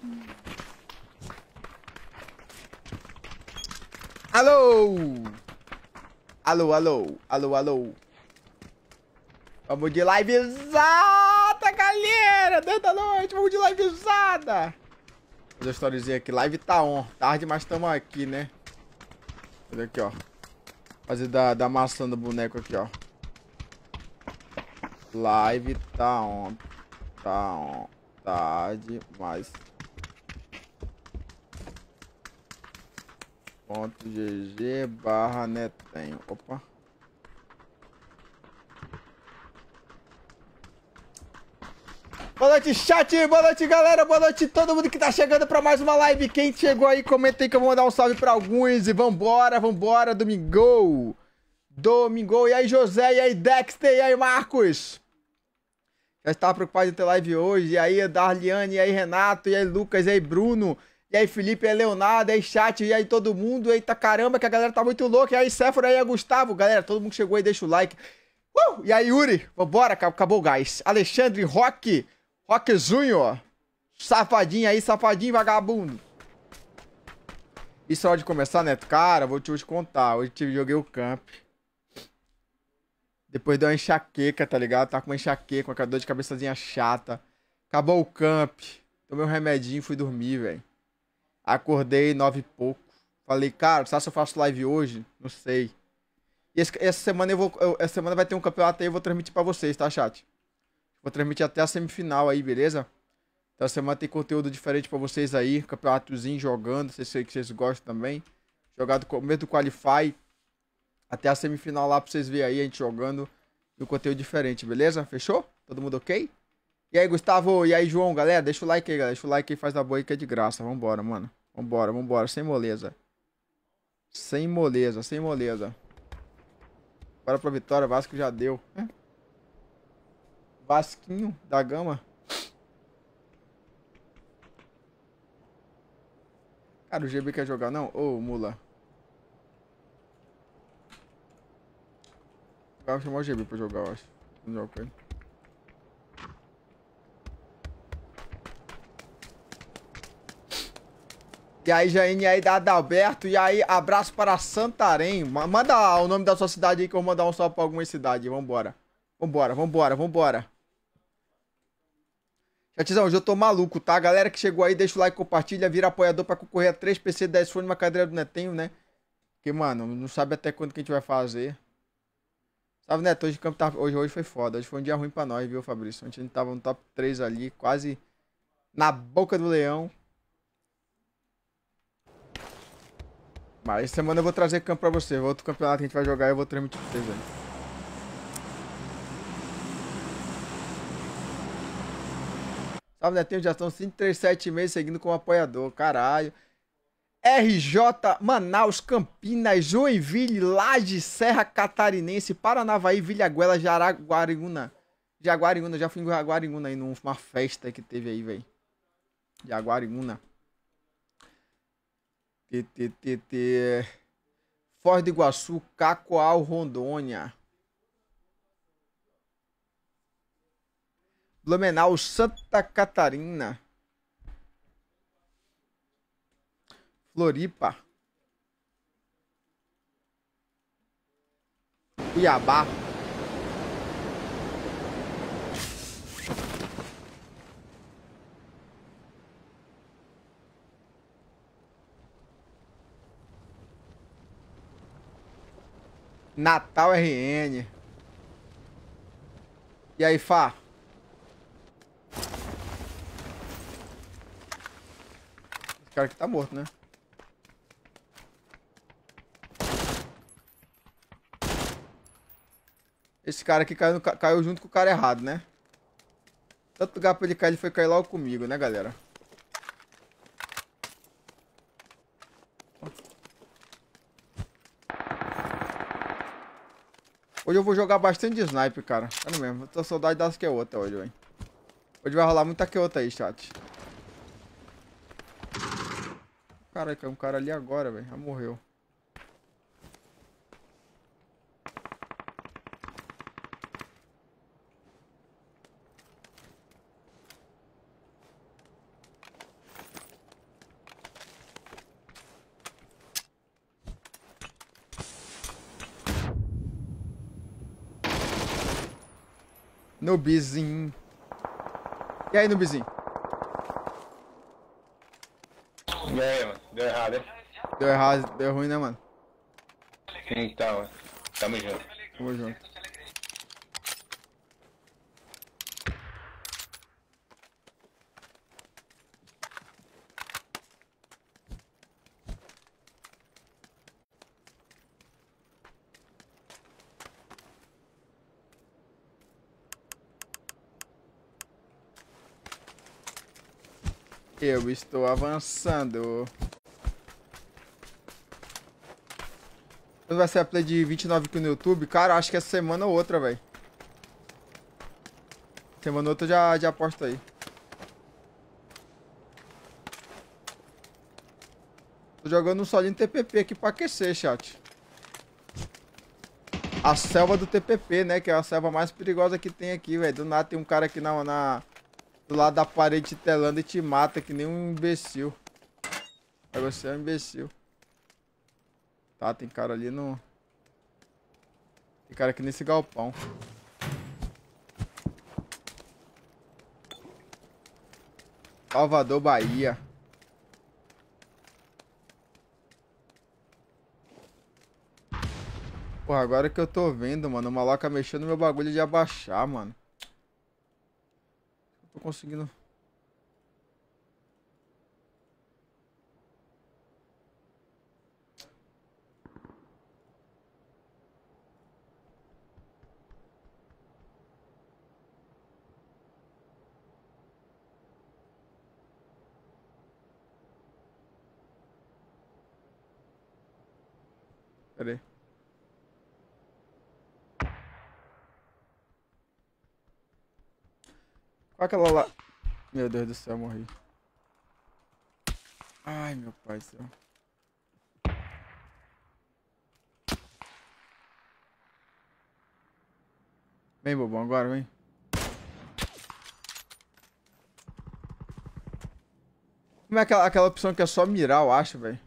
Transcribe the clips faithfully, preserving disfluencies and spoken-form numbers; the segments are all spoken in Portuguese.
Alô! Alô, alô, alô, alô. Vamos de livezada, galera! dez da noite, vamos de livezada! Fazer a storyzinha aqui. Live tá on. Tarde, mas tamo aqui, né? Olha aqui, ó. Fazer da, da maçã do boneco aqui, ó. Live tá on. Tá on. Tarde, mas... Ponto gg barra netenho. Opa. Boa noite, chat. Boa noite, galera. Boa noite todo mundo que tá chegando pra mais uma live. Quem chegou aí, comenta aí que eu vou mandar um salve pra alguns. E vambora, vambora, domingo. Domingo. E aí, José. E aí, Dexter. E aí, Marcos. Já estava preocupado em ter live hoje. E aí, Darliane. E aí, Renato. E aí, Lucas. E aí, Bruno. E aí, Felipe, e aí, Leonardo, e aí, chat, e aí, todo mundo. Eita, caramba, que a galera tá muito louca. E aí, Séfora, e aí, Gustavo. Galera, todo mundo chegou aí, deixa o like. Uh! E aí, Yuri, vambora, acabou o gás. Alexandre, Rock, Rock Júnior. Safadinho aí, safadinho, vagabundo. Isso é hora de começar, Neto? Cara, vou te, vou te contar. Hoje eu joguei o camp. Depois deu uma enxaqueca, tá ligado? Tá com uma enxaqueca, uma dor de cabeçazinha chata. Acabou o camp. Tomei um remedinho e fui dormir, velho. Acordei nove e pouco. Falei, cara, sabe se eu faço live hoje? Não sei. E esse, essa semana eu vou. Eu, essa semana vai ter um campeonato aí, eu vou transmitir pra vocês, tá, chat? Vou transmitir até a semifinal aí, beleza? Então a semana tem conteúdo diferente pra vocês aí. Campeonatozinho jogando. Sei se vocês gostam também. Jogado com meio do Qualify. Até a semifinal lá pra vocês verem aí, a gente jogando. E o conteúdo diferente, beleza? Fechou? Todo mundo ok? E aí, Gustavo? E aí, João? Galera, deixa o like aí, galera. Deixa o like aí, faz da boa aí que é de graça. Vambora, mano. Vambora, vambora. Sem moleza. Sem moleza, sem moleza. Bora pra vitória. Vasco já deu. É. Vasquinho da Gama. Cara, o G B quer jogar, não? Ô, mula. Vai chamar o G B pra jogar, eu acho. Não jogo com ele. E aí, Jaine, e aí, Adalberto, e aí, abraço para Santarém. Manda o nome da sua cidade aí que eu vou mandar um salve pra alguma cidade. Vambora. Vambora, vambora, vambora. Chatizão, hoje eu tô maluco, tá? Galera que chegou aí, deixa o like, compartilha, vira apoiador pra concorrer a três P C, dez fones, uma cadeira do Netinho, né? Porque, mano, não sabe até quando que a gente vai fazer. Sabe, Neto, hoje o campo tá... hoje, hoje foi foda. Hoje foi um dia ruim pra nós, viu, Fabrício? Ontem a gente tava no top três ali, quase na boca do leão. Mas essa semana eu vou trazer campo pra você. Outro campeonato que a gente vai jogar e eu vou transmitir pra vocês aí. Salve, Netinho. Já estão cinco, três, sete meses seguindo como apoiador. Caralho. R J, Manaus, Campinas, Joinville, Laje, Serra Catarinense, Paranavaí, Vilhaguela, Jaguariúna. Jaguariúna, já fui em Jaguariúna aí numa festa que teve aí, velho. Jaguariúna. T, T, T, T. Foz do Iguaçu, Cacoal, Rondônia. Blumenau, Santa Catarina. Floripa. Cuiabá. Natal R N. E aí, Fá? Esse cara aqui tá morto, né? Esse cara aqui caiu, caiu junto com o cara errado, né? Tanto lugar pra ele cair, ele foi cair logo comigo, né, galera? Hoje eu vou jogar bastante de sniper, cara. Sério mesmo. Eu tô saudade das que outra hoje, velho. Hoje vai rolar muita que outra aí, chat. Caralho, caiu um cara ali agora, velho. Já morreu. Nubizinho. E aí, Nubizinho? E aí, mano? Deu errado, hein? Deu errado, deu ruim, né, mano? Então, tamo junto. Tamo junto. Eu estou avançando. Quando vai ser a play de vinte e nove aqui no YouTube? Cara, acho que é semana ou outra, velho. Semana ou outra eu já, já aposto aí. Tô jogando um solinho T P P aqui pra aquecer, chat. A selva do T P P, né? Que é a selva mais perigosa que tem aqui, velho. Do nada tem um cara aqui na... na... do lado da parede te telando e te mata que nem um imbecil. Aí você é um imbecil. Tá, tem cara ali no... Tem cara aqui nesse galpão. Salvador, Bahia. Porra, agora que eu tô vendo, mano, o maloca mexendo no meu bagulho de abaixar, mano. Tô conseguindo... Pera aí. Qual é aquela lá? Meu Deus do céu, morri. Ai, meu pai do céu. Vem, bobão, agora, vem. Como é aquela, aquela opção que é só mirar, eu acho, velho?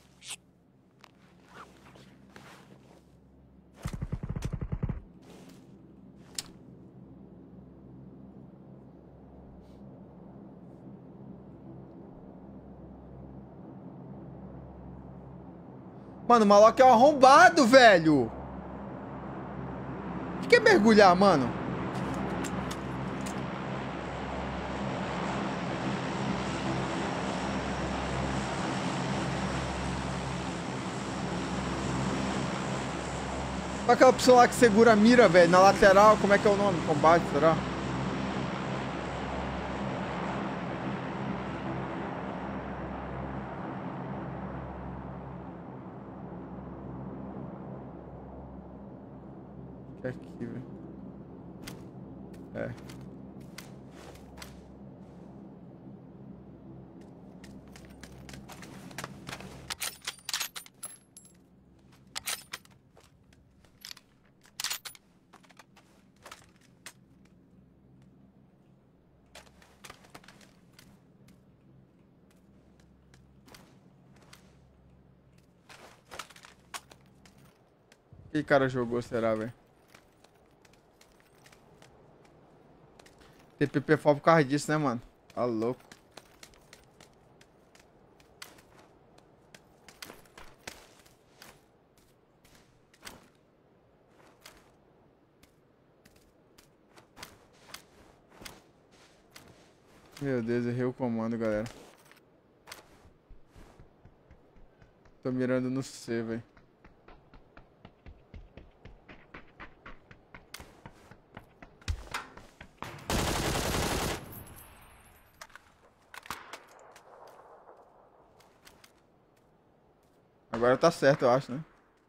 Mano, o maluco é um arrombado, velho. O que que é mergulhar, mano? Qual é aquela opção lá que segura a mira, velho? Na lateral, como é que é o nome? Combate, será? Aqui, velho. É. Que cara jogou, será, velho? T P P for por causa disso, né, mano? Tá louco. Meu Deus, errei o comando, galera. Tô mirando no C, velho. Agora tá certo, eu acho, né?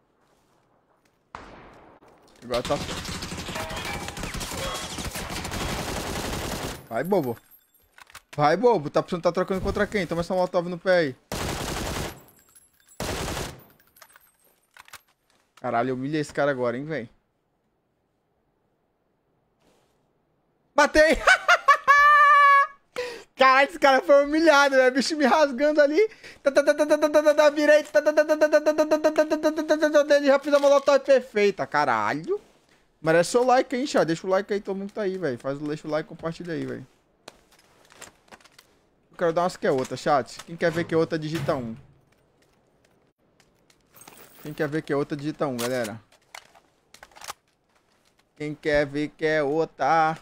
Agora tá certo. Vai, bobo. Vai, bobo. Tá precisando tá trocando contra quem? Toma essa molotov no pé aí. Caralho, eu humilhei esse cara agora, hein, velho. Matei! Caralho, esse cara foi humilhado, né? O bicho me rasgando ali. Virei. Ele já fez a molotov perfeita, caralho. Merece seu like aí, chat. Deixa o like aí, todo mundo que tá aí, velho. Faz, deixa o like e compartilha aí, velho. Eu quero dar umas que é outra, chat. Quem quer ver que é outra, digita um. Quem quer ver que é outra, digita um, galera. Quem quer ver que é outra...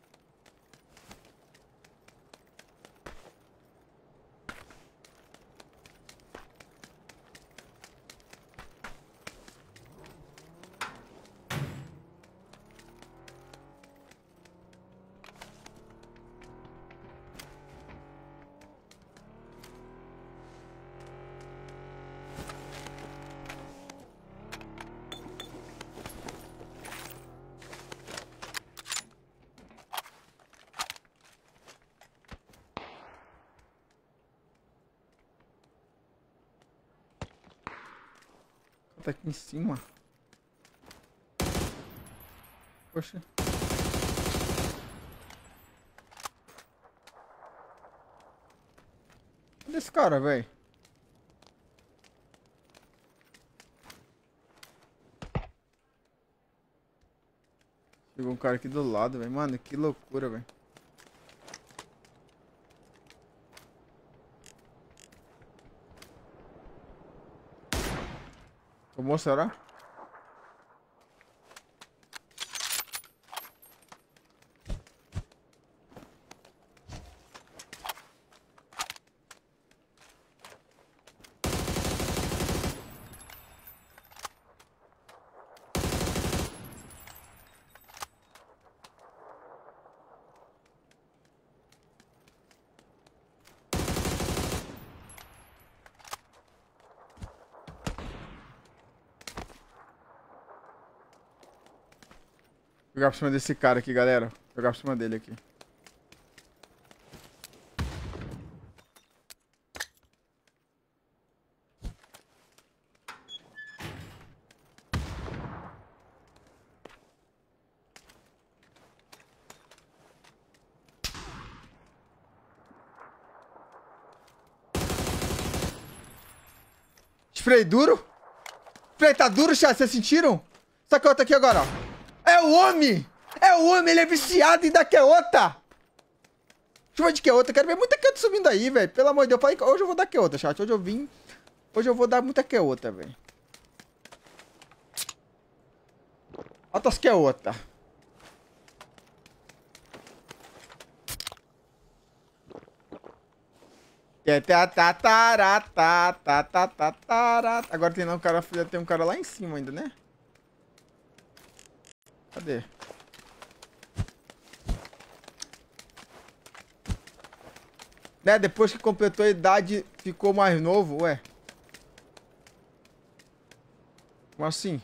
Tá aqui em cima. Poxa. Cadê esse cara, velho? Chegou um cara aqui do lado, velho. Mano, que loucura, velho. Tomou, será? Vou jogar por cima desse cara aqui, galera. Vou jogar por cima dele aqui. Spray duro? Spray tá duro, chat. Vocês sentiram? Saca outra aqui agora, ó. É o homem! É o homem, ele é viciado em dar que é outra! Chuva de que é outra, quero ver muita que subindo aí, velho. Pelo amor de Deus, falei, hoje eu vou dar que outra, chat. Hoje eu vim. Hoje eu vou dar muita que é outra, velho. Altas que é outra. Agora tem não, um cara, tem um cara lá em cima ainda, né? Cadê? Né, depois que completou a idade, ficou mais novo, ué. Como assim?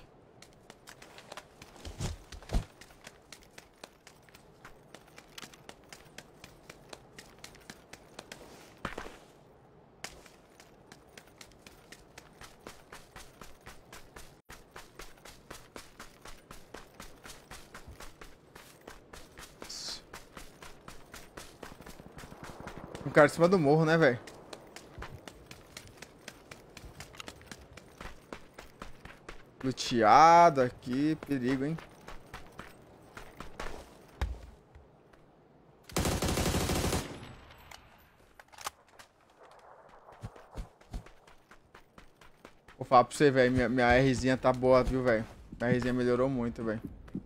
Um cara em cima do morro, né, velho? Luteado aqui, perigo, hein? Vou falar pra você, velho, minha, minha Rzinha tá boa, viu, velho? Minha Rzinha melhorou muito, velho.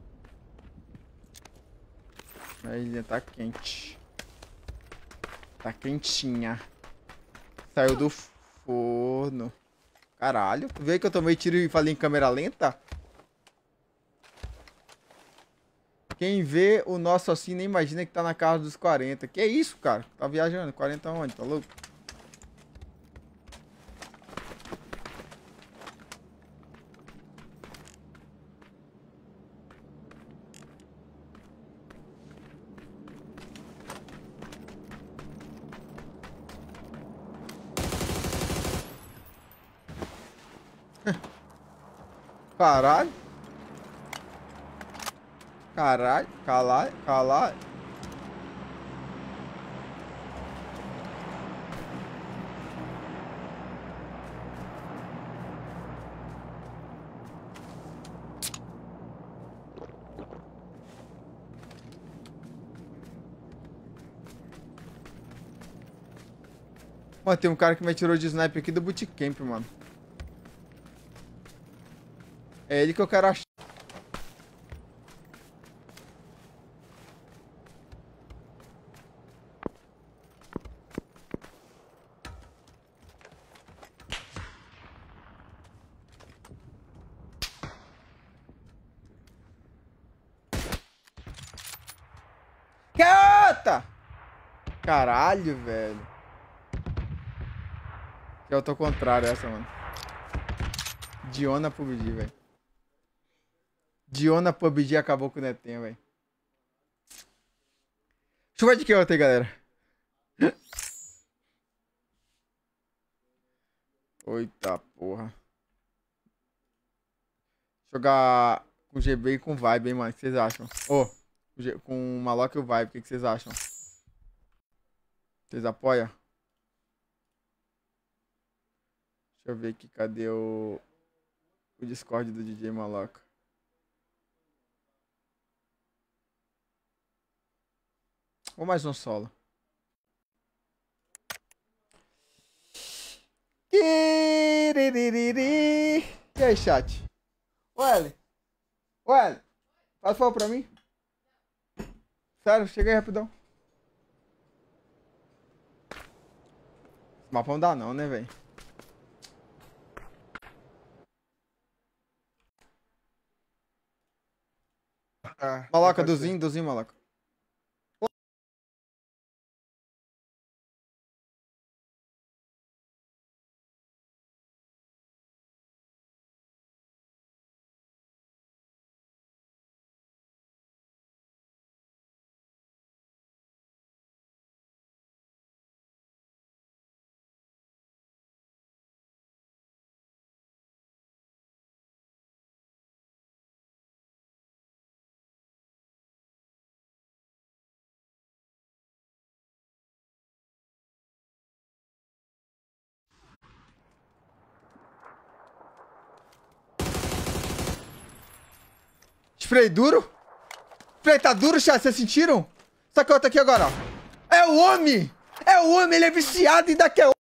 Minha Rzinha tá quente. Tá quentinha. Saiu do forno. Caralho. Tu vê que eu tomei tiro e falei em câmera lenta? Quem vê o nosso assim nem imagina que tá na casa dos quarenta. Que é isso, cara? Tá viajando? quarenta onde? Tá louco? Caralho. Caralho. Caralho. Caralho. Mano, tem um cara que me atirou de sniper aqui do bootcamp, mano. É ele que eu quero achar. Quieta! Caralho, velho. Que eu tô contrário essa, mano. Diona P U B G, velho. Diona P U B G acabou com o Netinho, velho. Chuva de que outra aí, galera? Eita porra. Jogar com G B e com Vibe, hein, mano. O que vocês acham? Ô, oh, com o Maloc e o Vibe, o que que vocês acham? Vocês apoiam? Deixa eu ver aqui, cadê o, o Discord do D J Maloca? Ou mais um solo. E aí, chat? Ué, ué, faz favor pra mim. Sério, chega aí rapidão. Esse mapa não dá não, né, velho? Ah, Maloca, dozinho, dozinho, maloca. Spray duro? Spray tá duro, chat, vocês sentiram? Sacou, tá aqui agora, ó. É o homem! É o homem, ele é viciado e daqui é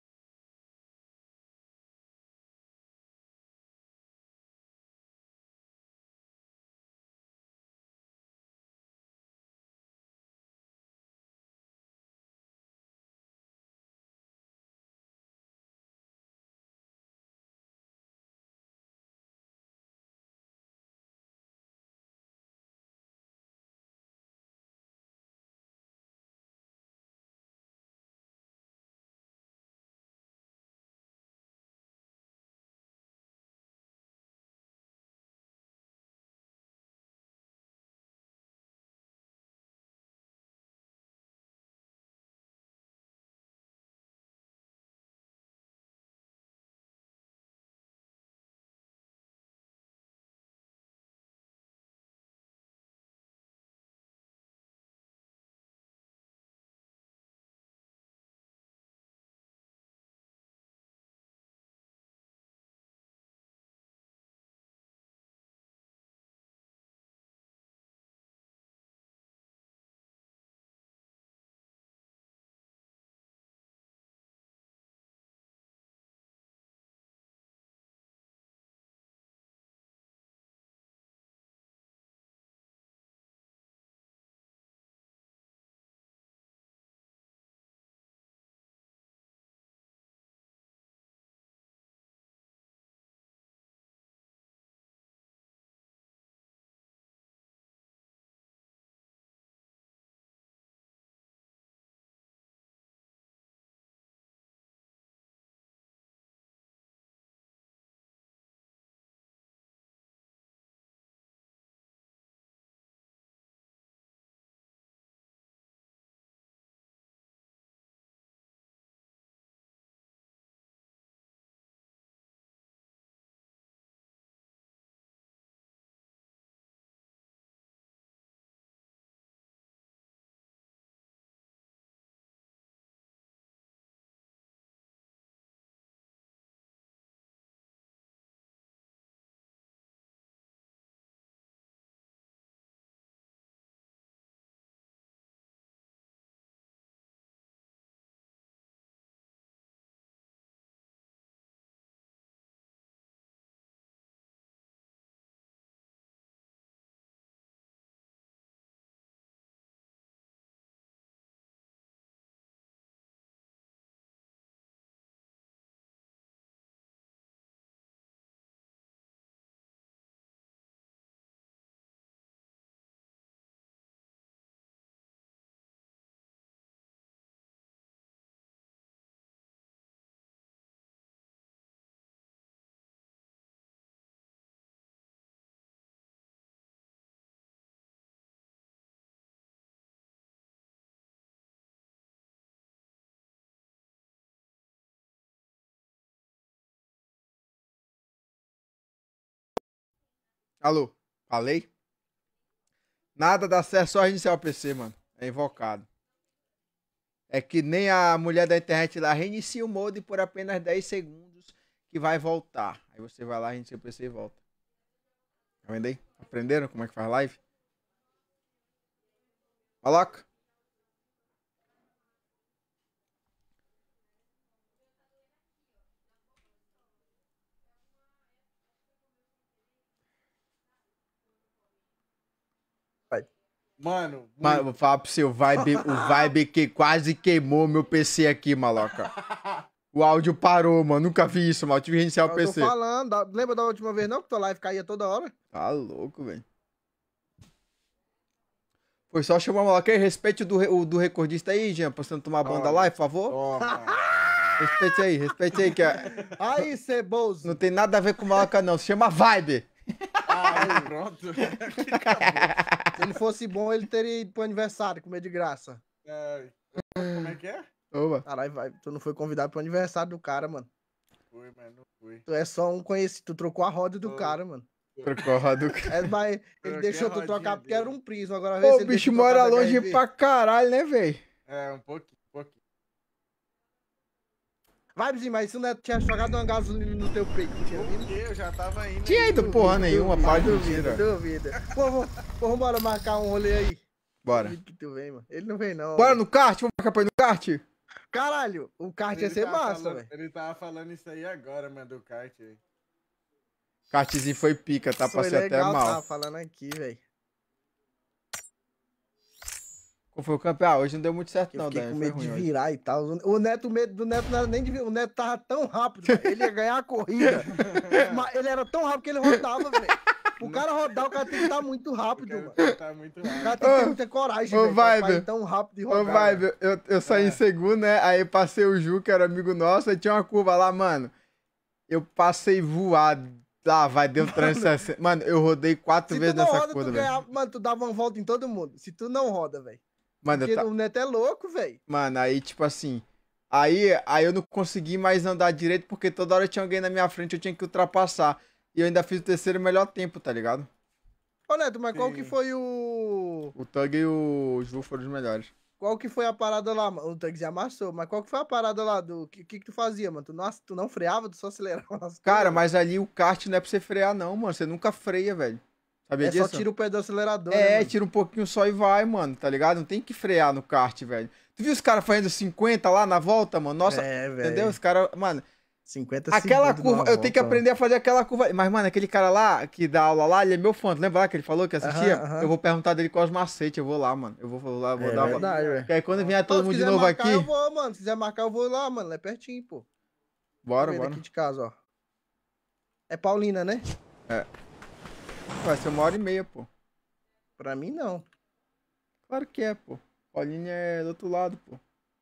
Alô? Falei? Nada dá certo, só reiniciar o P C, mano. É invocado. É que nem a mulher da internet lá reinicia o modem por apenas dez segundos que vai voltar. Aí você vai lá, reinicia o P C e volta. Tá vendo aí? Aprenderam como é que faz live? Coloca. Mano, Mano, vou falar pro seu vibe, o vibe que quase queimou meu P C aqui, maloca. O áudio parou, mano. Nunca vi isso, mano. Eu tive que reiniciar o Eu P tô C. falando, da- lembra da última vez não que tua live caía toda hora? Tá louco, velho. Foi só chamar o maloca. Respeite o do, re- o do recordista aí, Jean, pra você não tomar banda lá, por favor. toma. Respeite aí, respeite aí, que é- Aí, ceboso. não tem nada a ver com maloca, não. Se chama vibe. Aí, pronto. Se ele fosse bom, ele teria ido pro aniversário comer de graça. Ai, como é que é? Opa. Caralho, vai. Tu não foi convidado pro aniversário do cara, mano. Fui, mas não fui. Tu é só um conhecido. Tu trocou a roda do Ô. cara, mano. Trocou a roda do É, mas ele Troquei deixou a tu rodinha trocar porque era dele. um prisma. Agora vê Ô, se o ele bicho deixa tu mora trocar da longe H R V. pra caralho, né, velho? É, um pouquinho, um pouquinho. Vai, Bizinho, mas se o Neto tinha jogado uma gasolina no teu peito, tu tinha vindo? Por quê? Eu já tava indo. Tinha aí. ido porra nenhuma, para de Duvida, mentira. duvida. Pô, vamos, pô, vambora marcar um rolê aí. Bora. Duvido que tu vem, mano. Ele não vem, não. Bora no kart? Vamos marcar pra ir no kart? Caralho, o kart ia Ele ser tava massa, falando- velho. Ele tava falando isso aí agora, mano, do kart aí. Kartzinho foi pica, tá? Foi Passei até legal, mal. tava falando aqui, velho. Como foi o campeão? Ah, hoje não deu muito certo, Eu não, fiquei Dani. com Foi medo de ruim hoje. virar e tal. O Neto, o medo do Neto não era nem de vir. O Neto tava tão rápido, velho. Ele ia ganhar a corrida. Mas ele era tão rápido que ele rodava, velho. O cara rodar, o cara tem que estar muito O rápido, cara mano. tá muito O rápido. cara tem que ter Ô, muita coragem, ô, velho. Pra Vibe. ir tão rápido e Ô, rodar. Vibe, eu, eu saí É. em segundo, né? Aí passei o Ju, que era amigo nosso, aí tinha uma curva lá, mano. Eu passei voado. Ah, vai, deu trezentos e sessenta. Mano, eu rodei quatro Se tu vezes não nessa roda, curva, tu velho. ganhava. Mano, tu dava uma volta em todo mundo. Se tu não roda, velho. Mano, eu Porque ta- o Neto é louco, velho. Mano, aí, tipo assim. Aí, aí eu não consegui mais andar direito porque toda hora tinha alguém na minha frente, eu tinha que ultrapassar. E eu ainda fiz o terceiro melhor tempo, tá ligado? Ô, Neto, mas qual que Sim. foi o. O Tug e o Ju foram os melhores. Qual que foi a parada lá, mano? O Tugs amassou, mas qual que foi a parada lá do. O que, que que tu fazia, mano? Tu não, tu não freava, tu só acelerava as Cara, coisas? mas ali o kart não é pra você frear, não, mano. Você nunca freia, velho. Sabia É disso? só tira o pé do acelerador. né, É, mano? tira um pouquinho só e vai, mano, tá ligado? Não tem que frear no kart, velho. Tu viu os caras fazendo cinquenta lá na volta, mano? Nossa, É, velho. entendeu? Os caras, mano, cinquenta aquela segundos curva, numa eu tenho que volta, aprender a fazer aquela curva. Mas, mano, aquele cara lá que dá aula lá, ele é meu fã. Tu lembra lá que ele falou que assistia? Aham, aham. Eu vou perguntar dele quais macetes, eu vou lá, mano. Eu vou, vou lá, vou É dar uma. verdade, velho. Porque aí quando vier Pô, todo se mundo de quiser novo marcar, aqui, eu vou, mano. Se quiser marcar, eu vou lá, mano. É pertinho, pô. bora, Vem bora. daqui de casa, ó. É Paulina, né? Vai ser uma hora e meia, pô. Pra mim, não. Claro que é, pô. Paulinha é do outro lado, pô.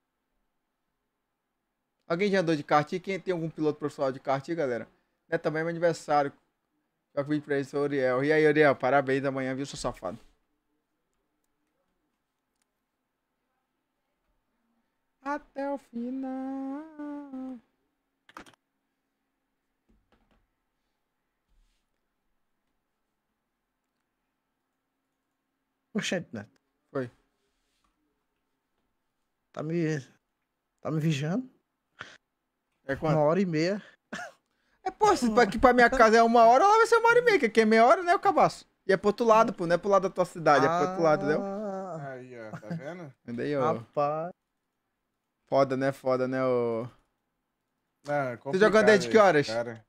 Alguém já andou de kart? E quem tem algum piloto profissional de kart, aí, galera? É também meu aniversário. Já fui pra isso, Oriel. E aí, Oriel, parabéns amanhã, viu, seu safado? Até o final. Oxente, Neto. Foi. Tá me. Tá me vigiando? É Uma quanto? hora e meia. É, pô, se pra aqui pra minha casa é uma hora, lá vai ser uma hora e meia, que aqui é meia hora, né, o cabaço? E é pro outro lado, pô, não é pro lado da tua cidade, é pro outro lado, entendeu? Ah, Aí, ó, tá vendo? Entendeu aí, ó. rapaz. Foda, né, foda, né, ô... Não, é Você jogando desde que complicado horas? esse cara.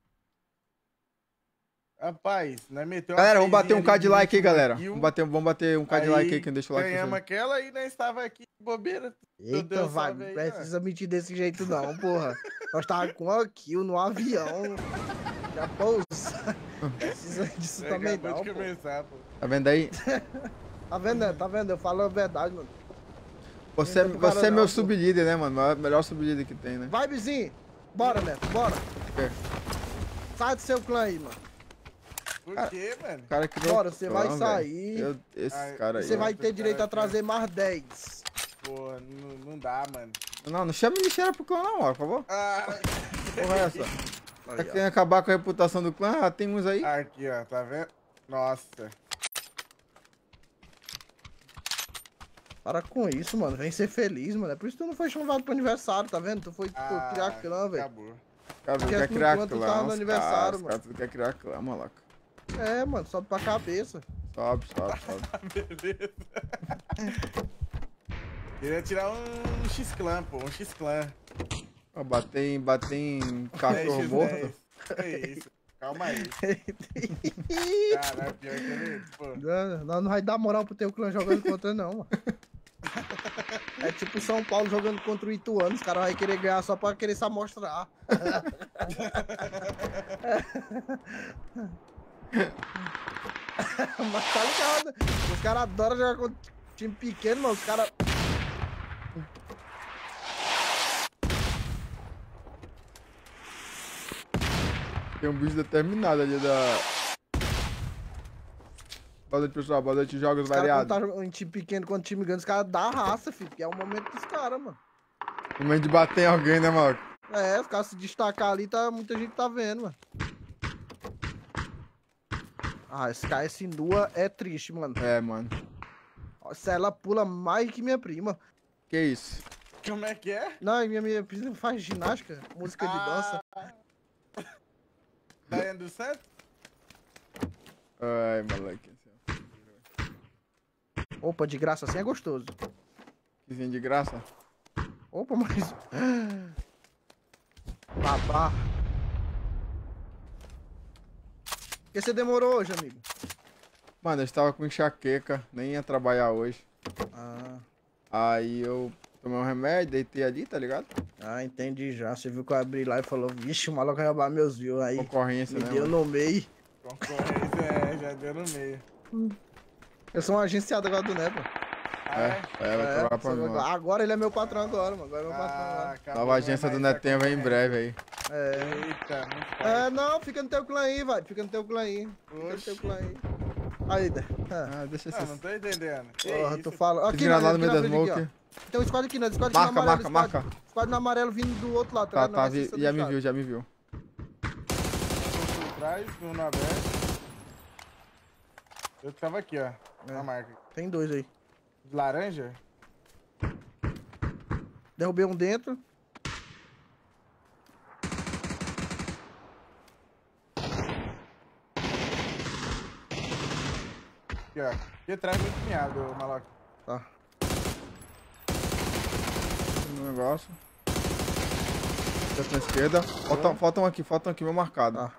Rapaz, nós meteu uma Galera, vamos bater um phasezinha K de ali like aí, última galera. kill, Vamos bater, vamos bater um K de like aí, quem deixa o like. ganhamos pra aquela e nós estava aqui de bobeira. Eita, Deus vai, salve não aí, precisa mentir desse jeito não, porra. Nós tava com uma kill no avião. Já pousa. Precisa disso Você também acabou não, de pô. começar, pô. Tá vendo aí? Tá vendo, né? Tá vendo? Eu falo a verdade, mano. Você, é- Não pro cara você é não, meu pô. sublíder, né, mano? O melhor sublíder que tem, né? Vai, vizinho. Bora, Neto, bora. quê? Sai do seu clã aí, mano. Por Cara, quê, mano? O cara que não- Bora, você vai Não, sair. velho. Eu- esse Ai, cara aí. Você ó. vai ter direito a trazer mais dez. Pô, não, não dá, mano. Não, não chame lixeira pro clã, não, ó, por favor. Ah, Porra, é essa? Tá querendo acabar com a reputação do clã? Ah, tem uns aí. aqui, ó, tá vendo? Nossa. Para com isso, mano. Vem ser feliz, mano. É por isso que tu não foi chamado pro aniversário, tá vendo? Tu foi pô, Ah, criar clã, velho. acabou. Cara, tu Porque quer tu criar enquanto clã, tava no os aniversário, caras, mano. cara, tu quer criar clã, maluco. É, mano. Sobe pra cabeça. Sobe, sobe, sobe. Beleza. Queria tirar um X-Clã, pô. Um X-Clã. Ó, bater em, bater em cachorro dez, morto. dez. Que isso? Calma aí. Caralho, pior que ele, pô. Não, nós não vai dar moral pro teu clã jogando contra, não, mano. É tipo São Paulo jogando contra o Ituano. Os caras vão querer ganhar só pra querer se amostrar. Mas tá ligado? Os caras adoram jogar contra time pequeno, mano. Os caras. Tem um bicho determinado ali da... Boa noite, pessoal. Boa noite, jogos Os caras variados. quando tá jogando em time pequeno, quando time grande, os caras dão raça, filho. Que é o momento dos caras, mano. O momento de bater em alguém, né, maluco? É, os caras se destacar ali, tá, muita gente tá vendo, mano. Ah, esse K S nua é triste, mano. É, mano. Nossa, ela pula mais que minha prima. Que isso? Como é que é? Não, minha, minha prima faz ginástica, música de dança. Daiane do Santos? Ai, moleque. Opa, de graça assim é gostoso. Quizinho de graça? Opa, mas... Babá. Por que você demorou hoje, amigo? Mano, eu estava com enxaqueca, nem ia trabalhar hoje. Ah, Aí eu tomei um remédio, deitei ali, tá ligado? ah, entendi já. Você viu que eu abri lá e falou, vixe, o maluco vai roubar meus views aí. Concorrência, Me né, deu mano? no meio. Concorrência, é, já deu no meio. Eu sou um agenciado agora do Neto. Ah, É, é? é, vai trabalhar pra sou- mim. agora ele é meu patrão agora, mano. Agora é meu patrão Ah, agora. acabou, Nova não é agência do mais Netinho vem em breve aí. É. Eita, muito forte. É, não, fica no teu clã aí, vai. Fica no teu clã aí. Fica no Oxi. teu clã aí. Aí, Dé. Ah. Ah, deixa Não, não esses... tô entendendo. Que Porra, isso? tu fala. Aqui, Virar na- lá no aqui meio na da frente aqui, smoke. ó. Tem um squad aqui, né? Squad Marca, no amarelo, marca, squad, marca. Squad no amarelo vindo do outro lado, Tá, não tá, vai vi... ser já me deixado. viu, já me viu. Um por trás, um no aberto. Eu tava aqui, ó. Na É. marca. Tem dois aí. De laranja? Derrubei um dentro. Aqui, ó. Aqui atrás muito miado, ô maloca. Tá. Um negócio. Desce na esquerda. Faltam, faltam aqui, faltam aqui, meu marcado. Tá.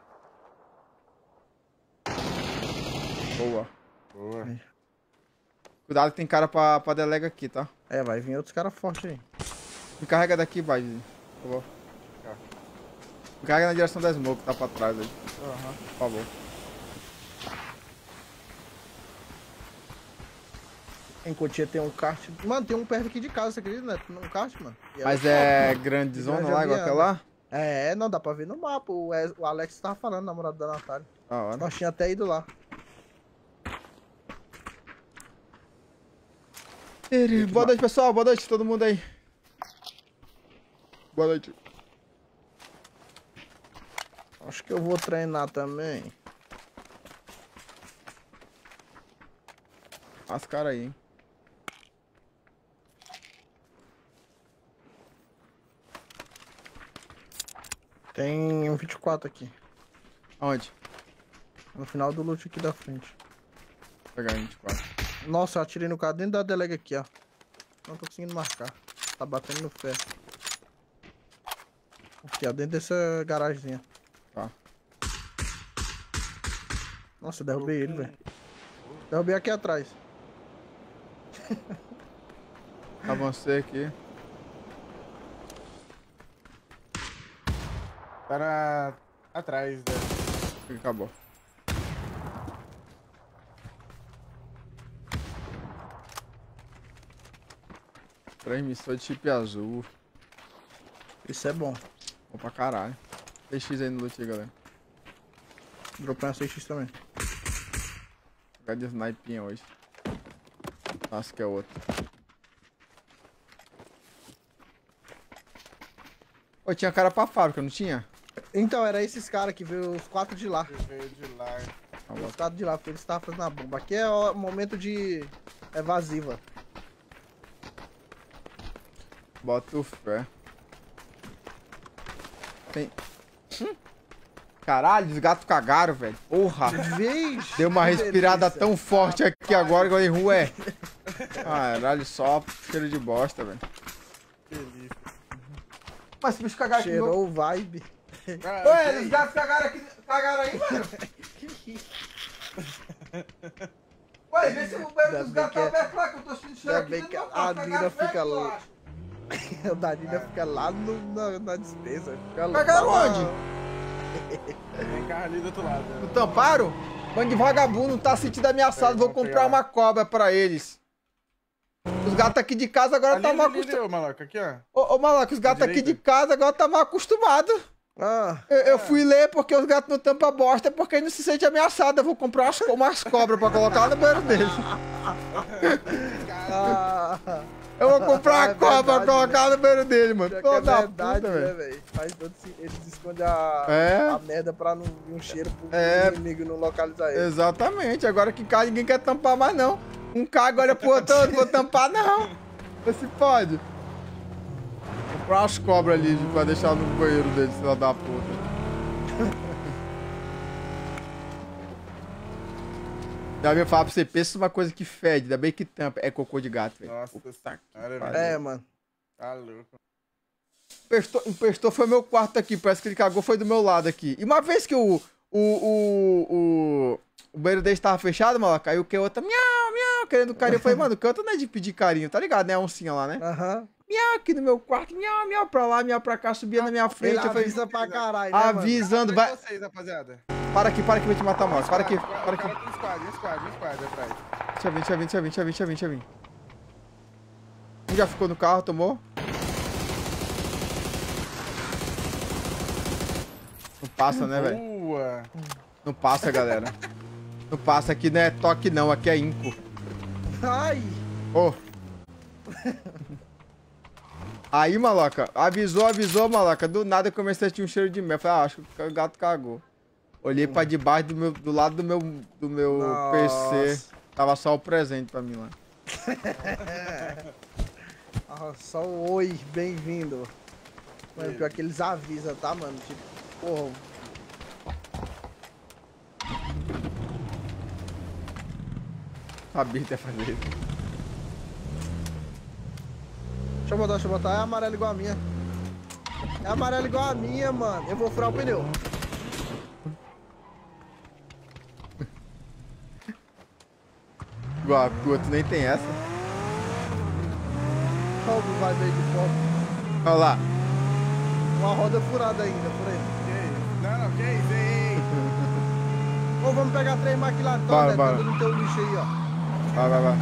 Boa. Boa. Cuidado que tem cara pra, pra delega aqui, tá? É, vai vir outros caras fortes aí. Me carrega daqui, Bad, por favor. Tá. Me carrega na direção da smoke, tá pra trás aí, Aham. por favor. Em Cotia tem um kart. Mano, tem um perto aqui de casa, você acredita, né? Um kart, mano. E é Mas o- é grande zona Grande lá, igual avião, aquela lá? É, não, dá pra ver no mapa. O, Wes- o Alex tava falando, namorado da Natália. Da hora. Nós tinha até ido lá. Boa noite, pessoal. Boa noite, todo mundo aí. Boa noite. Acho que eu vou treinar também. As caras aí, hein? Tem um vinte e quatro aqui. Aonde? No final do loot aqui da frente. Vou pegar vinte e quatro. Nossa, eu atirei no cara dentro da delega aqui, ó. Não tô conseguindo marcar. Tá batendo no ferro. Aqui, ó, dentro dessa garagemzinha. Tá. Nossa, eu derrubei ele, velho. Derrubei aqui atrás. Avancei aqui. Tá na... atrás da... Aqui, acabou. Transmissor de chip azul. Isso é bom. Bom pra caralho. T X aí no loot aí, galera. Dropei uma C X também. Vou jogar de snipinha hoje. Nossa, que é outro. Ô, tinha cara pra fábrica, não tinha? Então, era esses caras que veio os quatro de lá. que veio de lá. Tá Os caras de lá, porque eles estavam fazendo a bomba. Aqui é o momento de evasiva. Bota o fé. Tem... Hum. Caralho, os gatos cagaram, velho. Porra. Vixe, Deu uma que respirada delícia. tão forte aqui agora que eu falei, ué. Caralho, só cheiro de bosta, velho. Delícia. Mas esse bicho cagaram aqui. Cheirou No... o vibe. Ah, Ué, ok. os gatos cagaram aqui. Cagaram aí, mano. Ué, vê se o banheiro dos Ainda bem gatos que tá é- aberto lá, que eu tô sentindo cheiro Ainda aqui. bem que dentro do a quarto. Nina Cagaram fica perto, eu louca. acho. O Danilo fica lá no, na, na despesa. Fica lá- Cagaram lá- onde? Tem carro ali do outro lado. No tamparo? Bando de vagabundo, não tá sentindo ameaçado. Vou Vamos comprar pegar. uma cobra pra eles. Os gatos aqui de casa agora Ali, tá ali, mal ali, acostumados. ô, maluco, aqui, ó. Ô, ô, maluco, os gatos aqui de direita. casa agora tá mal acostumados. Ah, Eu, eu fui ler porque os gatos não tampam bosta, porque eles não se sentem ameaçados. Eu vou comprar umas, co- umas cobras pra colocar no banheiro deles. ah, Eu vou comprar É uma cobra pra verdade, colocar no banheiro dele, mano. pior que é Toda verdade, puta, né, velho. velho? Faz todo esse- Eles escondem a, É. a merda pra não vir um cheiro pro É. inimigo não localizar ele. Exatamente. Agora aqui em casa ninguém quer tampar mais, não. Um caga olha pro outro, eu não vou tampar, não. Vê se pode. Vou comprar umas cobras ali pra deixar no banheiro dele, filha da puta. Já viu falar pra você, pensa numa coisa que fede, ainda bem que tampa. É cocô de gato, velho. Nossa Puta que senhora, pariu. velho. É, mano. Tá louco. Emprestou, emprestou foi meu quarto aqui, parece que ele cagou, foi do meu lado aqui. E uma vez que o. O. O. O, o banheiro dele estava fechado, mano, caiu o que outra, miau, miau, querendo carinho. Eu falei, mano, o que outra não é de pedir carinho, tá ligado, né? A oncinha lá, né? Aham. Miau aqui no meu quarto, miau, miau pra lá, miau pra cá, subia na minha frente. Ele Eu falei, avisa pra caralho, né, mano? avisando, Atrás vai. de vocês, rapaziada. Para aqui, para aqui, vai te matar, mano. Para aqui, Squad, para o aqui. cara tem um squad, um squad, um squad atrás. Deixa eu vir, deixa eu vir, deixa eu vir, deixa eu vir, deixa eu vir, deixa eu vir. Um já ficou no carro, tomou? Não passa, né, velho? Boa. Não passa, galera. Não passa, aqui não é toque não, aqui é inco. Ai! Ô. Aí, maloca, avisou, avisou, maloca. Do nada eu comecei a sentir um cheiro de mel. Falei, ah, acho que o gato cagou. Olhei pra debaixo do meu, do lado do meu, do meu P C. Nossa. Tava só o presente pra mim lá. Ah, só o oi, bem-vindo. Mano, pior que eles avisam, tá, mano? Tipo, porra. Sabia que ia fazer isso. Deixa eu botar, deixa eu botar. É amarelo igual a minha. É amarelo igual a minha, mano. Eu vou furar o pneu. Igual a tua, tu nem tem essa. Olha o vai ver de foto. Olha lá. Uma roda furada ainda, por aí. Que isso? Não, não, que isso? Ei, ei. Ou vamos pegar três McLaren, então, Bora, né? bora. Tá no teu lixo aí, ó. Vai, vai, vai.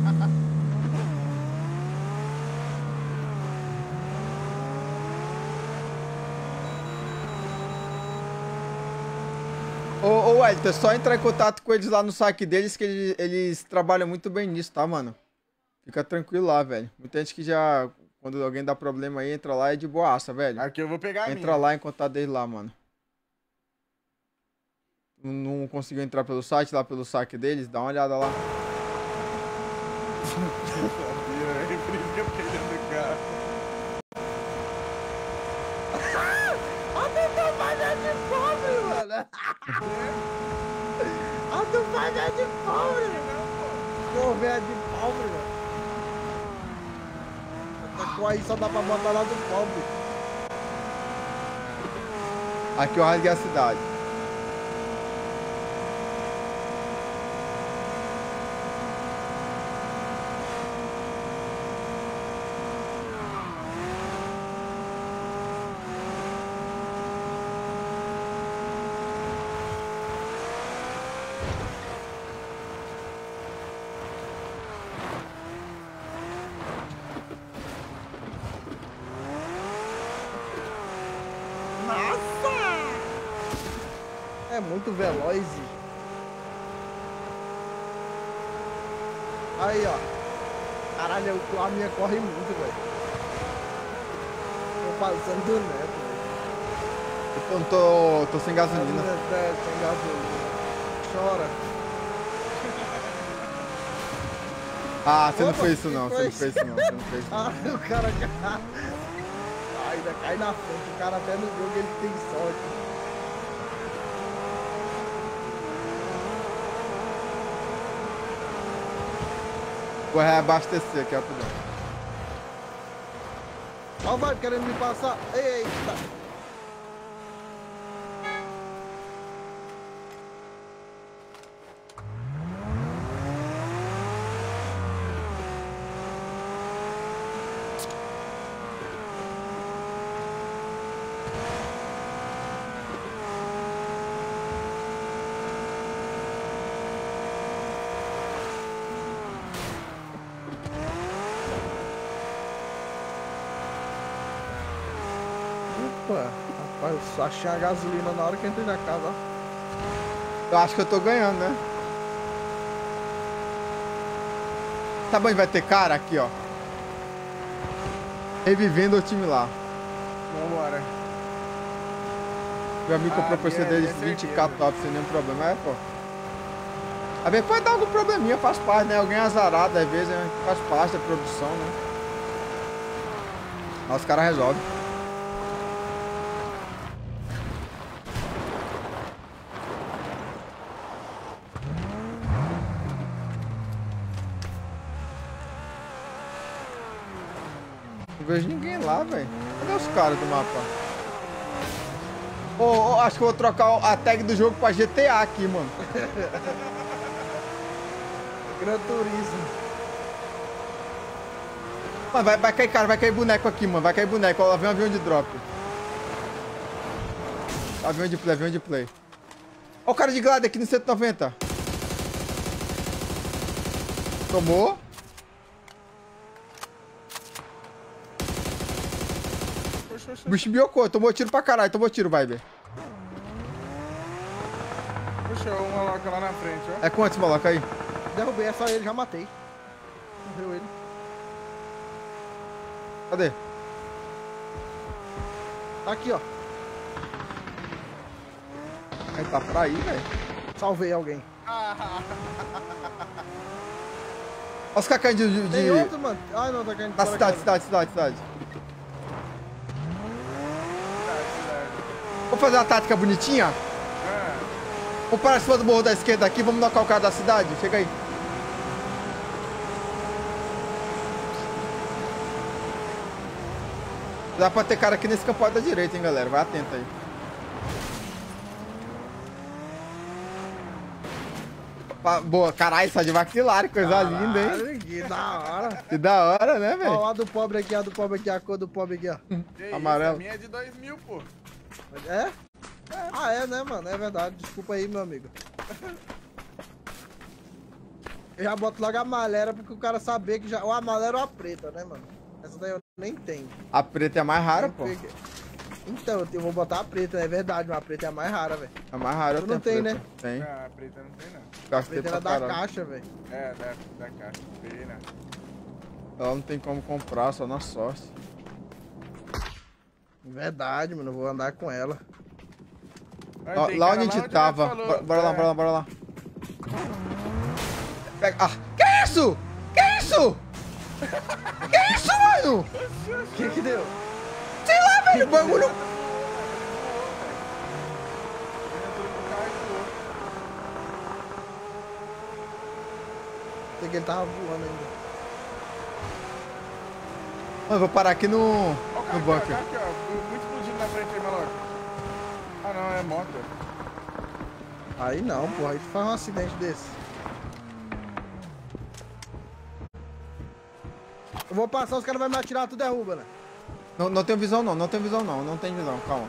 Ô, ô, Wellington, é só entrar em contato com eles lá no site deles que eles, eles trabalham muito bem nisso, tá, mano? Fica tranquilo lá, velho. Muita gente que já, quando alguém dá problema aí, entra lá e é de boaça, velho. Aqui eu vou pegar a Entra minha. lá em contato deles lá, mano. Não, não conseguiu entrar pelo site, lá pelo saque deles? Dá uma olhada lá. É por isso que eu fiquei dentro do carro. A tu vai dar de pobre, mano. A tu vai dar de pobre, Pô, velho, de pobre, mano. Essa cor aí só dá pra botar lá do pobre. Aqui eu rasguei a cidade. É muito veloz. Aí, ó. Caralho, eu- a minha corre muito, velho. Tô passando do neto, velho. Eu tô, tô, tô sem A gasolina. minha é, sem gasolina. chora. Ah, você não Opa, fez isso que não, foi você não isso? fez isso não, você não fez isso não. Ah, o cara cai. Ainda cai na frente. O cara até no jogo ele tem sorte. Vou reabastecer aqui, rapidão. Ó, o Vibe querendo me passar. Eita. Opa, rapaz, eu só achei a gasolina na hora que eu entrei na casa, ó. Eu acho que eu tô ganhando, né? Sabe onde vai ter cara? Aqui, ó. Revivendo o time lá. Vambora. Meu amigo Ah, comprou pra você minha- desde minha vinte k certeza. top sem nenhum problema. É, pô. Às vezes pode dar algum probleminha, faz parte, né? Alguém azarado, às vezes, né? Faz parte da produção, né? Mas os caras resolvem. Não vejo ninguém lá, velho. Cadê os caras do mapa? Ô, ô, acho que eu vou trocar a tag do jogo pra G T A aqui, mano. Gran Turismo. Mano, vai, vai cair, cara, vai cair boneco aqui, mano. Vai cair boneco. Ó, lá vem um avião de drop. Avião de play, avião de play. Ó o cara de glide aqui no cento e noventa. Tomou. Oxe, oxe, O bicho biocou. Tomou tiro pra caralho. Tomou tiro, Viber. oxe, o maloca lá na frente, ó. É quantos, maloca aí? Derrubei, é só ele, já matei. Morreu ele. Cadê? Tá aqui, ó. Aí tá pra aí, velho. Salvei alguém. Ah, Olha os caras de... de, Tem de... outro, mano. Ai, não, tá caindo Da fora cidade, aqui, cidade, cidade, cidade. cidade, cidade. Vamos fazer uma tática bonitinha? Ah, Vamos parar em cima do morro da esquerda aqui. Vamos nocar o cara da cidade. Chega aí. Dá pra ter cara aqui nesse campo da direita, hein, galera. Vai atento aí. Pa- Boa, caralho, só de maxilar, coisa linda, hein? Caralho, que da hora. Que da hora, né, Ó, velho? a do pobre aqui, a do pobre aqui, a cor do pobre aqui, ó. que isso, Amarelo. a minha é de dois mil, pô. É? Ah, é, né, mano? É verdade. Desculpa aí, meu amigo. Eu já boto logo a amarela porque o cara saber que já... Ou a amarela ou a preta, né, mano? Essa daí eu nem tenho. A preta é mais rara, Eu pô. peguei. Então, eu vou botar a preta, é verdade, mas a preta é a mais rara, velho. É mais rara, eu Tu não tenho tem, preta. Tem. Não, a preta não tem, não. A Gastei preta pra era da caralho. caixa, velho. É, da, da caixa. Pena. Ela não tem como comprar, só na sorte. Verdade, mano, eu vou andar com ela. Olha, Ó, tem lá cara onde a gente o tava. Neto falou. Bora, bora lá, É. bora lá, bora lá. Pega. Ah, que isso? Que isso? Que isso, mano? O que que deu? Sei lá, velho, o bagulho. Ele entrou pro carro e voou. Sei que ele tava voando ainda. Mano, eu vou parar aqui no, Ó, o no carro aqui, ó, bunker. carro aqui, ó. Muito explodindo na frente aí, maloca. Ah, não, é moto. Aí não, porra, aí tu faz um acidente desse. Eu vou passar, os caras vão me atirar, tu derruba, né? Não, não tenho visão não, não tenho visão não, não tem visão, calma.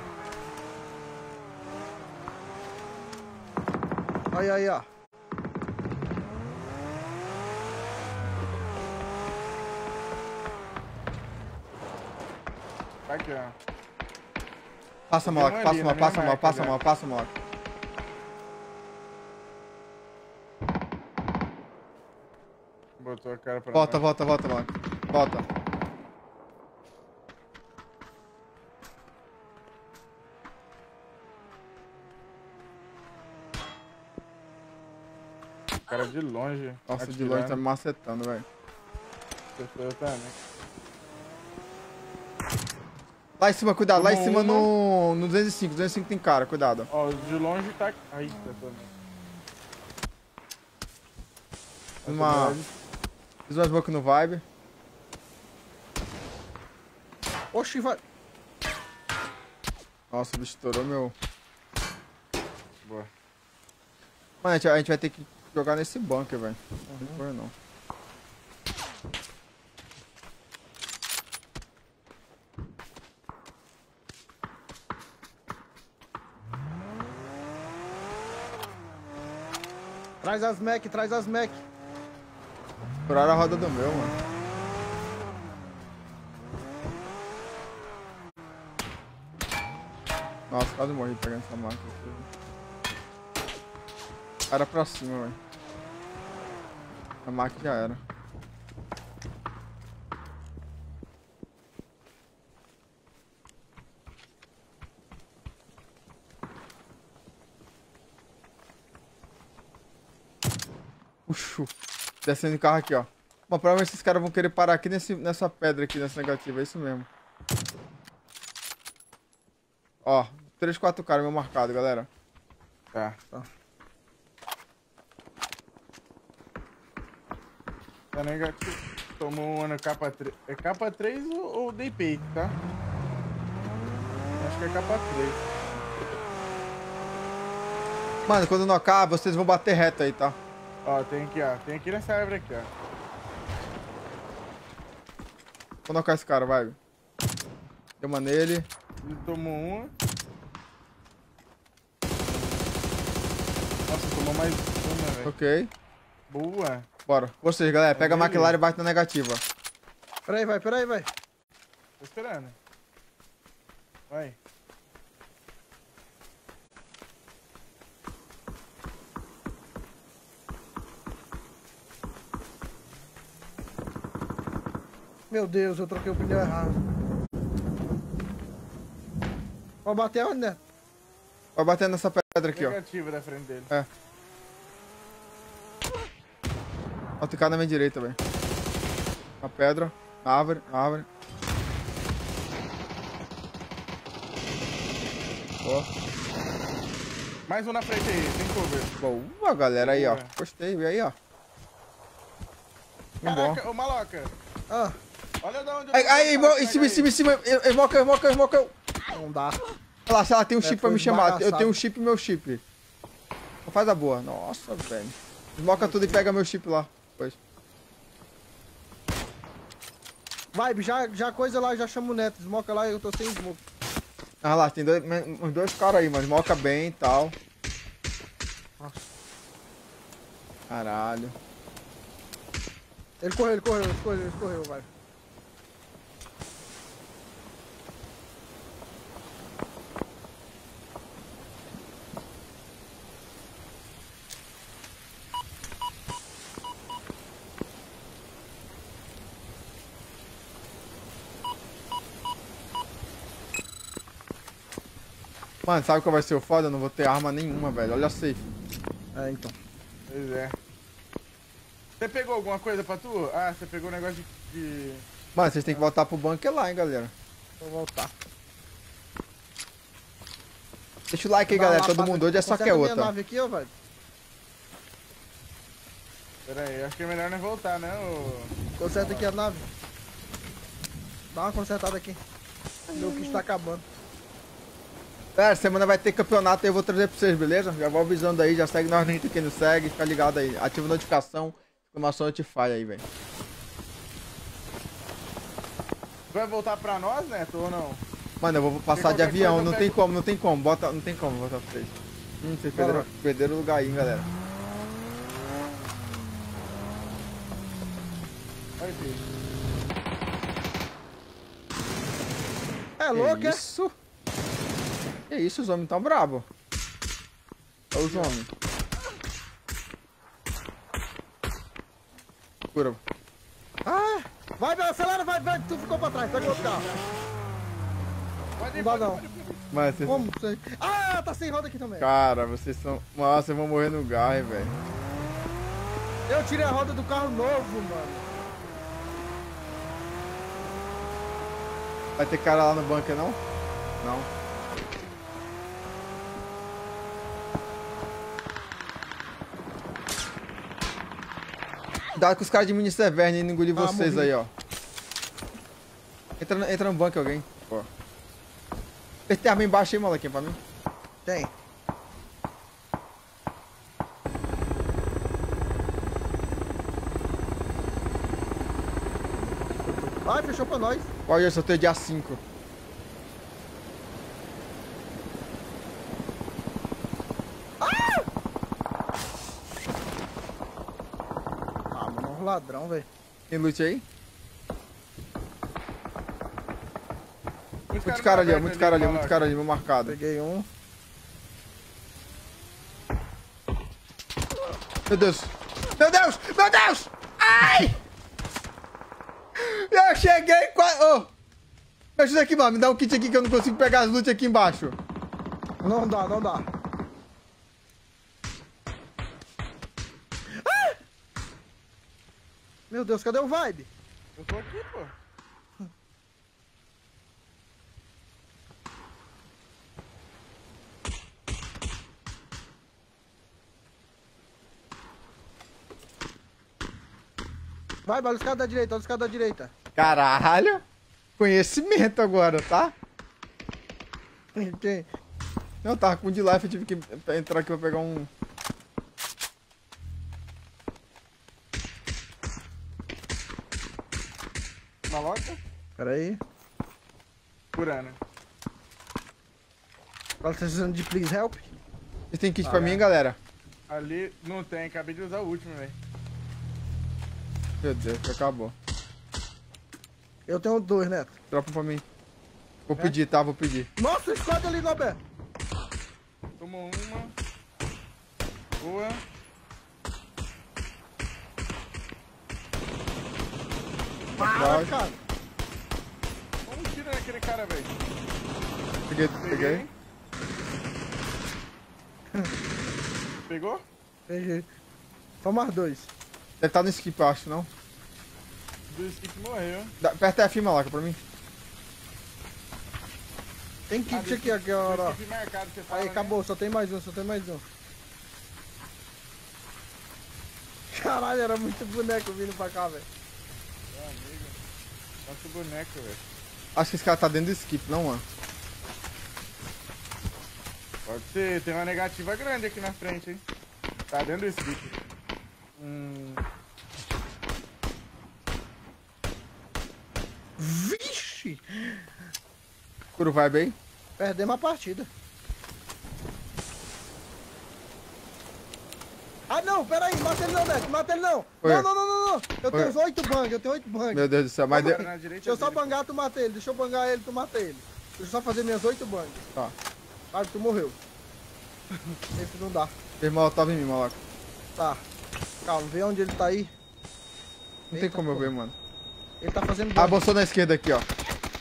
Aí, aí, ó. Tá aqui, ó. Passa a Tem moto, um passa ali, a na moto, passa a minha moto, passa a marca moto, passa a moto. Botou a cara pra Volta, nós. volta, volta, volta. Volta. cara de longe. Nossa, de atirando. longe tá me macetando, velho. Eu também. Lá em cima, cuidado. Lá em Tomou cima uma. no, no duzentos e cinco. duzentos e cinco tem cara, cuidado. Ó, de longe tá... Aí, tá também. Fiz uma... Fiz uma smoke no vibe. Oxi, vai. Nossa, o bicho estourou meu... Boa. Mano, a gente, a gente vai ter que jogar nesse bunker, velho. Não tem cor, não. Traz as Mac, traz as Mac. Furaram a roda do meu, mano. Nossa, quase morri pegando essa máquina aqui. Cara pra cima, velho. A máquina já era. Puxo. Descendo o carro aqui, ó. Mas provavelmente esses caras vão querer parar aqui nesse, nessa pedra aqui, nessa negativa. É isso mesmo. Ó, três, quatro caras meu marcado, galera. Tá. Tá. Tá negativo. Tomou uma no capa três. É capa três ou, ou dei peito, tá? Acho que é capa três. Mano, quando nocar, vocês vão bater reto aí, tá? Ó, tem aqui, ó. Tem aqui nessa árvore aqui, ó. Vou nocar esse cara, vai. Deu uma nele. Ele tomou uma. Nossa, tomou mais uma, velho. Ok. Boa. Bora. Vocês, galera. Pega a McLaren e bate na negativa. Peraí, vai, peraí, vai. Tô esperando. Vai. Meu Deus, eu troquei o pneu errado. Vai bater onde, né? Vai bater nessa pedra aqui, ó. Negativa da frente dele. É. Outro cara na minha direita, velho. Uma pedra. Uma árvore. Uma árvore. Boa. Mais um na frente aí, tem cover. Boa, galera. Aí, ó. Boa. Gostei. Vê aí, ó. Muito bom. Caraca, ô Maloca. Ah, Olha de onde eu Aí, tô aí, passando, em cima, em pega cima, em cima. Esmoca, esmoca, esmoca. não dá. Olha lá, se ela tem um É, chip pra foi me chamar. Eu esbagaçado. tenho um chip e meu chip. Então faz a boa. Nossa, velho. Esmoca tudo e pega meu chip lá. Depois. Vai, já, já coisa lá, já chama o Neto. Smoca lá, eu tô sem smoke. Ah lá, tem dois, uns dois caras aí, mano. Esmoca bem e tal. Nossa. Caralho. Ele correu, ele correu, ele correu, ele correu, vai. Mano, sabe qual vai ser o foda? Eu não vou ter arma nenhuma, velho. Olha a safe. É, então. Pois é. Você pegou alguma coisa pra tu? Ah, você pegou um negócio de... de... Mano, vocês têm que voltar pro bunker lá, hein, galera. Vou voltar. Deixa o like aí, Dá uma galera. Todo lapada- mundo hoje é só que é conserta minha outra. nave aqui, ó, velho. Pera aí, acho que é melhor não voltar, né? ô- Conserta aqui a nave. Dá uma consertada aqui. Meu kit tá acabando. Galera, semana vai ter campeonato aí, eu vou trazer pra vocês, beleza? Já vou avisando aí, já segue nós dentro quem não segue, fica ligado aí. Ativa a notificação, exclamação notify aí, velho. Vai voltar pra nós, Neto, ou não? Mano, eu vou passar de qualquer avião, coisa eu não pego- tem como, não tem como, bota, não tem como botar pra vocês. Hum, vocês perderam, perderam o lugar aí, hein, galera. Vai, filho. É louco, que é? isso? Que isso, os homens tão bravos. Olha os homens. Cura. Ah! Vai, vai, acelera, vai, vai, tu ficou pra trás, pega outro carro. Pode ir, Não dá pode ir, não. pode ir, pode ir. Mas vocês... Como? Sei. Ah, tá sem roda aqui também. Cara, vocês são... Nossa, vocês vão morrer no garre, velho. Eu tirei a roda do carro novo, mano. Vai ter cara lá no bunker, não? Não. Cuidado com os caras de mini Severne indo engolir Ah, vocês morri. aí, ó. Entra, entra no bunker alguém. Ó. Tem arma embaixo aí, molequinho, pra mim. Tem. Vai, fechou pra nós. Olha, eu soltei dia cinco. Ah, mano, é um ladrão, velho. Tem loot aí? Muitos Muitos caras ali, ó. Muitos caras ali, Maloca. muitos caras ali, meu marcado. Peguei um. Meu Deus! Meu Deus! Meu Deus! Ai! Eu cheguei quase... Ô! Me ajuda aqui, mano. Me dá um kit aqui que eu não consigo pegar as loot aqui embaixo. Não dá, não dá. Ah! Meu Deus, cadê o vibe? Eu tô aqui, pô. Vai, olha os caras da direita, olha os caras da direita. Caralho! Conhecimento agora, tá? Quem? Não, eu tava com de life, eu tive que entrar aqui pra pegar um... Maloca? Pera aí. Curando. Fala, tá precisando de please help? Vocês tem kit Ah, pra é. mim, galera? Ali não tem, acabei de usar o último, velho. Meu Deus, que acabou. Eu tenho dois, Neto. Dropa pra mim. Vou É? pedir, tá? Vou pedir. Nossa, esquadra ali, Nobé. Tomou uma. Boa. Para, Droga. cara. Dá um tiro naquele cara, velho. Peguei, peguei. Pegou? Peguei. Só mais dois. Deve estar no skip, eu acho, não? Do skip morreu. Dá, aperta F, malaca, pra mim. Tem Ah, kit do aqui, aqui, ó. do ó. skip marcado, você fala, Aí, né? acabou, só tem mais um, só tem mais um. Caralho, era muito boneco vindo pra cá, velho. Meu amigo. Nosso boneco, velho. Acho que esse cara tá dentro do skip, não, mano. Pode ser, tem uma negativa grande aqui na frente, hein? Tá dentro do skip. Hum. Vixe! Cura o vibe aí. Perdemos a partida. Ah, não, pera aí, mata ele não, Neto, mata ele não. Oi. Não, não, não, não, não. Eu Oi. tenho oito bang, eu tenho oito bang. Meu Deus do céu, mas... Tá De... na direita Deixa eu só dele. bangar, tu mata ele. Deixa eu bangar ele, tu mata ele. Deixa eu só fazer minhas oito bang. Tá. Ah, tu morreu. Esse não dá. Fez molotov em mim, malaca. Tá. Calma, vê onde ele tá aí. Não tem Eita, como eu pô. ver, mano. Ele tá fazendo Ah, bang. bolsou na esquerda aqui, ó.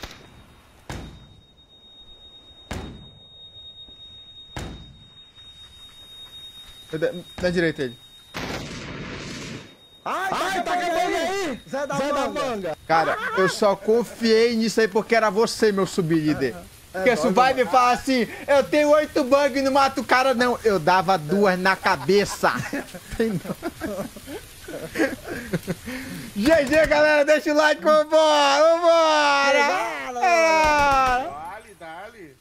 Na direita ele. Ai, Ai tá acabando aí! Zé da Zé da manga. manga. Cara, eu só confiei nisso aí porque era você, meu sublíder. Porque se o dói, Vibe falar assim, eu tenho oito bugs e não mato o cara, não. Eu dava duas na cabeça. Tem não. G G, galera, deixa o like, vambora, vambora. É. Dale, dale.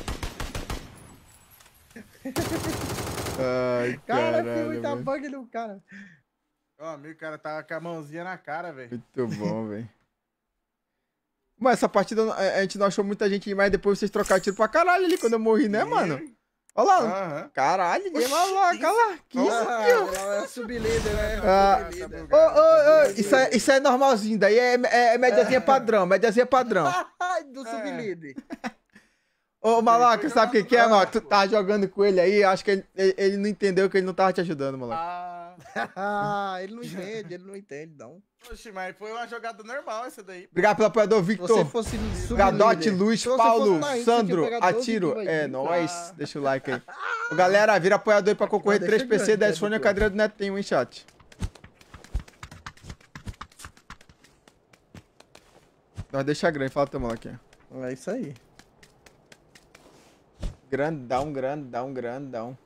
Ai, Cara, tem caralho, muita velho. bug no cara. Ó, amigo, o cara tá com a mãozinha na cara, velho. Muito bom, velho. Mas essa partida a a gente não achou muita gente, mas depois vocês trocaram tiro pra caralho ali quando eu morri, né, mano? Olha lá. Aham. Caralho, ninguém maloca, olha lá. Que isso, Ah, tio? ela é sublíder, né? Ah, Sublíder. Ô, ô, ô, isso é, isso é normalzinho, daí é, é, é médiazinha padrão, médiazinha padrão. Ai, do sublíder. Ô, Malaca, sabe o que que é, Ah, mano? Tu pô. tava jogando com ele aí, acho que ele, ele, ele não entendeu que ele não tava te ajudando, Malaca. Ah, Ah, ele não entende, ele não entende, não. oxe, mas foi uma jogada normal essa daí. Obrigado pelo apoiador, Se você Victor. fosse sublíder. Gadote, Luiz, Se você Paulo, fosse na Índia, você Sandro, tinha pegado Atiro. todos os É, aí. nóis. Ah. Deixa o like aí. Ô, galera, vira apoiador aí pra concorrer Deixa três P C, grande, dez né, fone e a Victor? cadeira do Netinho, hein, chat. Nós deixa grande, fala teu aqui. É isso aí. Grandão, grandão, grandão.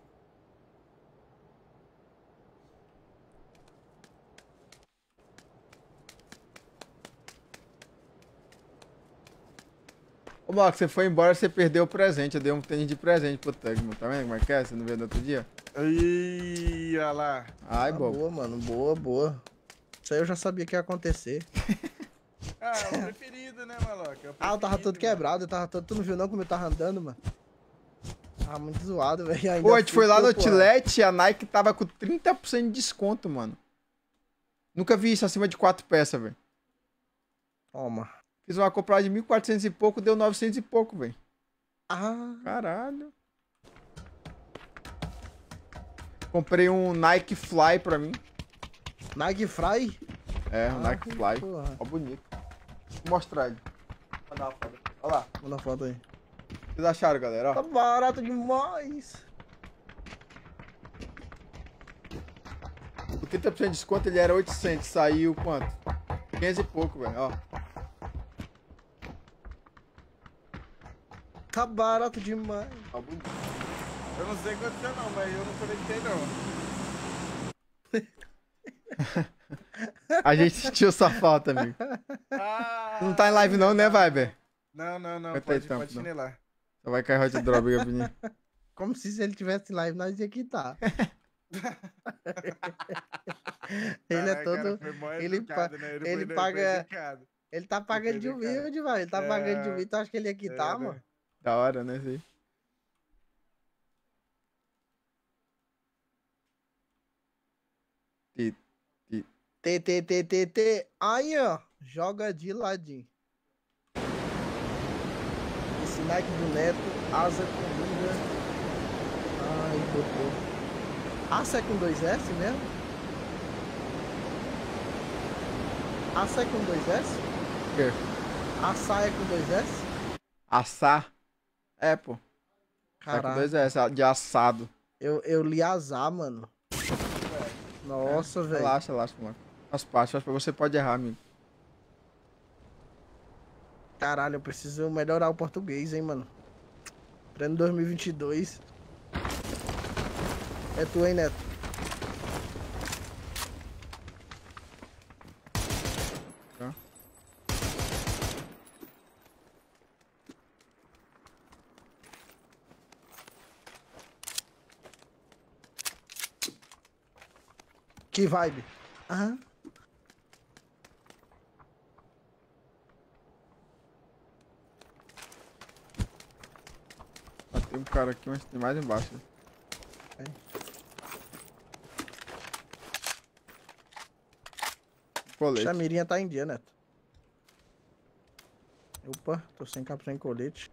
Ô, Marco, você foi embora, você perdeu o presente. Eu dei um tênis de presente pro Tugman. Tá vendo como é que é? Você não viu no outro dia? Ih, olha lá. Ai, Ah, bobo. boa, mano. Boa, boa. Isso aí eu já sabia que ia acontecer. Ah, o preferido, né, maloca? É o Ah, eu tava preferido, todo mano. quebrado, eu tava todo. Tu não viu não como eu tava andando, mano? Tava muito zoado, velho. Ainda Pô, a gente fui foi lá no pro- Outlet e a Nike tava com trinta por cento de desconto, mano. Nunca vi isso acima de quatro peças, velho. Toma. Fiz uma compra de mil e quatrocentos e pouco, deu novecentos e pouco, velho. Ah, Caralho. Comprei um Nike Fly pra mim. Nike Fry? É, um Ah, Nike Fly. porra. Ó, bonito. Vou mostrar ele. Vou mandar uma foto. Olha lá. Manda a foto aí. O que vocês acharam, galera? Tá Ó. barato demais. Por trinta por cento de desconto ele era oitocentos. Saiu quanto? quinhentos e pouco, velho. Ó. Tá barato demais. Ó, bonito. Eu não sei quanto é não, mas eu não conectei não. A gente sentiu sua falta, amigo. Ah, Não tá em live não, né, Viber? Não, não, não. Vai ter Pode, tempo, pode não. chinelar. Só vai cair hot drop, Gabriel. Como se se ele tivesse live, nós ia quitar. Ele é Caralho, todo. cara, foi mó ele educado, pa- né? ele foi- foi paga- educado. Ele tá pagando de Entendi, cara. humilde, velho. Ele tá É, pagando de humilde. Tu acha que ele ia quitar, é, né? mano? Da hora, né, isso aí? E T, T, T, T, T. Aí, ó. Joga de ladinho. Esse Nike do Neto. Asa com linda. Ai, botou. Asa é com dois S mesmo? Asa é com dois S? o quê? Asa é com dois S? Assar? É, pô. Tá com Caralho. dois S, de assado. Eu, eu li azar, mano. Nossa, velho. Relaxa, relaxa, mano. Faz parte, faz parte. Você pode errar, amigo. Caralho, eu preciso melhorar o português, hein, mano. Pleno dois mil e vinte e dois. É tu, hein, Neto? Tá. Que vibe? Aham. Ah, tem um cara aqui, mas tem mais embaixo. Colete. Chamirinha tá em dia, Neto. Opa, tô sem captura em colete.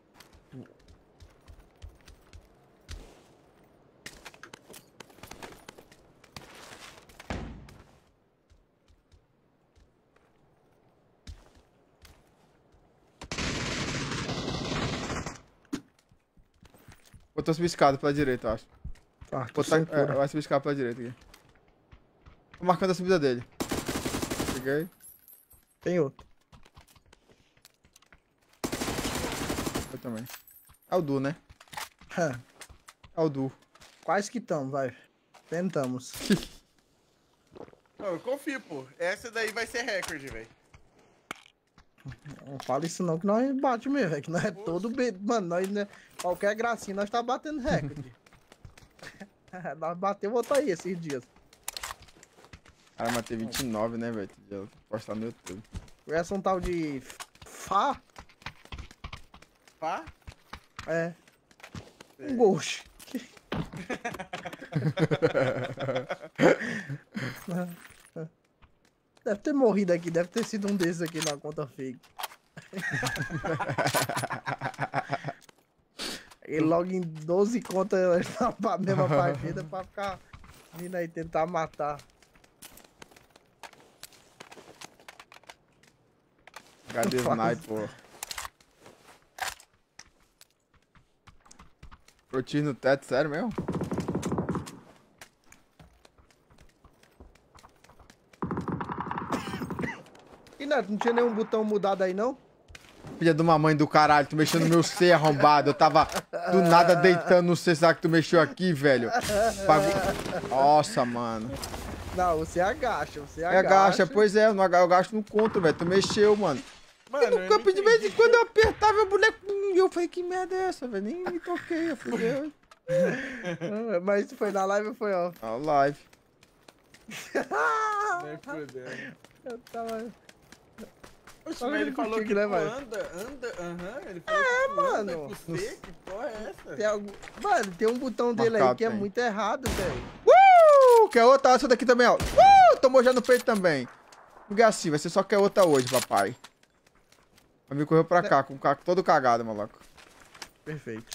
Botou subir escada pela direita, eu acho. Tá, tô Botar, sem é, cura. vai subir escada pela direita aqui. Tô marcando a subida dele. Peguei. Tem outro. Eu também. É o Du, né? É o Du. Quais que estamos, vai? Tentamos. Não, eu confio, pô. Essa daí vai ser recorde, velho. Não fala isso não, que nós bate mesmo, é que nós é todo... Be... Mano, nós, né, qualquer gracinha, nós tá batendo recorde. Nós bateu outro aí esses dias. Cara, matei vinte e nove, né, velho? Vou postar no YouTube. Essa um tal de... Fá? Pá? É. Um ghost. Deve ter morrido aqui, deve ter sido um desses aqui na conta fake. E logo em doze contas na mesma partida pra ficar vindo aí tentar matar. Cadê o sniper, pô? Proteína no teto, sério mesmo? E Neto, não tinha nenhum botão mudado aí, não? Filha de uma mãe do caralho, tu mexeu no meu C arrombado. Eu tava do nada deitando no C, sabe que tu mexeu aqui, velho? Pagu... Nossa, mano. Não, você agacha, você É agacha. agacha, pois é, eu agacho no conto, velho. Tu mexeu, mano. Mano, E no eu campo não de vez em entendi. quando eu apertava o boneco. E eu falei, que merda é essa, velho? Nem me toquei, eu fui Ah, Mas isso foi na live ou foi off? a live. Nem fudendo. Eu tava... Oxe, Olha mas ele ele falou contigo, que né, tu velho? anda, anda, aham. Ele falou É, que tu anda mano. com C, que porra é essa? Tem algum... Mano, tem um botão dele aí Marcado que é tem. muito errado, velho. Uh! Quer outra? Essa daqui também, ó. Uh! Tomou já no peito também. Porque assim, vai ser só quer outra hoje, papai. O amigo correu pra cá, com o caco todo cagado, maluco. Perfeito.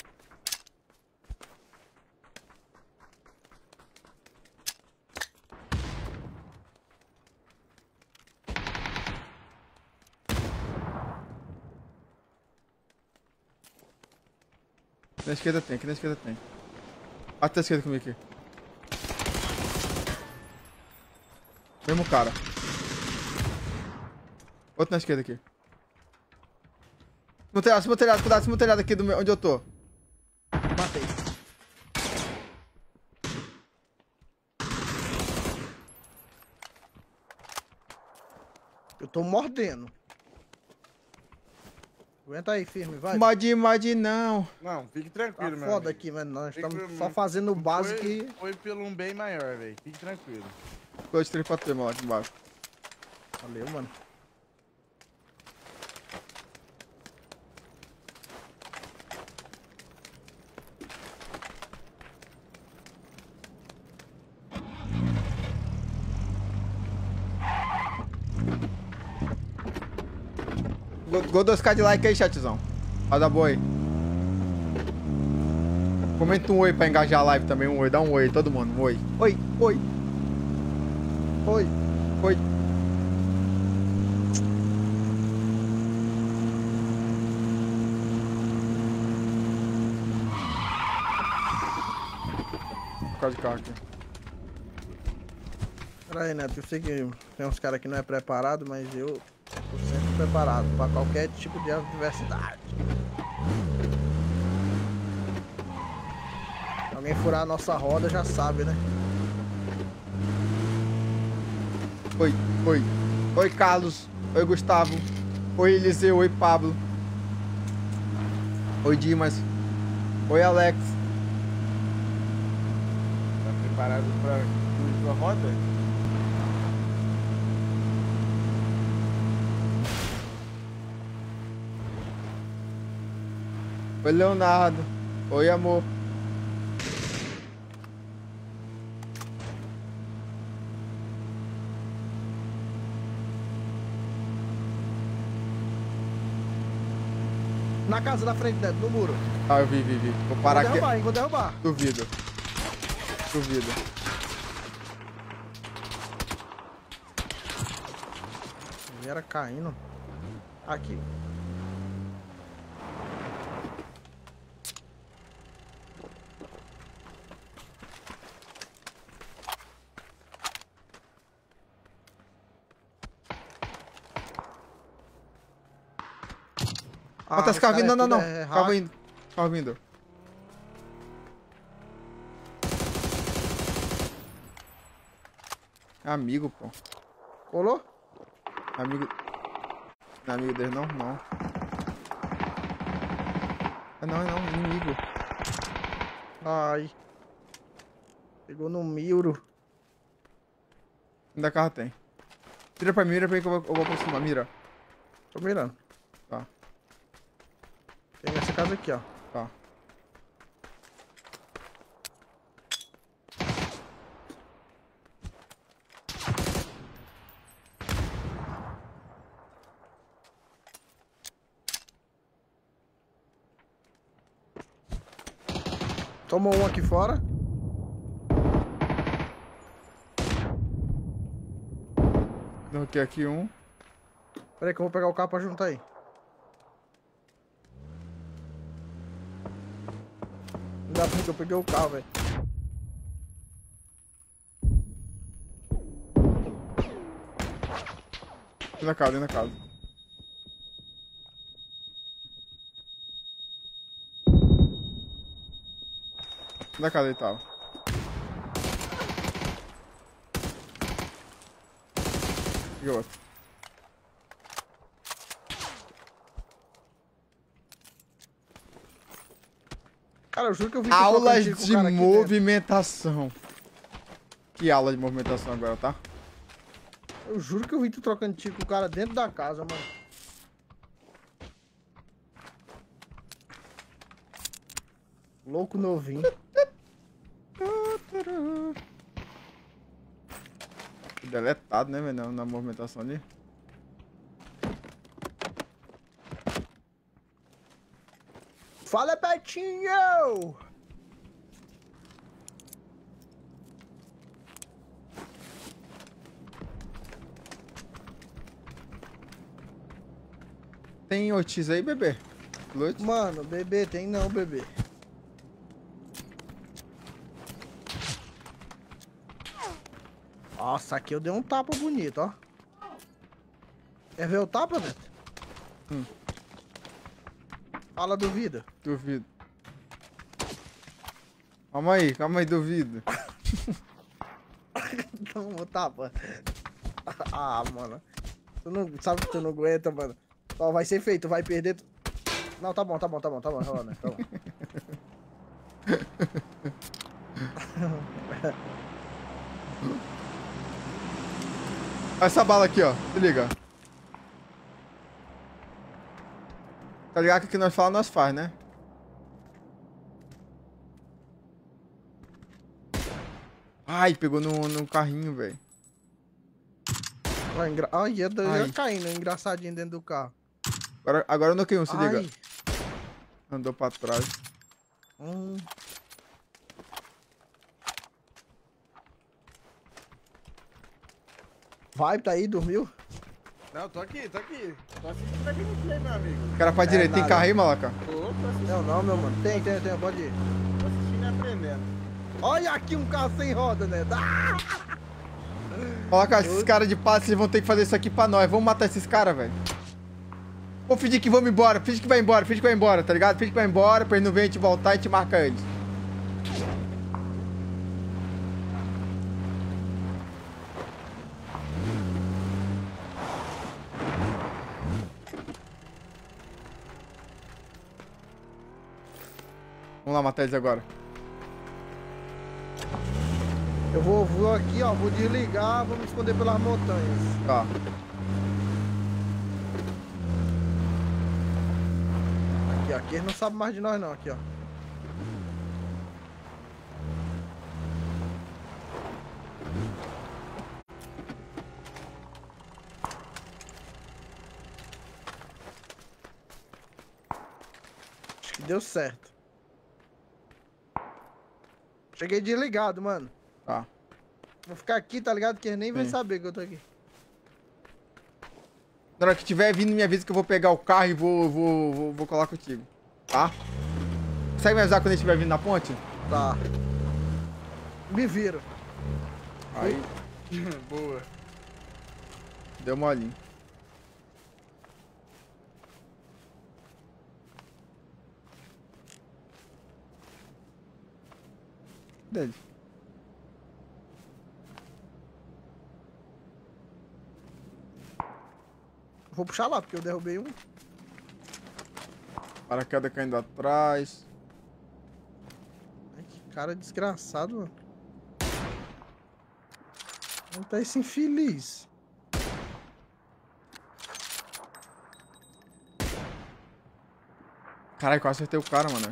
Aqui na esquerda tem, aqui na esquerda tem. Até a esquerda comigo aqui. Mesmo cara. Outro na esquerda aqui. No telhado, cima do telhado, cuidado, cima do telhado aqui do meu, onde eu tô. Matei. Eu tô mordendo. Aguenta aí, firme, vai. Made, made não. Não, fique Tá tranquilo, meu foda amigo. aqui, mano. Nós Fique estamos por- só fazendo o básico foi, e... Foi pelo um bem maior, velho. Fique tranquilo. Dois, três pra ter, maluco, embaixo. Valeu, mano. Gol dois K de like aí, chatzão. Roda boa aí. Comenta um oi pra engajar a live também, um oi. Dá um oi aí, todo mundo, um oi. Oi, oi, Oi. oi. Por causa de carro aqui. Pera aí, Neto. Eu sei que tem uns caras que não é preparado, mas eu tô sempre preparado pra qualquer tipo de adversidade. Se alguém furar a nossa roda, já sabe, né? Oi, oi. Oi, Carlos. Oi, Gustavo. Oi, Eliseu. Oi, Pablo. Oi, Dimas. Oi, Alex. Tá preparado pra sua roda? Oi, Leonardo. Oi, amor. Na casa da frente, Neto, no muro. Ah, eu vi, vi, vi. Vou Vou parar aqui. derrubar, hein? Vou derrubar. Duvido. Duvido. Ele era caindo. Aqui. Ah, tá esse os carro cara vindo, é não, não, tudo não. é Carro hack. vindo. Carro vindo. É amigo, pô. Colou? É amigo. Não é amigo dele, não? Não. Ah, não, é não. Inimigo. Ai. Pegou no miro. Ainda carro tem. Mira pra mim, mira pra mim que eu vou, eu vou aproximar. Mira. Tô mirando. Tá, Tem nessa casa aqui, ó. tá. Tomou um aqui fora. Derrotei aqui um. Pera aí que eu vou pegar o carro pra juntar aí. Ainda bem que eu peguei o carro, velho. Dentro da casa, dentro da casa. Dentro da casa ele tava. E outro. Cara, eu juro que eu vi tu Aulas trocando tiro com o de cara aqui dentro. movimentação. Que aula de movimentação agora, tá? Eu juro que eu vi tu trocando tiro com o cara dentro da casa, mano. Louco novinho. Deletado, né, velho? Na, na movimentação ali. Fala, Betinho! Tem Otis aí, bebê? Lute? Mano, bebê, tem não, bebê. Nossa, aqui eu dei um tapa bonito, ó. Quer ver o tapa, Neto? Hum. Fala, duvida. Duvido. Calma aí, calma aí, duvido. Toma o tapa. Ah, mano. Tu não sabe que tu não aguenta, mano. Ó, vai ser feito, vai perder. Tu... Não, tá bom, tá bom, tá bom, tá bom, tá bom, né? Tá bom. Essa bala aqui, ó. Se liga. Tá ligado que o que nós falamos, nós faz, né? Ai, pegou no, no carrinho, velho. Ai, engra... Ai, ia, ia Ai. caindo, engraçadinho dentro do carro. Agora, agora eu noquei um, se liga. Ai. Andou pra trás. Hum. Vai, tá aí, dormiu? Não, tô aqui, tô aqui. Tô assistindo a gameplay, meu amigo. Cara pra direita, tem nada. carro aí, malaca? Tô, tô assistindo, Não, não, meu mano. Tem, tem, tem, pode ir. tô assistindo e aprendendo. Olha aqui um carro sem roda, né? Ah! Olha, cara, esses caras de passe, eles vão ter que fazer isso aqui pra nós. Vamos matar esses caras, velho. Vou fingir que vamos embora, finge que vai embora, finge que vai embora, tá ligado? Finge que vai embora, pra eles não verem a gente voltar e a gente marca eles. Vamos lá matar eles agora. Eu vou, vou aqui, ó. Vou desligar, vou me esconder pelas montanhas. Tá. Aqui, ó. Aqui eles não sabem mais de nós, não. Aqui, ó. Acho que deu certo. Cheguei desligado, mano. Tá. Vou ficar aqui, tá ligado? Que eles nem vai Sim. saber que eu tô aqui. Na hora que tiver vindo, me avisa que eu vou pegar o carro e vou, vou, vou, vou colar contigo. Tá? Consegue me avisar quando ele estiver vindo na ponte? Tá. Me viro. Aí, Boa. deu molinho. Dele. Vou puxar lá, porque eu derrubei um. Paraquedas caindo atrás. Ai, que cara desgraçado, mano. Não tá esse infeliz. Caralho, quase acertei o cara, mano.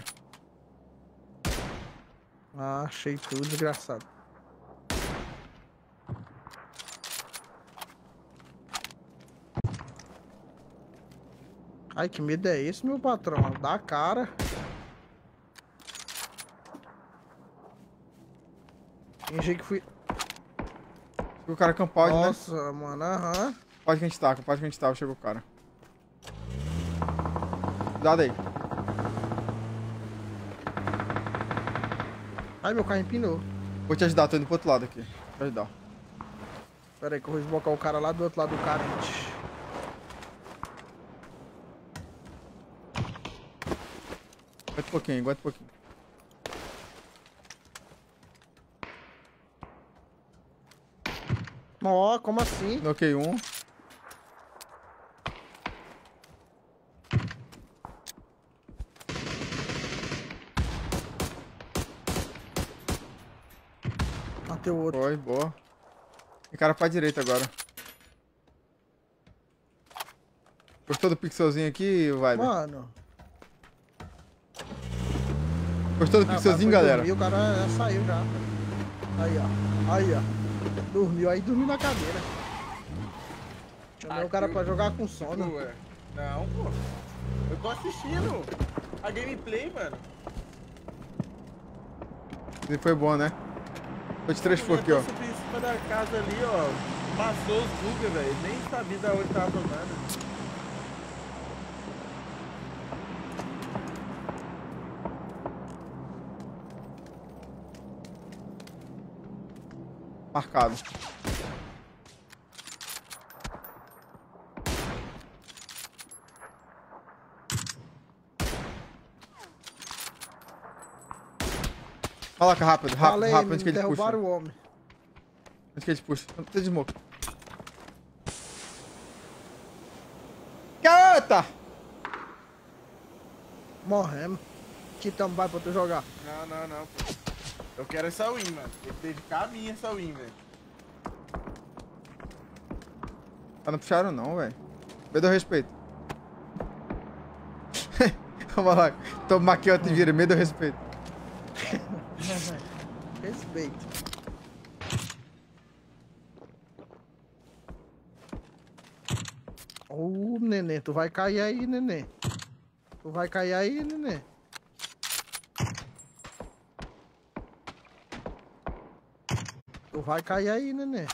Ah, achei tudo desgraçado. Ai, que medo é esse, meu patrão? Dá a cara. Fingi que fui... O cara campode, né? Nossa, mano, aham. Pode que a gente taca, pode que a gente taca, chegou o cara. Cuidado aí. Ai, meu carro empinou. Vou te ajudar, tô indo pro outro lado aqui. Vou te ajudar. Pera aí que eu vou esbocar o cara lá do outro lado do carente. Aguenta um pouquinho, aguenta um pouquinho. Ó, como assim? Noquei um. Matei o outro. Foi, boa. Tem cara pra direita agora. Gostou do pixelzinho aqui, Vibe? Mano. Gostou do Ah, pixelzinho, foi galera? dormir, o cara já saiu já. Aí, ó. Aí, ó. Dormiu, aí dormiu na cadeira. Chamei Aqui o cara o- pra jogar com sono. Ué. Não, pô. Eu tô assistindo a gameplay, mano. Ele foi bom, né? Vou te transfer aqui, ó. Eu subi em cima da casa ali, ó. Passou os bugs, velho. Nem sabia da onde tava jogando. Marcado. Coloca rápido, rápido, Falei, rápido, me antes que ele puxa. derrubaram o homem. Antes que ele puxa. Não precisa de smoke. Garota! Morremos. Titamo vai pra tu jogar. Não, não, não, pô. Eu quero essa win, mano. Tem que dedicar a minha essa win, velho. Ah, não puxaram não, velho. Medo ou respeito? Vamos lá. Toma aqui, ó, te vira. Medo ou respeito? Respeito. Ô, neném, tu vai cair aí, neném. Tu vai cair aí, neném. Tu vai cair aí, neném.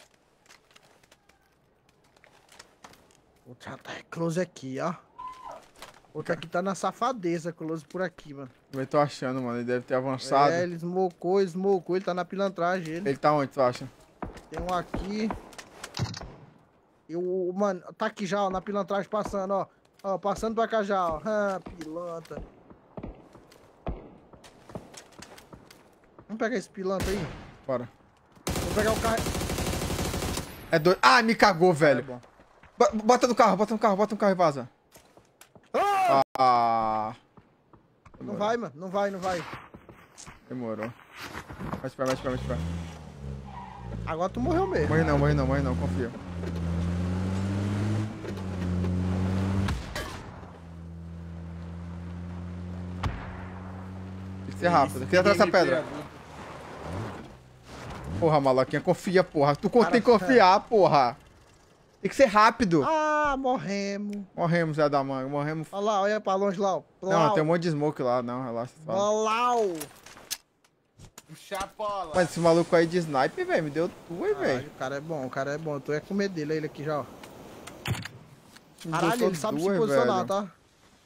Outro já tá close aqui, ó. Outro aqui tá na safadeza, close por aqui, mano. Eu tô achando, mano. Ele deve ter avançado. É, ele smocou, smocou, ele tá na pilantragem, ele. Ele tá onde, tu acha? Tem um aqui. E o, mano, tá aqui já, ó, na pilantragem passando, ó. Ó, passando pra cá já, ó. Ah, pilantra. Vamos pegar esse pilantra aí. Bora. Vou pegar o carro. É doido. Ah, me cagou, É velho. bom. Bo- Bota no carro, bota no carro, bota no carro e vaza. Ah! Ah. Não Demorou. vai, mano. Não vai, não vai. Demorou. Mete pra, mete pra, mete pra. Agora tu morreu mesmo. Morre não, morre não, morre não, confia. Tem que ser rápido. Aqui atrás dessa pedra. Porra, maloquinha, confia, porra. Tu Cara, tem que confiar, porra. Tem que ser rápido. Ah, morremos. Morremos, Zé da manga, morremos. Olha lá, olha pra longe lá, ó. Não, tem um monte de smoke lá, não, relaxa. Só. Olha lá, ó. Chapola. Mas esse maluco aí de sniper, velho, me deu tu, hein, Caralho, velho. o cara é bom, o cara é bom. Eu tô é com medo dele, ele aqui já, ó. Me Caralho, botou ele sabe se duas, posicionar, velho. tá?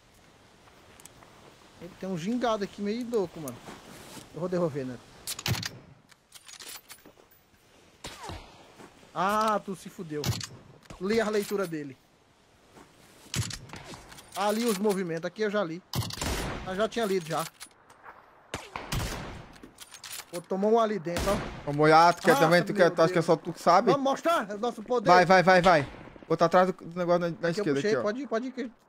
Ele tem um gingado aqui meio louco, mano. Eu vou devolver, né? Ah, tu se fudeu. Li a leitura dele. Ah, li os movimentos. Aqui eu já li. Eu já tinha lido já. Pô, tomou um ali dentro, ó. Vamos olhar, tu quer Ah, também? Tu, quer, meu tu acha que é só tu que sabe? Vamos mostrar o nosso poder. Vai, vai, vai, vai. Vou tá atrás do, do negócio na, na Aqui eu esquerda, puxei, aqui, ó. pode ir, pode ir. que-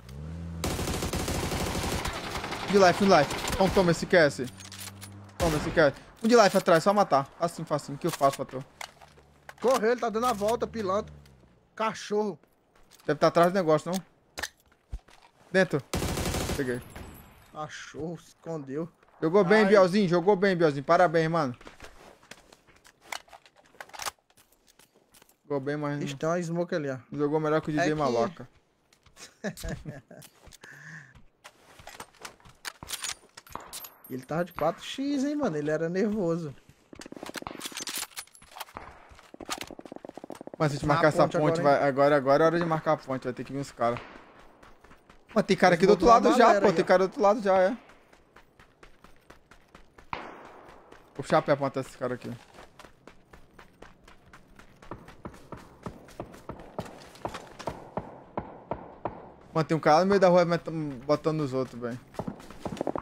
Um de life, um de life. Então toma esse cast. Toma esse cast. Um de life atrás, só matar. Facinho, facinho. O que eu faço, patrão? Correu, ele tá dando a volta, pilantra. Cachorro. Deve estar atrás do negócio, não? Dentro. Peguei. Cachorro, se escondeu. Jogou bem, Ai. Bielzinho. Jogou bem, Bielzinho. Parabéns, mano. Jogou bem, mas Ixi, tem uma smoke ali, ó. não jogou melhor que o D J É que- Maloca. Ele tava de quatro x, hein, mano. Ele era nervoso. Mas se a gente Na marcar essa ponte ponte, agora, vai, agora, agora é hora de marcar a ponte. Vai ter que vir os caras. Mas tem cara Eles aqui do outro vão lado uma já, galera pô. aí, Tem ó. cara do outro lado já, é. Vou puxar a pé pra matar esses caras aqui. Mano, tem um cara no meio da rua met- botando nos outros, velho.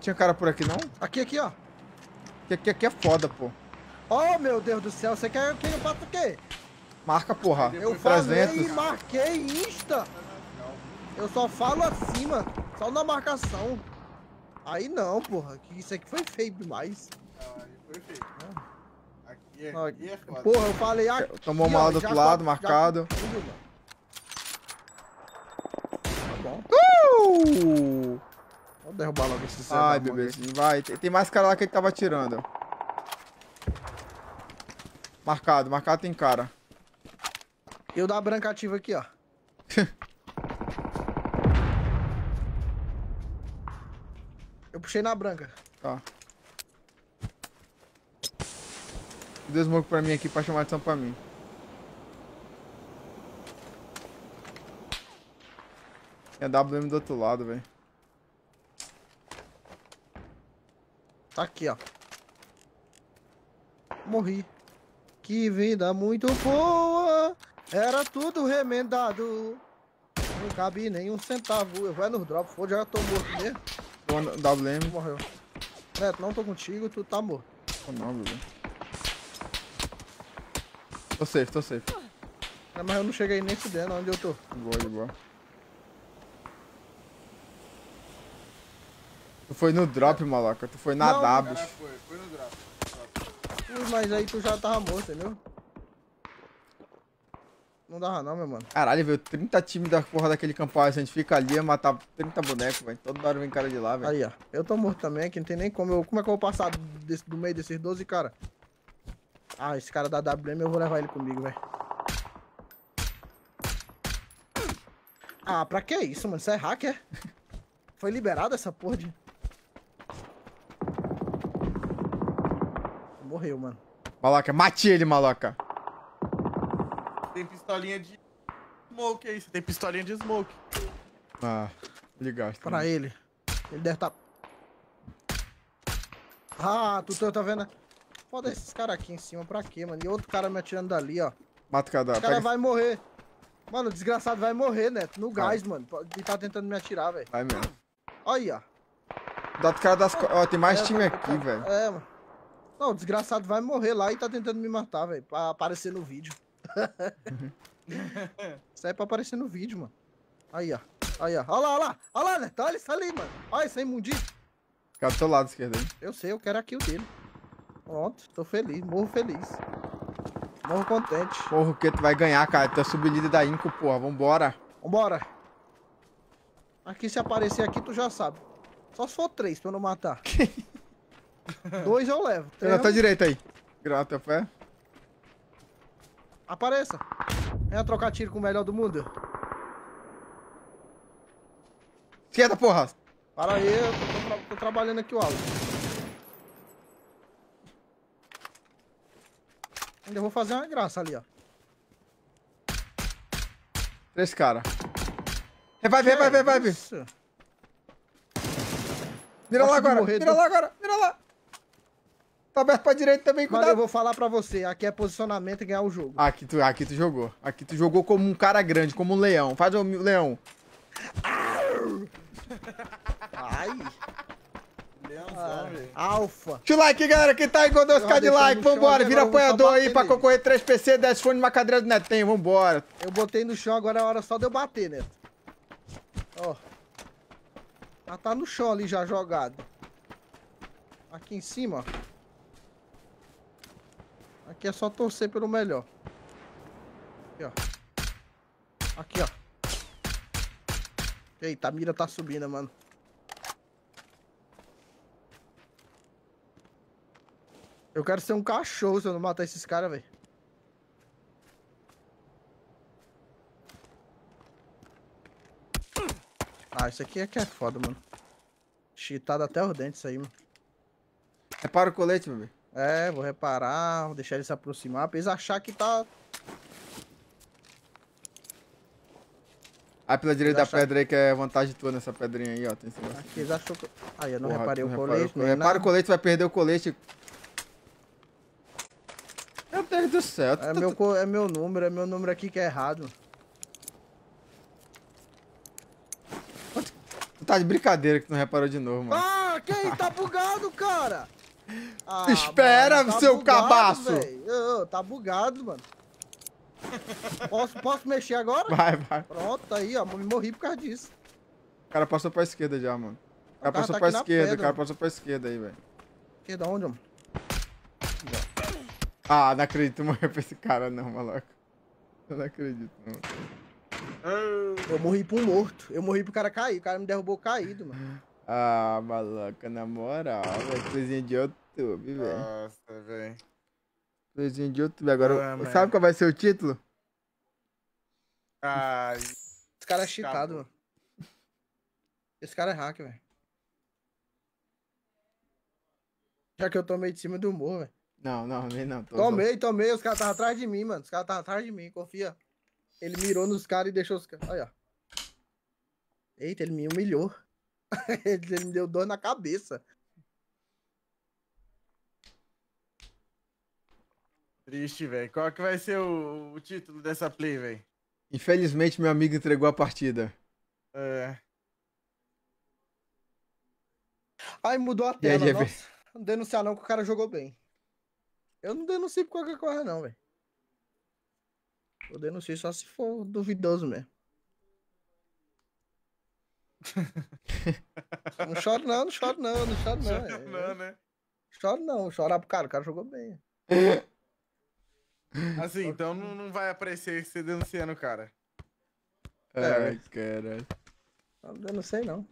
tinha cara por aqui, não? Aqui, aqui, ó. Aqui, aqui, aqui é foda, pô. Oh, meu Deus do céu, você quer que eu faça o quê? Marca, porra. Eu falei e trezentos. marquei Insta. Eu só falo assim, mano. Só na marcação. Aí não, porra. Que isso aqui foi feio demais. Não, aí foi feio. Aqui é, Ó, aqui é foda. Porra, eu falei aqui. Tomou uma ó, lá do já outro lado, já marcado. tudo, mano. Tá bom. Uh! Vou derrubar logo esse Zé Ai, da manga bebezinho, vai. Tem, tem mais cara lá que ele tava atirando. Marcado, marcado tem cara. aqui. Eu da branca ativa aqui, ó. Eu puxei na branca. Tá. Deu smoke pra mim aqui pra chamar atenção pra mim. Tem a W M do outro lado, velho. Tá aqui, ó. Morri. Que vida muito boa. Era tudo remendado. Não cabe nenhum centavo. Eu vou no drop. Foda, já tô morto mesmo. Tô W M. Morreu. Neto, não tô contigo, tu tá morto. Tô não, bebê. Tô safe, tô safe. É, mas eu não cheguei nem fudendo onde eu tô. De boa, de boa. Tu foi no drop, maloca. Tu foi na Não, W. Cara, foi, foi no drop. Ui, mas aí tu já tava morto, entendeu? Não dava não, meu mano. Caralho, veio trinta times da porra daquele campo. A gente fica ali e matar trinta bonecos, velho. Toda hora vem cara de lá, velho. Aí, ó. Eu tô morto também, aqui não tem nem como. Eu, como é que eu vou passar desse, do meio desses doze, cara? Ah, esse cara da W M eu vou levar ele comigo, velho. Ah, pra que isso, mano? Isso é hacker? Foi liberado essa porra de... Morreu, mano. Maloca, mate ele, maloca. Tem pistolinha de smoke aí. Você tem pistolinha de smoke. Ah, ele gasta. Pra ele. Ele deve tá... Ah, tu tá, tá vendo? Foda esses caras aqui em cima, pra quê, mano? E outro cara me atirando dali, ó. Mata o cadáver. O cara Pega... vai morrer. Mano, o desgraçado vai morrer, Neto. No Vai. gás, mano. Ele tá tentando me atirar, velho. Vai mesmo. Olha aí, ó. Dá do cara das... co- Ó, tem mais É, time tá- aqui, velho. É, mano. Não, o desgraçado vai morrer lá e tá tentando me matar, velho. Pra aparecer no vídeo. Isso aí é pra aparecer no vídeo, mano. Aí, ó. Aí, ó. Olha lá, olha lá. Olha lá, Neto. Olha isso ali, mano. Olha isso aí, mundinho. Fica do teu lado esquerdo aí. Eu sei, eu quero a kill dele. Pronto, tô feliz. Morro feliz. Morro contente. Porra, o que tu vai ganhar, cara? Tu é sublíder da Inco, porra. Vambora. Vambora. Aqui, se aparecer aqui, tu já sabe. Só se for três pra eu não matar. Dois eu levo. Tem Três na tua eu... direita aí. Grava teu pé. Apareça. Venha trocar tiro com o melhor do mundo. Esquerda, porra. Para aí, eu tô, tô tra- tô trabalhando aqui o áudio. Ainda vou fazer uma graça ali, ó. Três caras. Revive, revive, revive. Isso. Mira lá Gosto de agora. morrer, Mira tô- lá agora. Mira lá. Tá aberto pra direita também, Mano, eu cuidado. vou falar pra você. Aqui é posicionamento e ganhar o jogo. Aqui tu, aqui tu jogou. Aqui tu jogou como um cara grande, como um leão. Faz o leão. Ai. Leãozão, velho. Alfa. Deixa o like, galera. Quem tá aí com dois Eu k de deixei like, no chão vambora. ali, Vira agora eu vou só apoiador aí bater pra nele. concorrer três P C, dez fone, uma cadeira do Netinho. Vambora. Eu botei no chão, agora é hora só de eu bater, Neto. Ó. Já tá no chão ali já jogado. Aqui em cima, ó. Aqui é só torcer pelo melhor. Aqui, ó. Aqui, ó. Eita, a mira tá subindo, mano. Eu quero ser um cachorro se eu não matar esses caras, velho. Ah, isso aqui é que é foda, mano. Cheatado até os dentes isso aí, mano. Repara o colete, bebê. É, vou reparar, vou deixar ele se aproximar pra eles acharem que tá... Aí pela direita da achar- pedra aí, que é vantagem tua nessa pedrinha aí, ó. Tem esse negócio. Aqui eles acham que... Aí, eu não Porra, reparei tu o reparou colete, o- nem Repara nada. o colete, tu vai perder o colete. Meu Deus do céu. tu- É tu- meu, co- é meu número, é meu número aqui que é errado. Tu tá de brincadeira que tu não reparou de novo, mano. Ah, Ah, que isso? Tá bugado, cara. Ah, Espera, mano, tá seu bugado, cabaço. velho. Ô, tá bugado, mano. Posso, posso mexer agora? Vai, vai. Pronto, aí, ó. Me morri por causa disso. O cara passou pra esquerda já, mano. O cara cara passou tá pra aqui na esquerda, o pedra. cara passou pra esquerda aí, velho. Que da onde, mano? Ah, não acredito morrer pra esse cara não, maluco. Eu não acredito, não. Eu morri pra um morto. Eu morri pro cara cair. O cara me derrubou caído, mano. Ah, maluca, na moral, velho. Coisinha de YouTube, velho. Nossa, velho. Coisinha de YouTube. Agora, Ah, sabe qual vai ser o título? Ai, Esse cara é cheatado, acabou. mano. Esse cara é hacker, velho. Já que eu tomei de cima do morro, velho. Não, não, nem não. Tô Tomei, tomei. Os caras estavam atrás de mim, mano. Os caras estavam atrás de mim, confia. Ele mirou nos caras e deixou os caras. Olha, ó. Eita, ele me humilhou. Ele me deu dor na cabeça. Triste, velho. Qual que vai ser o, o título dessa play, velho? Infelizmente, meu amigo entregou a partida. É. Aí mudou a E aí, tela, G B? nossa. Não denunciar não que o cara jogou bem. Eu não denuncio por qualquer coisa não, velho. Eu denuncio só se for duvidoso mesmo. Não choro não, não choro não, não choro não. é. Não, né? Choro não, chorar pro cara, o cara jogou bem. Assim, então não, não vai aparecer você denunciando o cara. Ai, cara. Eu não sei não.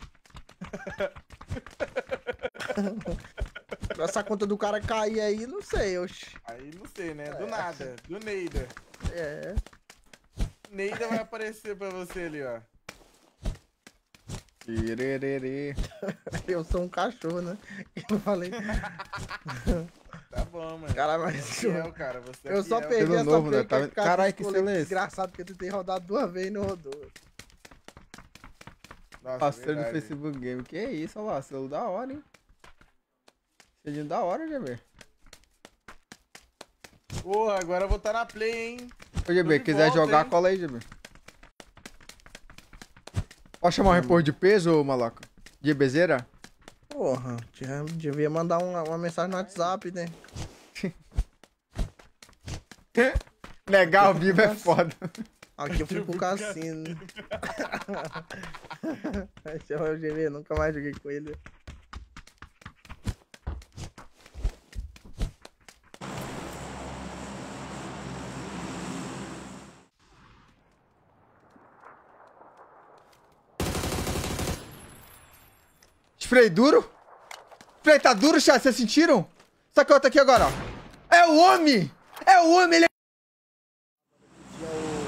Essa conta do cara cair aí, não sei, oxi. Aí não sei, né? Do É. nada. Do Neida. É. Neida vai aparecer pra você ali, ó. Tirerê. Eu sou um cachorro, né? Eu falei. Tá bom, mano. Cara, Você é mas fiel, cara. Você é eu só fiel. perdi Pelo essa novo, play né? Tá que vendo? é por causa Caralho, desse que colete silêncio. desgraçado, porque eu tentei rodar duas vezes e não rodou. Nossa, Parceiro do verdade. Facebook Game. Que isso, olha lá. Celular da hora, hein? Selinho da hora, G B. Porra, agora eu vou estar na play, hein? Ô, G B, de quiser volta, jogar, hein? cola aí, G B. Pode chamar um repor de peso, ô maloca? De bezeira? Porra, tinha- devia mandar uma, uma mensagem no WhatsApp, né? Negar ao vivo é foda. Aqui eu fui pro cassino. Esse é o G V, nunca mais joguei com ele. Spray duro? Spray tá duro, chat, vocês sentiram? Saca outra aqui agora, ó. É o homem! É o homem, ele é... Tinha o.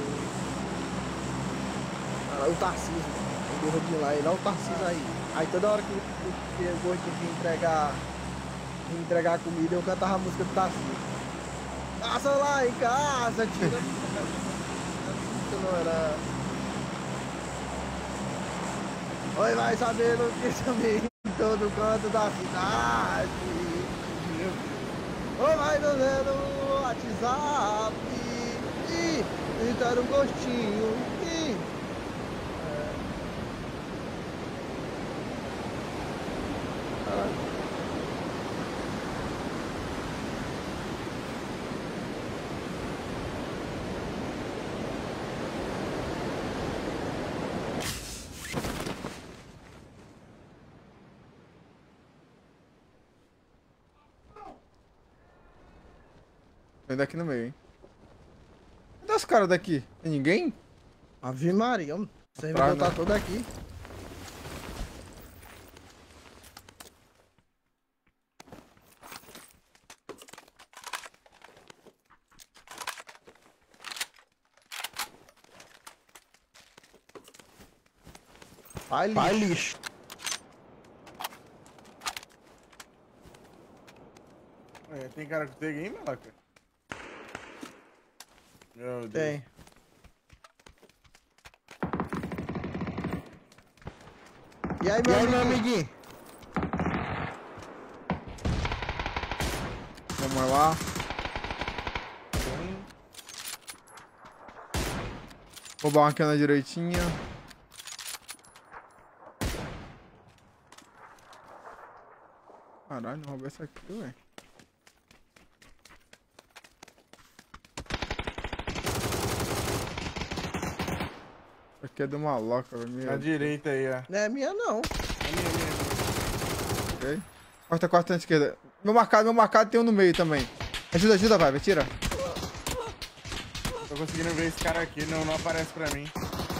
Ah, o Tarcísio, o gordinho lá, ele é o Tarcísio aí. Aí toda hora que o, que o gordinho vinha entregar. Vinha entregar a comida, eu cantava a música do Tarcísio. Passa lá em casa, tira. Não era. Oi, vai sabendo que também em todo canto da cidade. Oi, vai fazendo o WhatsApp. E dar um gostinho. E... É. Ah. Vem daqui no meio, hein? Cadê os caras daqui? Tem ninguém? Ave Maria, o Pra servidor tá não. todo aqui. Vai lixo. Vai lixo. É, tem cara que tem aí, Malaca? Meu Deus. Tem. E aí, meu, E aí, meu amiguinho? Vamos lá. Roubar uma aqui na direitinha. Caralho, não roubei essa aqui, velho. Aqui é do maloca, velho. Na direita aí, ó. Não é minha, não. É minha, minha, minha. Ok. Corta, corta na esquerda. Meu marcado, meu marcado tem um no meio também. Ajuda, ajuda, vai, vai, tira. Tô conseguindo ver esse cara aqui, não, não aparece pra mim.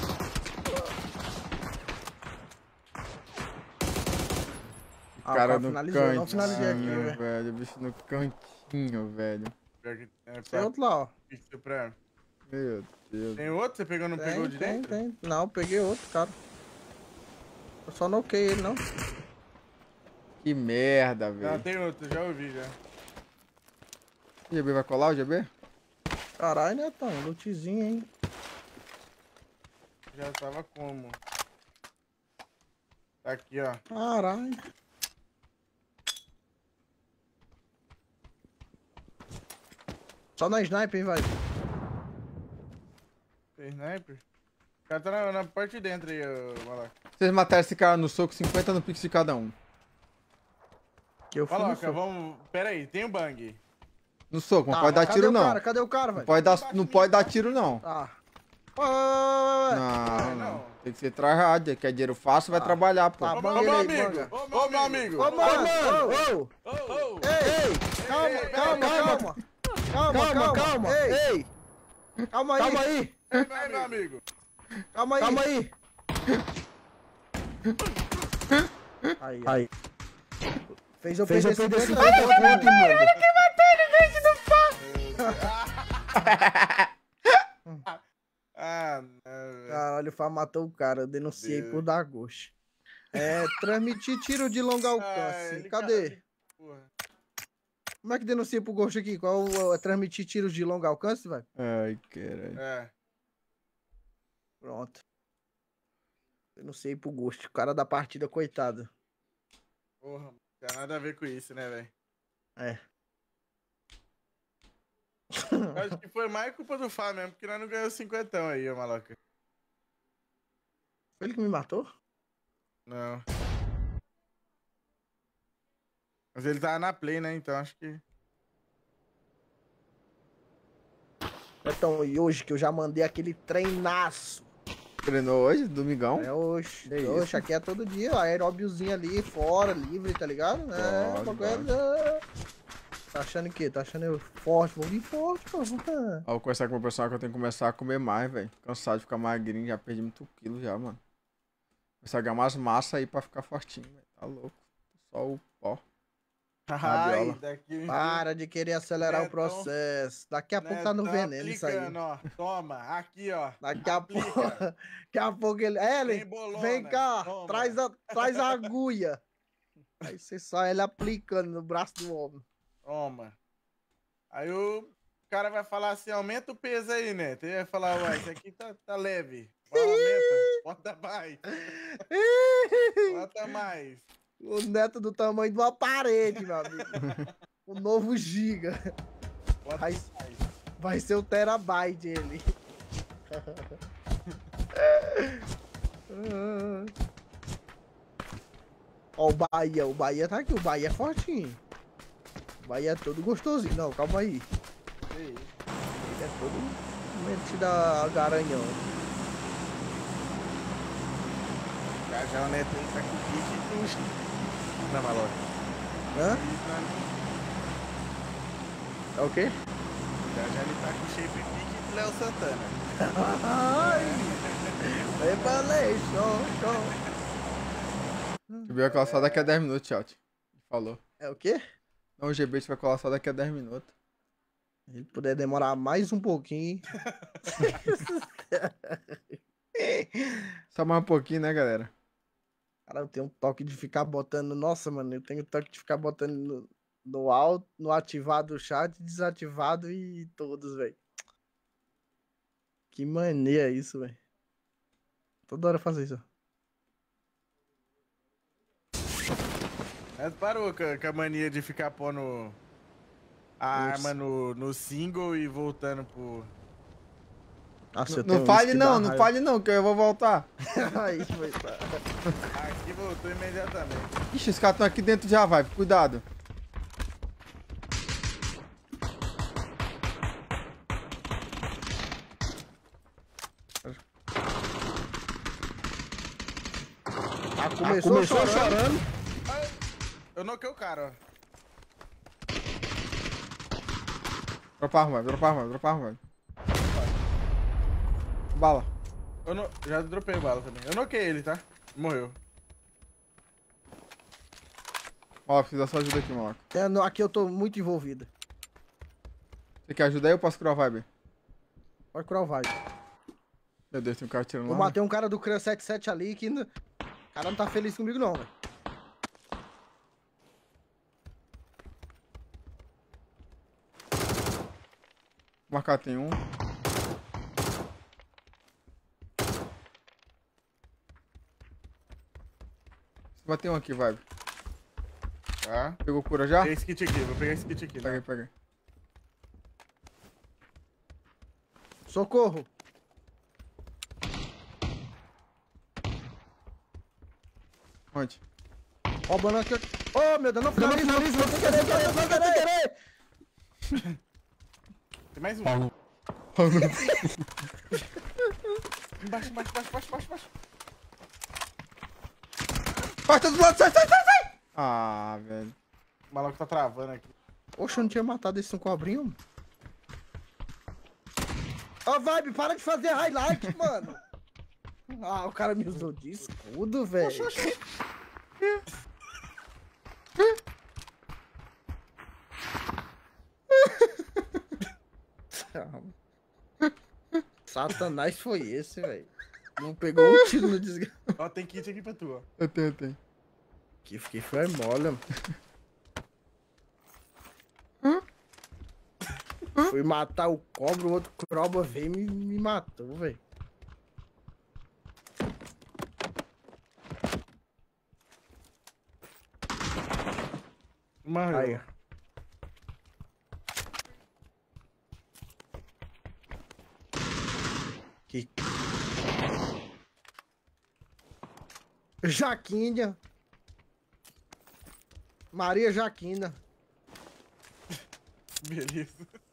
Ah, Cara cara no finalizou, cantinho, não finalizei aqui, velho. velho. O bicho no cantinho, velho. Pior que é Tem pra- outro lá, ó. pixel pra- Meu Deus. Tem outro? Você pegou, não pegou Tem, de tem, dentro? tem. Não, peguei outro, cara. Eu só noquei ele, não. Que merda, Não, velho. tem outro, já ouvi já. O G B vai colar o G B? Caralho, né, Tom? Lootzinho, hein? Já tava como? Tá aqui, ó. Caralho. Só na sniper, hein, vai. Tem sniper? O cara tá na, na parte de dentro aí, ô Malaca. Vocês mataram esse cara no soco, cinquenta no pix de cada um. Que eu fui no Malaca, soco. vamos... Pera aí, tem um bang. No soco, não Tá, pode dar cadê tiro o não. Cara? Cadê o cara, Não velho? pode dar, não pode dar tiro não. Tá. Ué, ué, ué, ué. Não, não. não. Tem que ser tryhard, quer dinheiro fácil, vai trabalhar, pô. Tá Ô, bom, meu ele aí, amigo! manga. Ô, meu, ô, meu amigo! Ô, mano! Ô, ô! Ô, ô! Ei, ei! Calma, ei, calma, ei, calma! Calma, calma, calma! Ei! Calma aí! Calma aí! Vai, meu amigo! Calma aí! Calma aí! Aí, aí. Fez eu Fez eu perder perder cinquenta pontos, mano. Ah, não, velho. Caralho, o Fá matou o cara. Eu denunciei Deus. por dar gosto. É, transmitir tiro de longo Ah, alcance. ele- Cadê? Porra. Como é que denuncia pro gosto aqui? Qual é o- transmitir tiros de longo alcance, velho? Ai, caralho. É. Pronto. Denunciei pro gosto. O cara da partida, coitado. Porra, não tem nada a ver com isso, né, velho? É. Eu acho que foi mais culpa do Fá mesmo, porque nós não ganhamos cinquentão aí, ô maloca. Foi ele que me matou? Não. Mas ele tava na play, né? Então acho que. Então, e hoje que eu já mandei aquele treinaço. Treinou hoje, domingão? É hoje. Que Hoje isso? aqui é todo dia. Aeróbiozinho ali, fora, livre, tá ligado? É, Pode, uma coisa. Tá achando o quê? Tá achando eu forte? Vou vir forte, pô. Ó, vou conversar com o meu personal que eu tenho que começar a comer mais, velho. Cansado de ficar magrinho, já perdi muito quilo já, mano. Começar a ganhar umas massas aí pra ficar fortinho, velho. Tá louco. Só o pó. Ai, Rabiola. daqui uns Para de querer acelerar o Netão. processo. Daqui a pouco dias, tá no né, veneno isso aí. aplicando, ó. Toma, aqui, ó. Daqui a pouco. Aplica. Daqui a pouco ele. Ellen, Tem bolona, vem cá, toma. traz a, traz a agulha. Aí você só ele aplicando no braço do homem. Toma. Aí o cara vai falar assim, aumenta o peso aí, né? Ele vai falar, ué, isso aqui tá, tá leve. Ó, aumenta, bota mais. Bota mais. O neto do tamanho de uma parede, meu amigo. O novo Giga. Bota Vai, mais. vai ser o terabyte ele. Ó, o Bahia. O Bahia tá aqui. O Bahia é fortinho. O Bahia é todo gostosinho. Não, calma aí. Ei, Ele é todo metido a garanhão. Já já o Neto tá com pique com os... Na maloca. Hã? É o quê? Já já ele tá com shape pique do Léo Santana. Ai! Revelation! Subiu a colar só daqui a dez minutos, chat. Falou. É o quê? Não, o G B vai colar só daqui a dez minutos. Se ele puder demorar mais um pouquinho. Só mais um pouquinho, né, galera? Cara, eu tenho um toque de ficar botando. Nossa, mano, eu tenho toque de ficar botando no, no alto, no ativado o chat, desativado e todos, velho. Que mania isso, velho. Toda hora fazer isso. Mas parou com a, com a mania de ficar pondo a Ups. arma no, no single e voltando pro... Nossa, eu Não tenho fale uísque não, da não raiva. fale não, que eu vou voltar. Aí, foi, tá. Aqui voltou imediatamente. Ixi, os caras estão aqui dentro já, vai. Cuidado. Ah, começou, começou chorando. chorando. Eu noquei o cara, ó. Dropa arma, vai, dropa arma, dropa arma, vai. Bala. Eu no... Já dropei bala também. Eu noquei ele, tá? Morreu. Ó, fiz a sua ajuda aqui, maluco. É, no- aqui eu tô muito envolvido. Você quer ajuda aí ou posso curar o vibe? Pode curar o vai. Meu Deus, tem um cara tirando Eu lá. matei um cara do Cran setenta e sete ali que n- o cara não tá feliz comigo não, velho. Vou marcar, tem um. Bateu um aqui, vibe. Tá? Pegou cura já? Peguei esse kit aqui, vou pegar esse kit aqui. Peguei, Tá? peguei. Socorro. Onde? Roubando aqui. Ô, meu Deus, não finaliza, não finaliza, não querer, querer, não querer, querer. Tem mais um. Embaixo, embaixo, embaixo, embaixo, embaixo, embaixo. Vai, todo lado, sai, sai, sai, sai! Ah, velho. O maluco tá travando aqui. Oxe, eu não tinha matado esse um cobrinho, mano. Ô, Vibe, para de fazer highlight, mano. Ah, o cara me usou de escudo, velho. Satanás foi esse, velho. Não pegou um tiro no desgraça. Ó, tem kit aqui pra tu, ó. Eu tenho, eu tenho. Que fiquei foi mole, mano. Fui matar o cobra, o outro cobra veio e me, me matou, velho. Morreu. Aí, ó. Que... Jaquinha. Maria Jaquina. Beleza.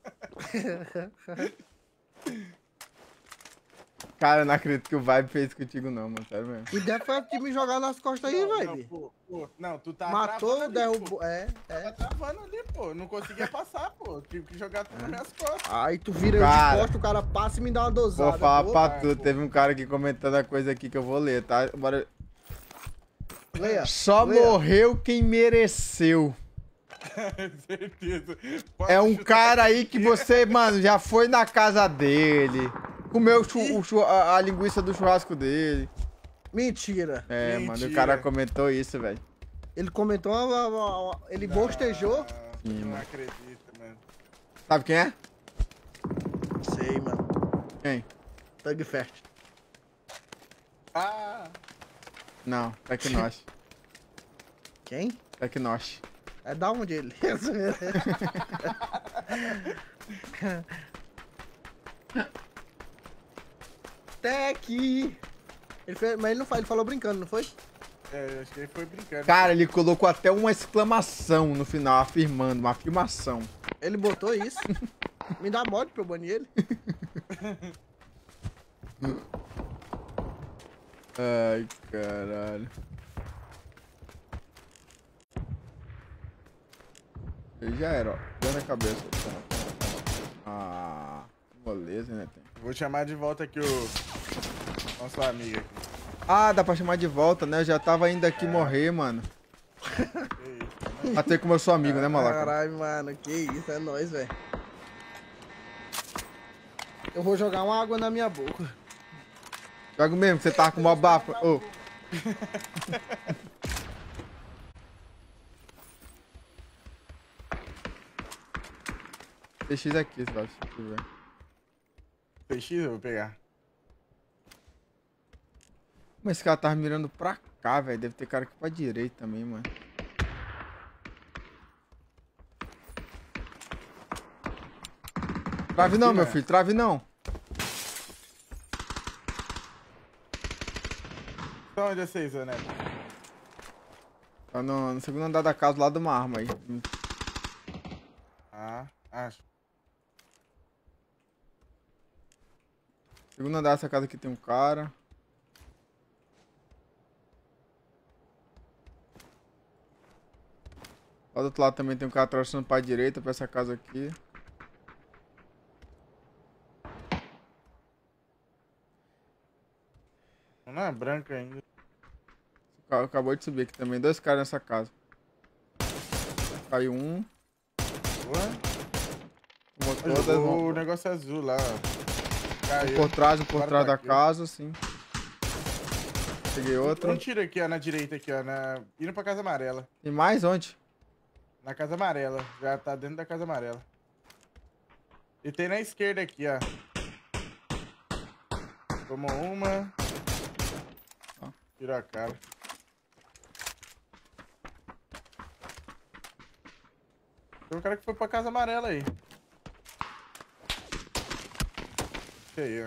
Cara, eu não acredito que o vibe fez contigo não, mano. Sério mesmo. E deve foi de me jogar nas costas aí, Não, não, velho. pô, pô, não, tu tá Matou, travando ali, derrubou. pô. É, Tá é. travando ali, pô. Não conseguia passar, pô. Tive que jogar tudo nas minhas costas. Aí tu vira Cara, de costas, o cara passa e me dá uma dosada. Vou falar Pô, pra vai, tu, pô. teve um cara aqui comentando a coisa aqui que eu vou ler, tá? Bora. Leia. Só Leia. morreu quem mereceu. Certeza. É um chutar cara aí aqui. que você, mano, já foi na casa dele. Comeu o chu- o chu- a, a linguiça do churrasco dele. Mentira. É, Mentira. mano, o cara comentou isso, velho. Ele comentou, uma- uma- uma- ele bostejou. Ah, Sim, não mano. acredito, mano. Sabe quem é? Sei, mano. Quem? Thug Fest. Ah, Não, Tecnosh. Quem? Tecnosh. É da onde ele? Tec! Ele fez, mas ele não faz, ele falou brincando, não foi? é, acho que ele foi brincando. Cara, ele colocou até uma exclamação no final, afirmando, uma afirmação. Ele botou isso. Me dá mod pra eu banir ele. Ai, caralho. Ele já era, ó. Deu na cabeça. Ah, moleza, né? Tem. Vou chamar de volta aqui o nosso amigo aqui. Ah, dá pra chamar de volta, né? Eu já tava indo aqui morrer, mano. Eita, Até como eu sou amigo, né, malaca? Caralho, mano, que isso, é nóis, velho. Eu vou jogar uma água na minha boca. Joga mesmo, você tava com mó bafo. Ô. T X aqui, se você tiver. P X eu vou pegar. Mas esse cara tava mirando pra cá, velho. Deve ter cara aqui pra direita também, mano. Trave não, Aqui, meu né? filho. Trave não. Então onde é vocês, Neto? Tá no, no segundo andar da casa, lá de uma arma aí. Ah, acho. Segundo andar dessa casa aqui tem um cara. Lá do outro lado também tem um cara atravessando pra direita, pra essa casa aqui. Não é branca ainda. Acabou de subir aqui também. Dois caras nessa casa. Caiu um. Boa. Uma toda, O uma... negócio azul lá, ó. Caiu. Um por trás, um por Agora trás tá da aqui. casa, assim. Peguei outro. Um tiro aqui, ó, na direita aqui, ó. Na... Indo pra casa amarela. E mais onde? Na casa amarela. Já tá dentro da casa amarela. E tem na esquerda aqui, ó. Tomou uma. Ó. Tirou a cara. Tem um cara que foi pra casa amarela aí. Que aí, ó.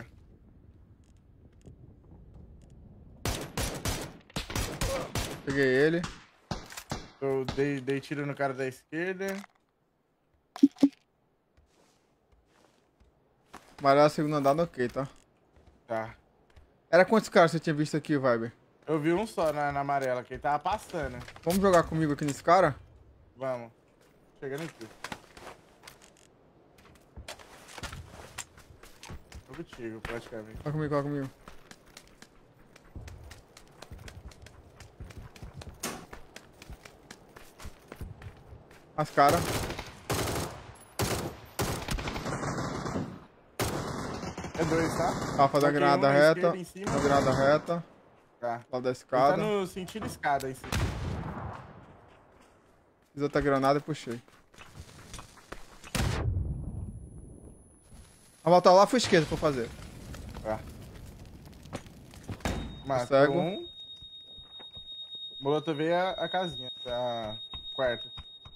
Peguei ele. Eu dei, dei tiro no cara da esquerda. Amarelo, segundo andar, no ok, tá? Tá. Era quantos caras você tinha visto aqui, Viber? Eu vi um só na, na amarela, que ele tava passando. Vamos jogar comigo aqui nesse cara? Vamos. Chegando aqui. Tô contigo, praticamente. Vai comigo, vai comigo. As caras. É dois, tá? Tá, fazer Só a que granada um na reta. esquerda em cima. Uma granada reta. Tá. Lá da Ele tá escada. no sentido escada em cima. Fiz outra granada e puxei. Vou voltar lá pro esquerdo pra fazer. Tá. Matou cego. um. Molotov a, a casinha. A quarta.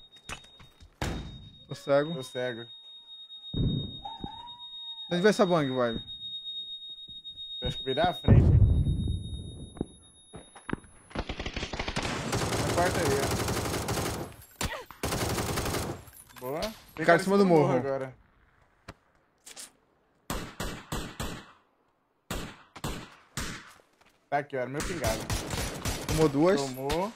Tô cego. Tô cego. Onde vai essa bang, vai? Eu acho que virar a frente. Na quarta aí, ó. Boa. Tem Cara em cima do morro. agora. Tá aqui, ó. No meu pingado. Tomou duas. Tomou.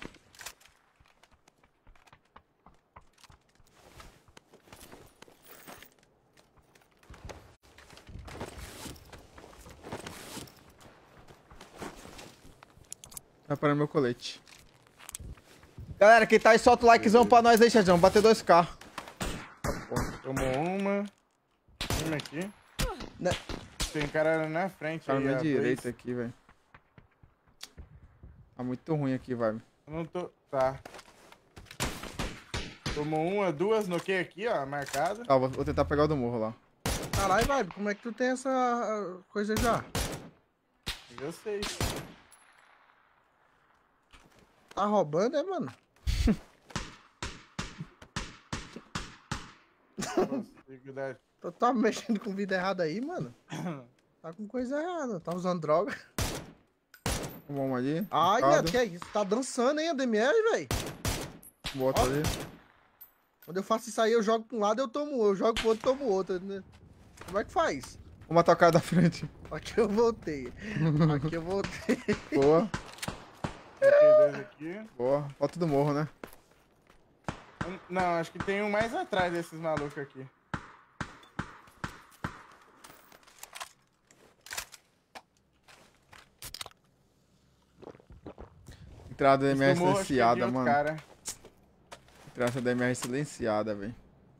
Vai parar meu colete. Galera, quem tá aí, solta o likezão pra nós aí, Chadão. Bater dois K. Tomou uma. Uma aqui. Né? Tem cara na frente Cara, aí, na minha ó, direita dois. aqui, velho. Tá muito ruim aqui, vai. Eu não tô... Tá. Tomou uma, duas, noquei aqui, ó, marcada. Tá, vou, vou tentar pegar o do morro lá. Caralho, Vibe, como é que tu tem essa ah, coisa já? Eu sei. Tá roubando, é, mano? Nossa, dificuldade. Tu tá mexendo com vida errada aí, mano? Tá com coisa errada, tá usando droga. Vamos ali. Ai, Mercado. Neto, que é isso? Tá dançando, hein, a D M L, velho? Bota Ó. ali. Quando eu faço isso aí, eu jogo pra um lado, eu tomo um. Eu jogo pro outro, tomo outro. Né? Como é que faz? Vou matar o cara da frente. Aqui eu voltei. Aqui eu voltei. Boa, Noquei dois aqui. boa. Falta do morro, né? Não, acho que tem um mais atrás desses malucos aqui. Entrada da D M R Esse do morro, acho que é de silenciada, outro mano. cara. Entrada da D M R silenciada, velho.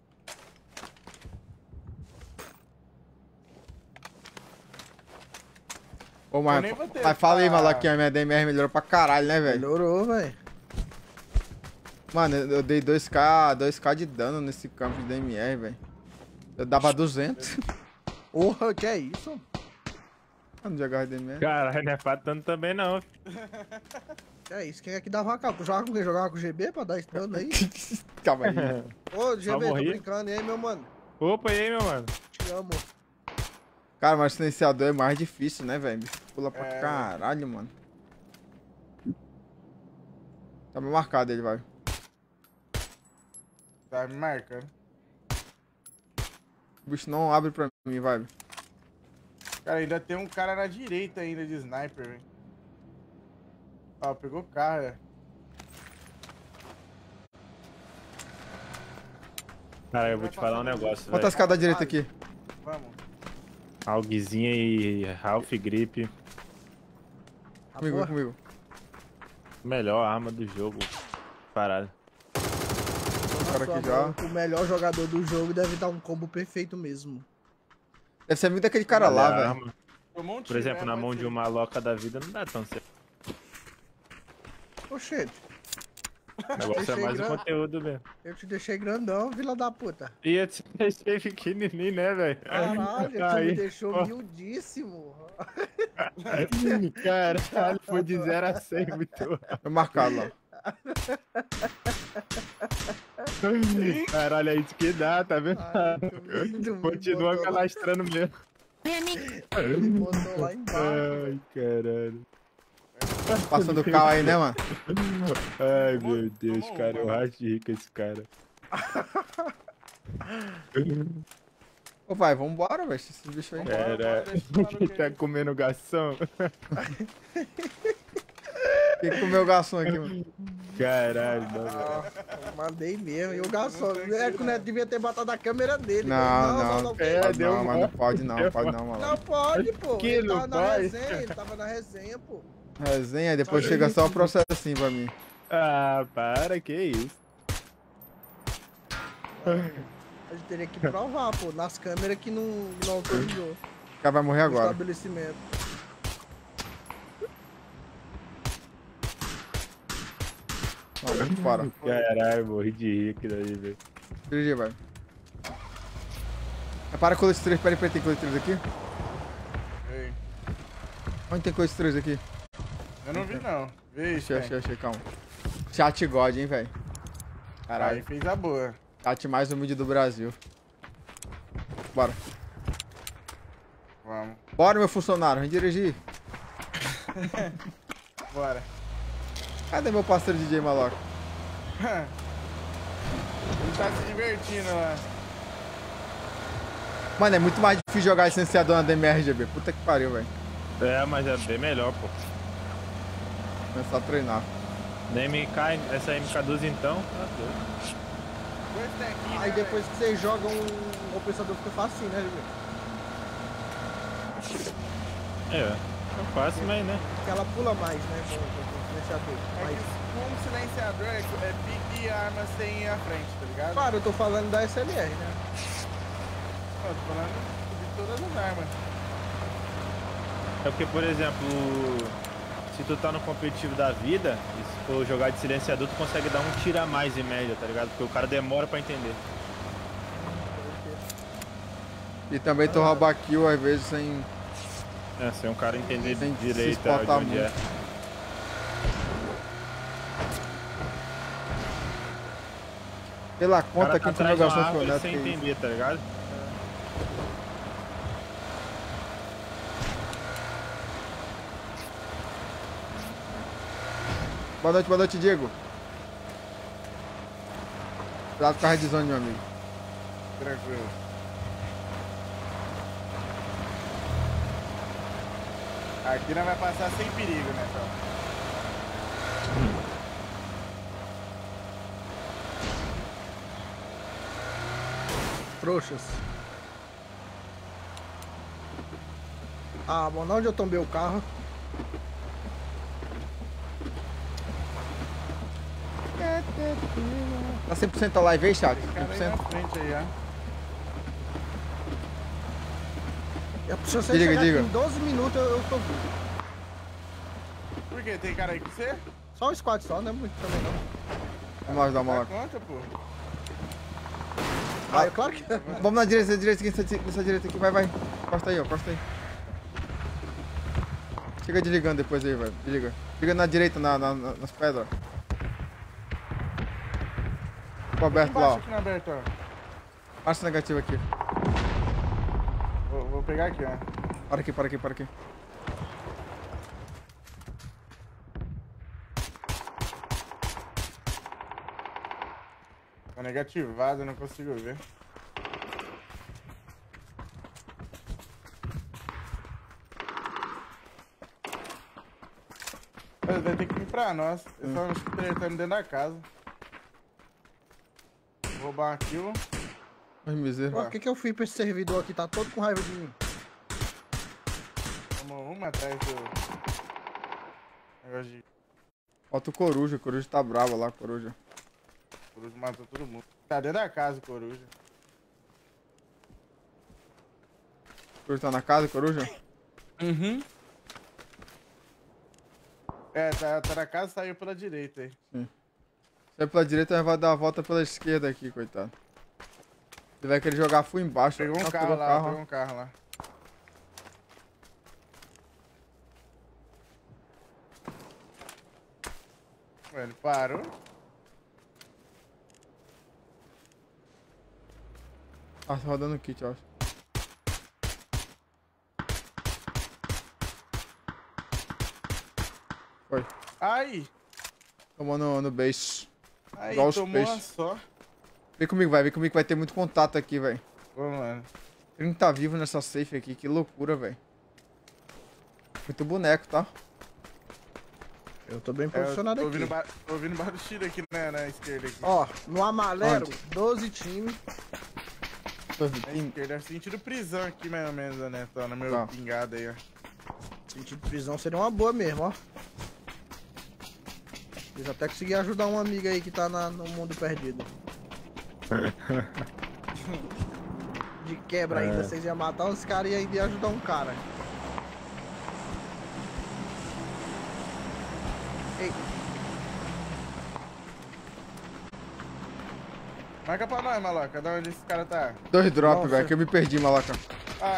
Ô, Eu mas, nem vou ter mas fala aí, essa- Malaquinha, a minha D M R melhorou pra caralho, né, velho? Melhorou, velho. Mano, eu eu dei dois K, dois K de dano nesse campo de D M R, velho. Eu dava duzentos. Porra, que é isso? Ah, não jogava D M R. Caralho, não é pra tanto também não. Que é isso? Quem é que dava a capa? Tu jogava com quem? Jogava com o G B pra dar esse dano aí? Calma aí. Ô, G Só B, tô morri. brincando. E aí, meu mano? Opa, e aí, meu mano? Te amo. Cara, mas o silenciador é mais difícil, né, velho? Bicho pula pra É. caralho, mano. Tá me marcado ele, vai. Tá me marcando. O bicho não abre pra mim, vai. Cara, ainda tem um cara na direita ainda de sniper, velho. Ó, pegou o carro, é. Cara, eu vou te falar um negócio, Quantas velho. caras da direita aqui? Vamos. Alguizinha e Ralph Grip. Tá Comigo, boa? comigo. Melhor arma do jogo. Parado. Os caras aqui já. O melhor jogador do jogo deve dar um combo perfeito mesmo. Deve ser muito daquele cara lá, Olha a velho. arma. Tomou um Por tiro, exemplo, né? na Pode mão ser. de uma loca da vida não dá tão certo. Oxente, O negócio é Deixei mais o gra- conteúdo mesmo. eu te deixei grandão, vila da puta. E eu te deixei pequenininho, né, velho? Caralho, tu me Aí, deixou ó. miudíssimo. Caralho, foi de zero a cem, muito. Tô marcado lá. Caralho, é isso que dá, tá vendo? Ai, tu me- tu me Continua botou lá- calastrando mesmo. tu me botou lá embaixo, velho. Ai, caralho. Passando o carro aí, né, mano? Ai, Tomou- meu Deus, tomou cara, uma, eu né? racho de rir com esse cara. Ô, vai, vambora, velho. Esses bichos aí. Vambora. Cara, deixa esse maluco quem tá aí. comendo garçom? Quem que comeu o garçom aqui, mano? Caralho, não, velho. Ah, eu mandei mesmo. E o garçom, é que o Neto devia ter botado a câmera dele. Não, velho. não. não, É, Pode deu não, mas mó- não pode não, pode não, mano. Não pode, pô. Que Ele não tava na pode? resenha, ele tava na resenha, pô. Resenha, depois chega só o processo assim pra mim. Ah, para, que isso? A gente teria que provar, pô, nas câmeras que não, não autorizou O cara vai morrer o agora. estabelecimento. Não, para. Caralho, morri de rir aqui daí, velho. Dirigir, vai. É para colete três, peraí, peraí, tem colete três aqui? Ei, Onde tem colete três aqui? eu não vi, não. Vixe, Achei, achei, achei, calma. Chat God, hein, velho. Aí Caralho, fez a boa. chat mais humilde do Brasil. Bora. Vamos. Bora, meu funcionário, vem dirigir. Bora. Cadê meu parceiro D J maloca? Ele tá se divertindo lá. Mano, é muito mais difícil jogar licenciador na D M R G B. Puta que pariu, velho. É, mas é bem melhor, pô. Começar a treinar. Nem M K, essa M K doze então, tá doido. Dois tequinhos, Aí né, depois que você joga um, o pensador fica facinho, né, Júlio? É, não faço, mas né. Porque ela pula mais, né, com, com, com o silenciador. velho? É Mas, que com um silenciador é, é pique e a arma sem a frente, tá ligado? claro, eu tô falando da S L R, né? Não, tô falando de todas as armas. É porque, por exemplo, se tu tá no competitivo da vida, e se for jogar de silenciador, tu consegue dar um tiro a mais em média, tá ligado? Porque o cara demora pra entender. E também tu rouba kill às vezes sem. É, sem um cara entender Sem se direito de exportar onde é. muito. Pela O conta cara que tá a atrás de uma navegação foi árvore honesta, sem que isso. entender, tá ligado? Boa noite, boa noite, Diego. Cuidado com a red zone, meu amigo. Tranquilo. Aqui nós vai passar sem perigo, né, então? Trouxas. Ah, bom, onde eu tombei o carro? Tá cem por cento a live aí, chat? Tem cara aí na cem por cento. frente aí, ó. E Se você Diga, chegar diga. aqui em doze minutos, eu, eu tô vivo. Por quê? Tem cara aí com você? Só o squad só, não é muito também não. Vamos ajudar o Dá maluco. conta, pô. Ah, é claro que... Vamos na direita, na direita aqui, nessa, nessa direita aqui. Vai, vai. Costa aí, ó. Costa aí. Chega desligando depois aí, velho. Desliga. Liga na direita, na, na- na- nas pedras. Ficou aberto lá, Embaixo ó. aqui na aberta, ó. Marcha negativa aqui. Vou, vou pegar aqui, ó. Para aqui, para aqui, para aqui. Tá negativado, eu não consigo ver. Mas vai ter que vir pra nós. Eles estão hum. tretando dentro da casa. Vou roubar uma kill. Ai, miséria. O que que eu fiz pra esse servidor aqui? Tá todo com raiva de mim. Vamos uma atrás do... negócio de... Falta o coruja. O coruja tá bravo lá, coruja. O coruja matou todo mundo. Tá dentro da casa, coruja. O coruja tá na casa, coruja? Uhum. É, tá, tá na casa, saiu pela direita aí. Sim. Sai pela direita, vai dar a volta pela esquerda aqui, coitado. Ele vai querer jogar full embaixo. Pegou um Ah, carro pegou lá, carro. pegou um carro lá. Ué, ele parou. Ah, tá rodando o kit, eu acho. Foi. Ai! Tomou no, no base. Aí, Igual os tomou uma peixes. só. Vem comigo, vai. Vem comigo que vai ter muito contato aqui, velho. Vamos lá. Ele não tá vivo nessa safe aqui. Que loucura, velho. Muito boneco, tá? Eu tô bem É, posicionado tô aqui. ouvindo, ba tô ouvindo barulho de tiro aqui na, na esquerda. Aqui. Ó, no amarelo, Onde? doze times. Na esquerda, sentido prisão aqui mais ou menos, né? Tô no meu Tá. pingado aí, ó. Sentido de prisão seria uma boa mesmo, ó. Eles até consegui ajudar uma amiga aí que tá na, no mundo perdido. De quebra ainda, vocês iam matar os caras e ainda ia ajudar um cara. Ei, Marca pra nós, maloca. Da onde esse cara tá? Dois drops, Nossa. velho, que eu me perdi, malaca. Ah,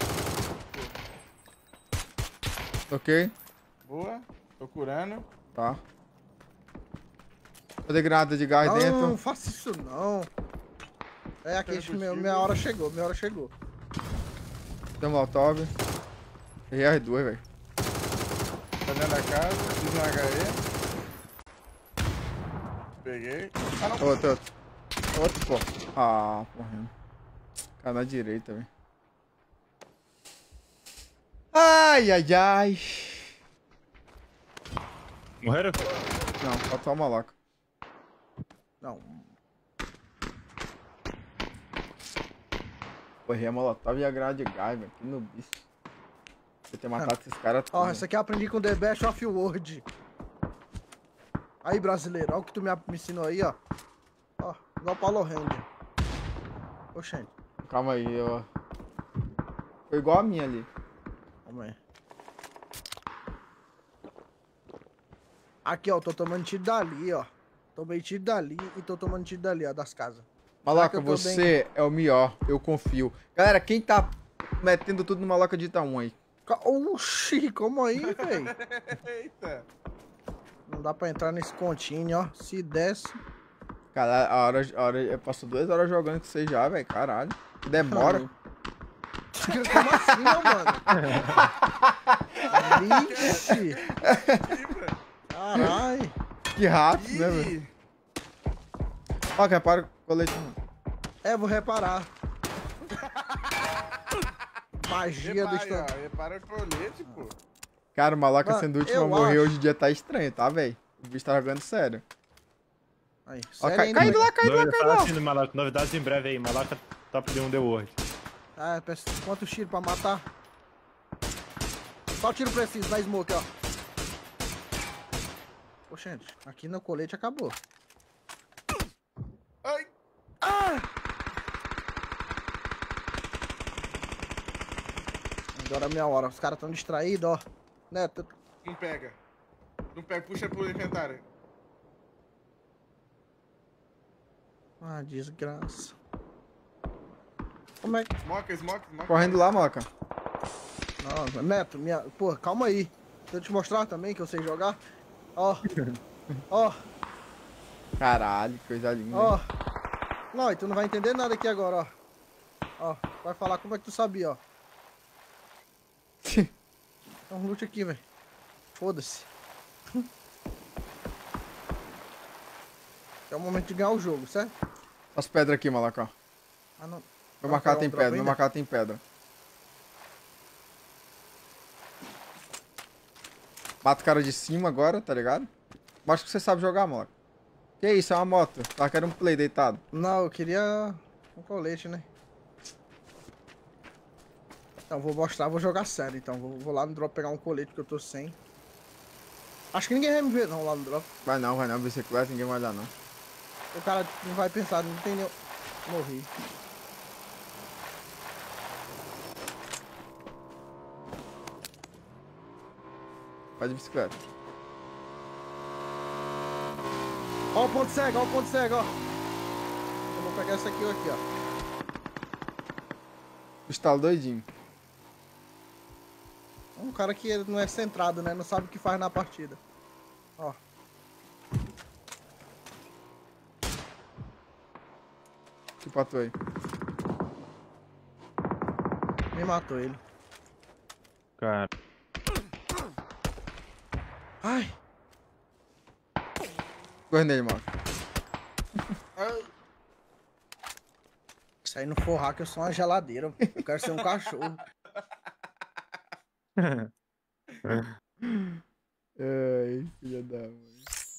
Ok? boa. Tô curando. Tá. Vou ter granada de gás não, dentro. não faça isso não. É aqui, Pera minha, contigo. minha hora chegou, minha hora chegou. Tem um molotov. Errei as duas, velho. Tá dentro da casa. Fiz um H E. Peguei. Ah, não. Outro, outro. Outro, pô. Ah, morrendo. Cara na direita, velho. Ai, ai, ai. Morreram? Não, falta só uma malaca. Não, Pô, errei a molotov e a granada de gás, velho. Que no bicho. Eu ter matado esses caras ó, todos. essa aqui eu aprendi com The Best of World. Aí, brasileiro, olha o que tu me, me ensinou aí, ó. Ó, igual Paulo Ranger. Oxente, Calma aí, ó. Foi igual a minha ali. calma aí. Aqui, ó, tô tomando tiro dali, ó. Tomei tiro dali e tô tomando tiro dali, ó, das casas. Maloca, eu tô você é o melhor. Eu confio. Galera, quem tá metendo tudo no Maloca de Itaú aí? Ca- Oxi, como aí, velho? Eita. Não dá pra entrar nesse continho, ó. Se desce. Caralho, a hora, a hora, eu passo duas horas jogando com você já, velho. Caralho. Demora. Como assim, ó, mano? Vixe. Caralho. Que rápido, né, velho? Ih, Ó, que repara o colete, mano. É, vou reparar. Magia do repare, instante. ó. Repara o colete, pô. Cara, o Maloca Mano, sendo o último a eu morrer acho. hoje em dia tá estranho, tá, velho? O bicho tá jogando sério. Aí, Ó, sério cai, ainda, caindo velho. lá, caindo lá, Novi- caindo Fala lá. assim no Malaca, novidades em breve aí. Malaca top um The World. Ah, peço quantos tiros pra matar? Só tiro preciso da smoke, ó. Oxente, aqui no colete acabou. Ai. Agora é a minha hora. Os caras tão distraídos, ó. Né? tu- Não pega. Não pega. Puxa pro inventário. Ah, desgraça. Como é que... Smoke, smoke, smoke. Correndo lá, Maloca. Não, Neto, minha... Pô, calma aí. Deixa eu te mostrar também que eu sei jogar. Ó. Ó, Caralho, que coisa linda. ó. hein? Não, e tu não vai entender nada aqui agora, ó. Ó, vai falar como é que tu sabia, ó. Tem um loot aqui, velho. Foda-se. É o momento de ganhar o jogo, certo? As pedras aqui, maluco, ó. Ah, não. Meu Vai marcado pegar tem um drop pedra, meu ainda? marcado tem pedra. Mata o cara de cima agora, tá ligado? Acho que você sabe jogar, moleque. Que isso, é uma moto. Tava querendo um play deitado. Não, eu queria um colete, né? Então, vou mostrar, vou jogar sério, então. Vou, vou lá no drop pegar um colete que eu tô sem. Acho que ninguém vai me ver não lá no drop. Vai não, vai não, bicicleta, ninguém vai olhar não. O cara não vai pensar, não tem nem... Morri. Vai de bicicleta. Ó o ponto cego, ó o ponto cego, ó. Eu vou pegar essa aqui, aqui, ó. O estalo doidinho. Um cara que ele não é centrado, né? Não sabe o que faz na partida. Ó. Que patou aí. Me matou ele. Cara. Ai. Corre nele, mano. Isso aí não for hack, eu sou uma geladeira. Eu quero ser um cachorro. Ai, filha da mãe.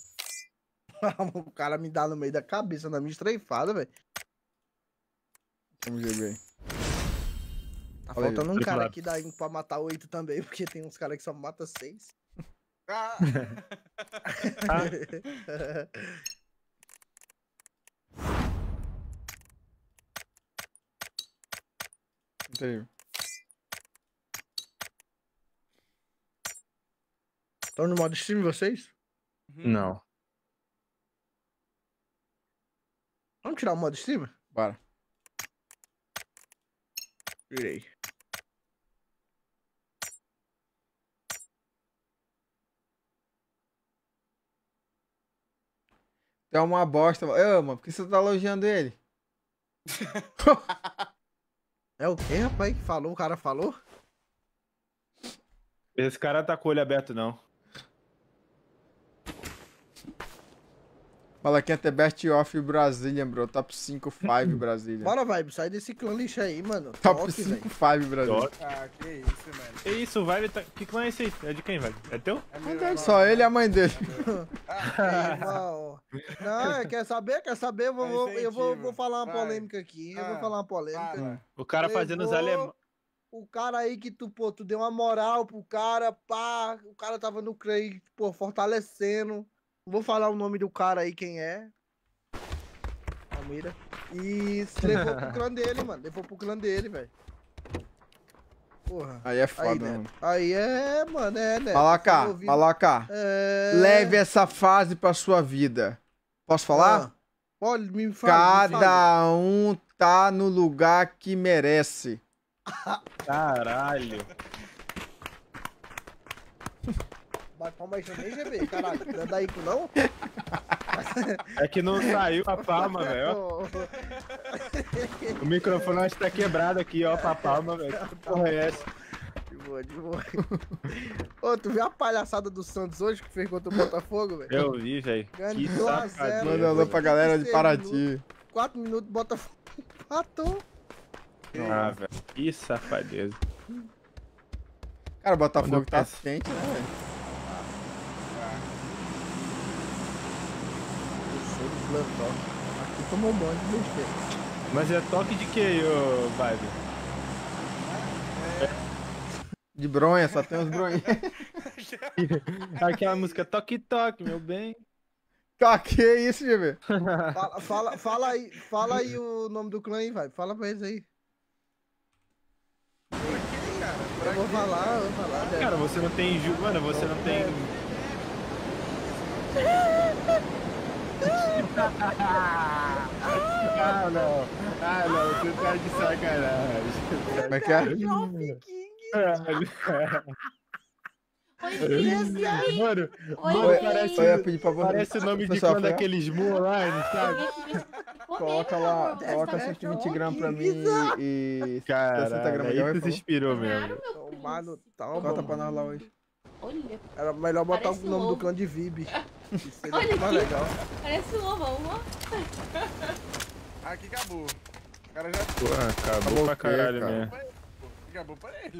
O cara me dá no meio da cabeça, na minha estreifada, velho. Vamos ver bem. Tá Olha aí, faltando um outro cara lado. aqui daí pra matar oito também, porque tem uns caras que só matam seis. Ah, Entendeu? Estão no modo stream vocês? Não. Vamos tirar o modo stream? Bora. Tirei. É uma bosta. Ô, mano, por que você tá elogiando ele? É o que, rapaz? Que falou? O cara falou? Esse cara tá com o olho aberto, não. Malaquinha até Best of Brasília, bro. Top cinco, cinco Brasília. Bora, vibe. Sai desse clã lixo aí, mano. Top Toque, cinco, velho. cinco Brasília. ah, que isso, mano. Que isso, o Vibe tá... Que clã é esse aí? É de quem, Vibe? É teu? É Não meu, tem é só meu. ele e a mãe dele. Ah, Irmão. Não, quer saber? Quer saber? Eu vou, É vou- eu vou, incentivo. vou falar uma Vai. polêmica aqui. Eu vou Ah, falar uma polêmica. fala. O cara fazendo os Levou alemães. O cara aí que tu, pô, tu deu uma moral pro cara, pá. O cara tava no Crei, pô, fortalecendo. Não vou falar o nome do cara aí, quem é. Palmeira. E se levou pro clã dele, mano. Levou pro clã dele, velho. Porra. Aí é Aí, foda, né? mano. Aí é, mano, é, né? Malaca, Tô ouvindo- Malaca. É... Leve essa fase pra sua vida. Posso falar? Ah, pode me falar. Cada um tá no lugar que merece. Caralho. Bate palma aí também, G B. Caralho, não é daí com não? É que não saiu a palma, velho. ó. O microfone acho que tá quebrado aqui, ó, pra palma, velho. Que porra é essa? De boa, de boa. Ô, tu viu a palhaçada do Santos hoje que fez contra o Botafogo, velho? Eu vi, velho. Ganhando Que dois a zero. safadeza. Manda alô pra galera de Paraty. quatro minutos, Botafogo empatou. Ah, velho. Que safadeza. Cara, o Botafogo Quando eu tá penso- quente, né, velho? Eu sou do plantão. Aqui tomou um monte de besteira. Mas é toque de que, ô, Vibe? De bronha, só tem uns bronhinhos. Aquela música Toque Toque, meu bem. Tá, que isso, G B? Fala, fala, fala aí, fala aí o nome do clã aí, vai. Fala pra eles aí. Eu vou falar, eu vou falar. né? Cara, você não tem... Ju... Mano, você não tem... Ah, não. Ah, não. Você tá de sacanagem. Como é que é? Oi, Felipe. Mano, Oi, mano, Felipe. parece, Eu ia pedir pra você. parece o nome de Pessoal, clã foi? daqueles Mu online, sabe? Coloca lá, Comendo, coloca tá cento e vinte bom? gramas pra mim e Caralho, sessenta gramas de aí óleo, tu por se favor. inspirou mesmo. Claro, meu Tomar no príncipe. tal, Bota pra nós lá hoje. Olha, Era melhor botar Parece o nome um do ovo. clã de Vib. Isso seria Olha muito mais aqui. legal. parece um ovo, ó. Aqui acabou. O cara já Pô, acabou, Acabou pra o quê, caralho cara? mesmo. acabou pra ele.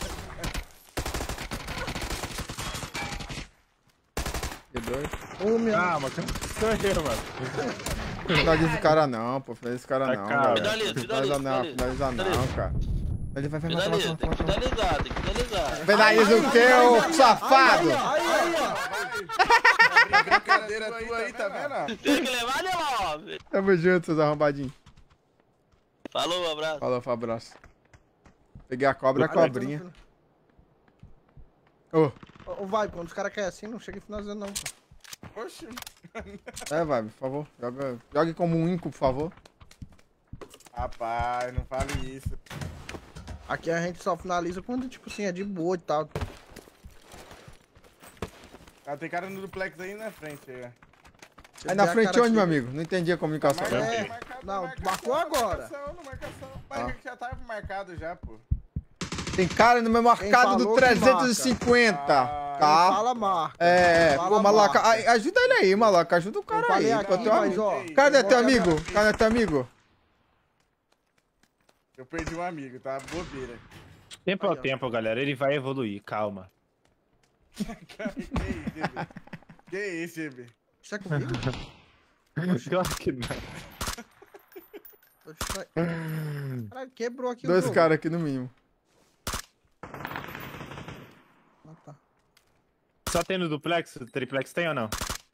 Que doido. Ô, minha... Calma, calma. Sou eu, mano. Finaliza esse cara não, pô. Finaliza esse cara Tá não, calmo. velho. Finaliza, Finaliza não, finaliza, finaliza não, finaliza. cara. Ele vai, vai, mata, Finaliza, mata, tem que mata, mata. finalizar, tem que finalizar. Finaliza o quê, ô safado? Aí, aí, ó. A brincadeira tua aí, tá vendo? Tem que levar, né, Tamo junto, seus arrombadinhos. Falou, um abraço. Falou, foi abraço. Peguei a cobra e a Cara, cobrinha. tu Ô, não- Ô, vai, quando os caras querem assim, não chega finalizando não, pô. Oxi. é, vai, por favor. Joga, jogue como um inco, por favor. Rapaz, não fale isso. Aqui a gente só finaliza quando, tipo assim, é de boa e tal. Ah, tem cara no duplex aí na frente. Aí, ó. Se Aí na der a frente cara onde, meu aqui- amigo? Não entendi a comunicação. Mas É, é, marcado, não, marcação, marcou agora. Marcação, não, marcação. Mas Ah. já tava marcado já, pô. Tem cara no meu marcado falou do que trezentos e cinquenta, marca. tá? Quem fala marca. É, Fala pô, Malaca, marca. ai, ajuda ele aí, Malaca, ajuda o cara Eu falei aí. aqui, pô, teu mas, amigo. ó, Cara, é eu teu vou amigo? quebrar. Cara, é teu amigo? Eu perdi um amigo, tá? Bobeira. Tempo ao Aí, ó. tempo, galera. Ele vai evoluir, calma. Cara, que isso, Gibi? Que isso, Gibi? Isso é comigo? Claro que não. Oxe, vai- Caralho, quebrou aqui o Dois jogo. caras aqui no mínimo. Ah, tá. Só tem no duplex? Triplex tem ou não?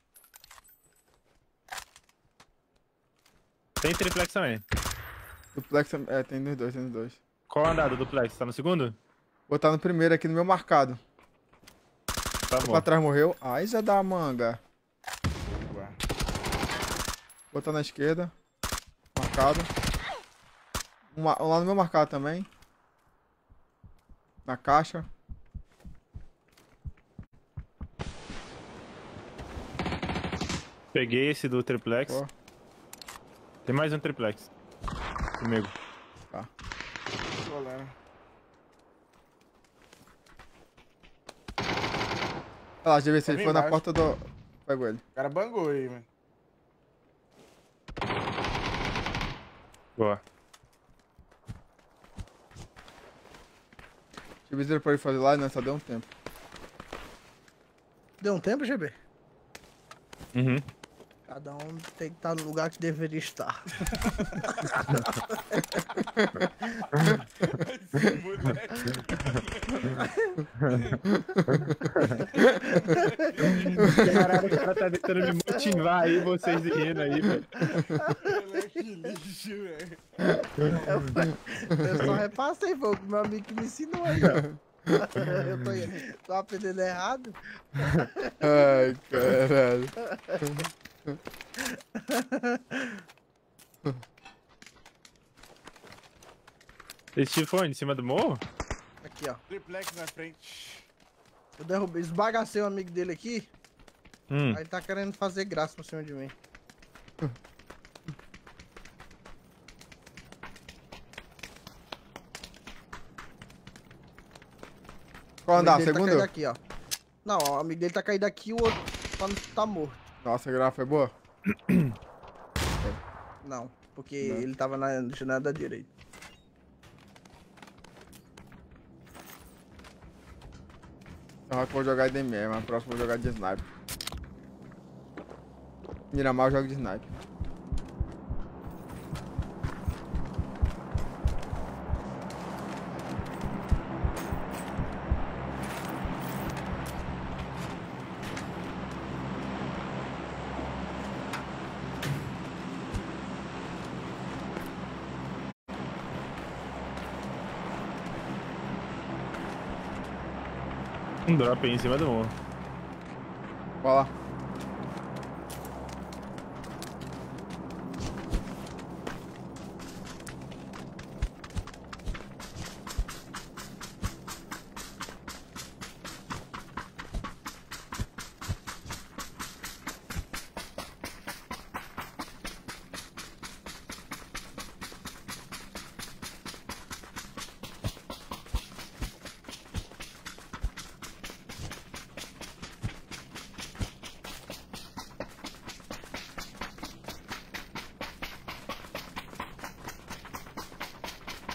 Tem triplex também. Duplex, é, tem nos dois, tem nos dois. Qual andar do duplex? Tá no segundo? Vou botar no primeiro aqui no meu marcado. Tá Pra bom. trás morreu. Ai, Zé da manga. Boa. Botar na esquerda. Marcado. Um, ma- um lá no meu marcado também. Na caixa. Peguei esse do triplex. Ó. Tem mais um triplex. Comigo. Rolando. Olha lá, deixa eu ver se Tá ele bem for na embaixo. porta do... Pego ele. O cara bangou aí, mano. Boa. Deixa eu ver se ele pode fazer lá, não, só deu um tempo. Deu um tempo, G B? Uhum. Cada um tem que estar no lugar que deveria estar. Caralho, o cara tá tentando me motivar aí, vocês rindo aí, velho. Que lixo, velho. Eu só repassei, foi o que meu amigo que me ensinou aí, ó. Eu tô, tô aprendendo errado. Ai, caralho. Esse tiro foi onde? Em cima do morro? Aqui, ó. Triplex na frente. Eu derrubei, esbagacei o amigo dele aqui. Hum. Aí ele tá querendo fazer graça por cima de mim. Qual O andar? amigo dele tá Segundo? caído aqui, ó. Não, ó, o amigo dele tá caído aqui, o outro tá, tá morto. Nossa, a grava foi boa? Não, porque Não. ele tava na janela da direita. Então eu vou jogar de M R, mas próximo eu vou jogar de sniper. Miramar eu jogo de sniper. Um drop aí em cima do morro. Vai lá.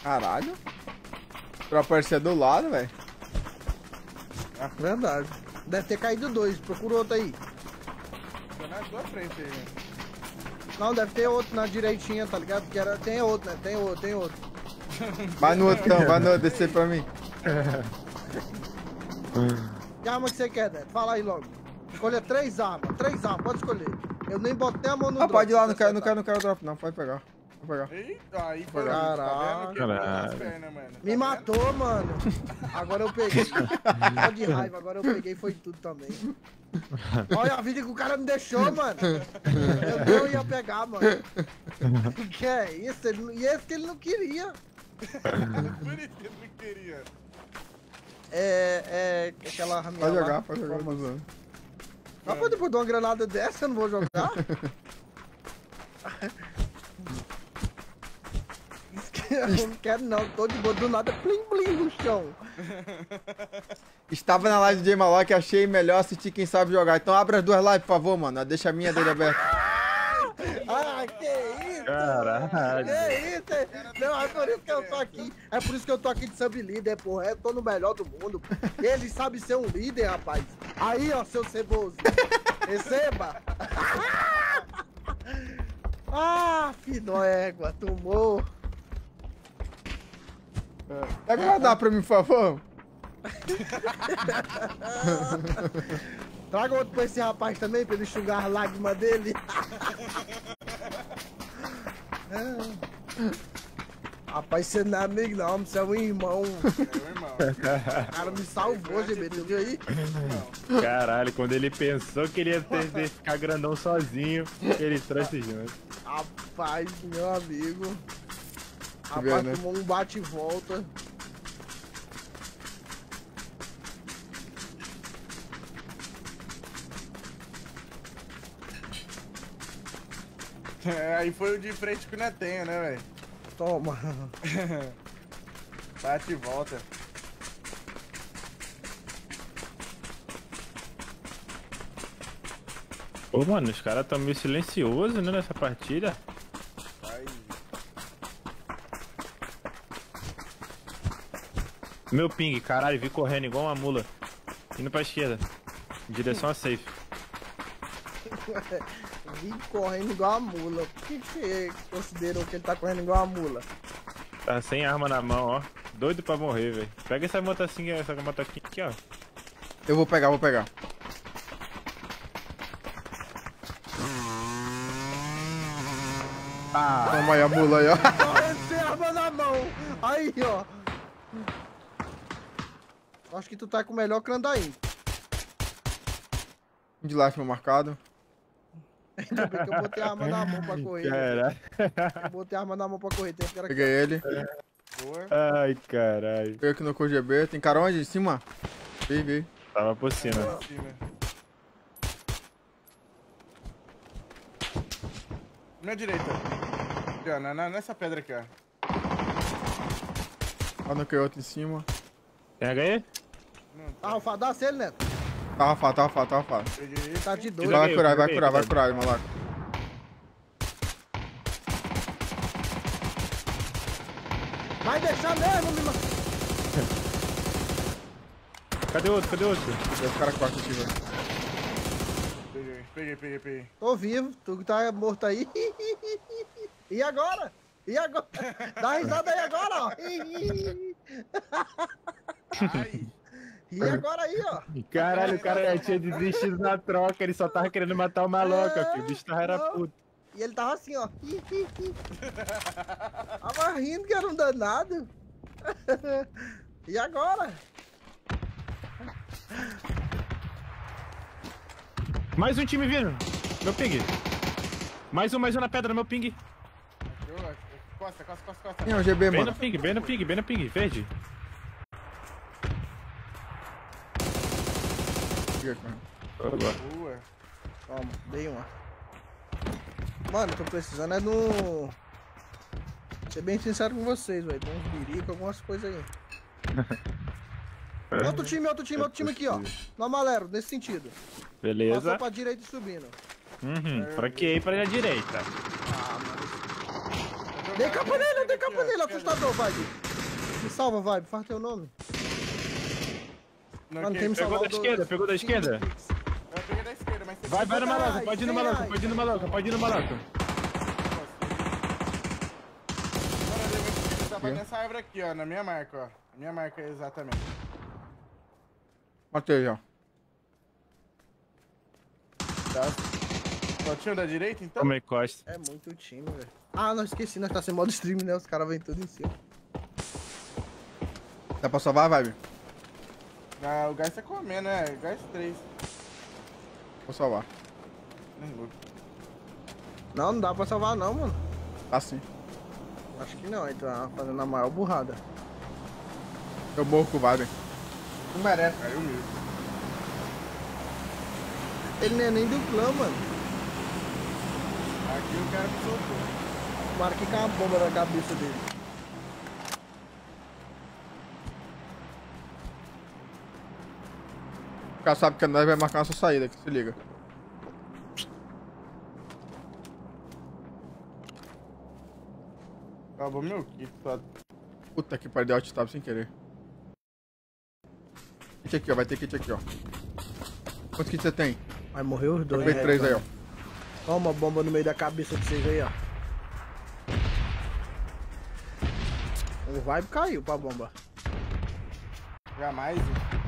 Caralho. Pra aparecer do lado, velho. Ah, verdade. Deve ter caído dois. Procura outro aí. Tô na tua frente aí, né? Não, deve ter outro na direitinha, tá ligado? Que era... Tem outro, né? Tem outro, tem outro. Vai no outro, então. Vai no outro. Descer pra mim. Que arma que você quer, Neto? Fala aí logo. Escolha três armas. Três armas, pode escolher. Eu nem botei a mão no Ah, drop, pode ir lá. se Não você quero, não tá. quero, não quero drop, não. Pode pegar. Pode pegar. Eita, aí foi. Caraca. Tá vendo? Quebrou as Caralho. pernas, mano. Tá Me vendo? matou, mano. Agora eu peguei. Só de raiva, agora eu peguei foi tudo também. Olha a vida que o cara me deixou, mano. Eu não ia pegar, mano. Que é isso? Ele não- E esse que ele não queria. Por isso que ele não queria. É, é aquela raminha Pode lá. jogar, pode jogar. Tô zoando. Mas pô, depois de uma granada dessa eu não vou jogar. Eu não quero não, tô de boa do nada, plim plim no chão. Estava na live do J Maloc e achei melhor assistir quem sabe jogar. Então abre as duas lives, por favor, mano. Deixa a minha dele aberta. Ah, que isso? Caralho. Que isso? Não, é por isso que eu tô aqui. É por isso que eu tô aqui de sub-líder, porra. Eu tô no melhor do mundo. Ele sabe ser um líder, rapaz. Aí, ó, seu ceboso. Receba. Ah, filho égua, tomou. Pega uma dá pra mim, por favor. Traga outro pra esse rapaz também, pra ele enxugar a lágrima dele. Rapaz, você não é amigo não, você é um irmão. É meu irmão. O cara me salvou, G B, tu viu aí? Caralho, quando ele pensou que ele ia ter, ter ficar grandão sozinho, ele trouxe junto. Rapaz, meu amigo. Tu vê, Rapaz, né? tomou um bate e volta. É, aí foi o de frente com o Netenho, né, velho? Toma. Bate e volta. Pô, mano, os caras tão meio silenciosos, né, nessa partida. Aí. Meu ping, caralho, vi correndo igual uma mula. Indo pra esquerda. Em direção a safe. Vim correndo igual a mula. Por que que você considerou que ele tá correndo igual a mula? Tá sem arma na mão, ó. Doido pra morrer, velho. Pega essa motocinha, essa motoquinha aqui, ó. Eu vou pegar, vou pegar. Ah, Toma aí a mula aí, ó. Correndo sem arma na mão. Aí, ó. Acho que tu tá com o melhor Crandaim. De life no marcado. Ainda bem que eu botei a arma na mão pra correr. caralho. Eu botei a arma na mão pra correr. Tem que era Peguei ele. Boa. Ai, caralho. Peguei aqui no K G B. Tem cara onde? Em cima? Peguei. Tava por cima. Pra cima. Minha direita. Aqui, ó, na- na- nessa pedra aqui, ó. Ó, no que outro em cima. Tem H aí? Ah, Alfa, dá ele, Neto. Tava fato, tava fato, tava fato. Peguei esse. Tá de doido. Vai Joguei, curar, vai joguei, curar, vai joguei. curar, ele, malaco. Vai deixar mesmo, me ma- Cadê outro? Cadê outro? Tem os caras quatro aqui, velho. Peguei, peguei, peguei, peguei. Tô vivo, tu que tá morto aí. E agora? E agora? Dá risada aí agora, ó. Ai. E agora aí, ó. Caralho, o cara já tinha desistido na troca, ele só tava querendo matar o maloca, É, filho. O bicho tava era não. puto. E ele tava assim, ó. Tava rindo que era um danado. E agora? Mais um time vindo. Meu ping. Mais um, mais um na pedra, meu ping. Eu- Costa, costa, costa, costa. Quem é o G B, Bem no mano? ping, bem no ping, bem no ping. Verde. Peguei aqui, mano. Boa. Toma, dei uma. Mano, tô precisando é no... Ser bem sincero com vocês, velho. Tem uns birico, algumas coisas aí. Outro time, outro time, outro time aqui, ó. No amarelo, nesse sentido. Beleza. Passou pra direita e subindo. Uhum. Pra que ir pra direita? Ah, mano. Eu Dei capa nele, eu dei Aqui, capa ó. nele, assustador, Vibe. Me salva, Vibe, faz teu nome. Não, Mano, que- quem me Pegou salvar da o do- esquerda, pegou da cinco do esquerda. Pix. Eu peguei da esquerda, mas você Vai, vai no Cinquenta maloca, reais, pode ir no cem maloca, reais. pode ir no maloca, pode ir no maloca. Mano, ele tava nessa árvore aqui, ó, na minha marca, ó. Na minha marca, exatamente. Matei já. Tá? Só tinha da direita, então? Tomei costa. É muito time, velho. Ah, não esqueci, nós tá sem modo stream, né? Os caras vêm tudo em cima. Dá pra salvar, Vibe? Ah, o gás tá comendo, né? Gás três. Vou salvar. Nem louco. Não, não dá pra salvar não, mano. Tá sim. Acho que não, aí tá fazendo a maior burrada. Eu morro com o Vibe. Não merece, caiu mesmo. Ele não é nem do clã, mano. Aqui o cara me soltou. Tomara que caiu uma bomba na cabeça dele. O cara sabe que nós vai marcar nossa saída aqui, se liga. Acabou meu kit, só. Puta que pariu, deu alt tab sem querer. Kit aqui, ó. Vai ter kit aqui, ó. Quantos kits você tem? Vai morrer os dois. Peguei né, três aí, ó. cara? Toma uma bomba no meio da cabeça de vocês aí, ó. O vibe caiu pra bomba. Jamais.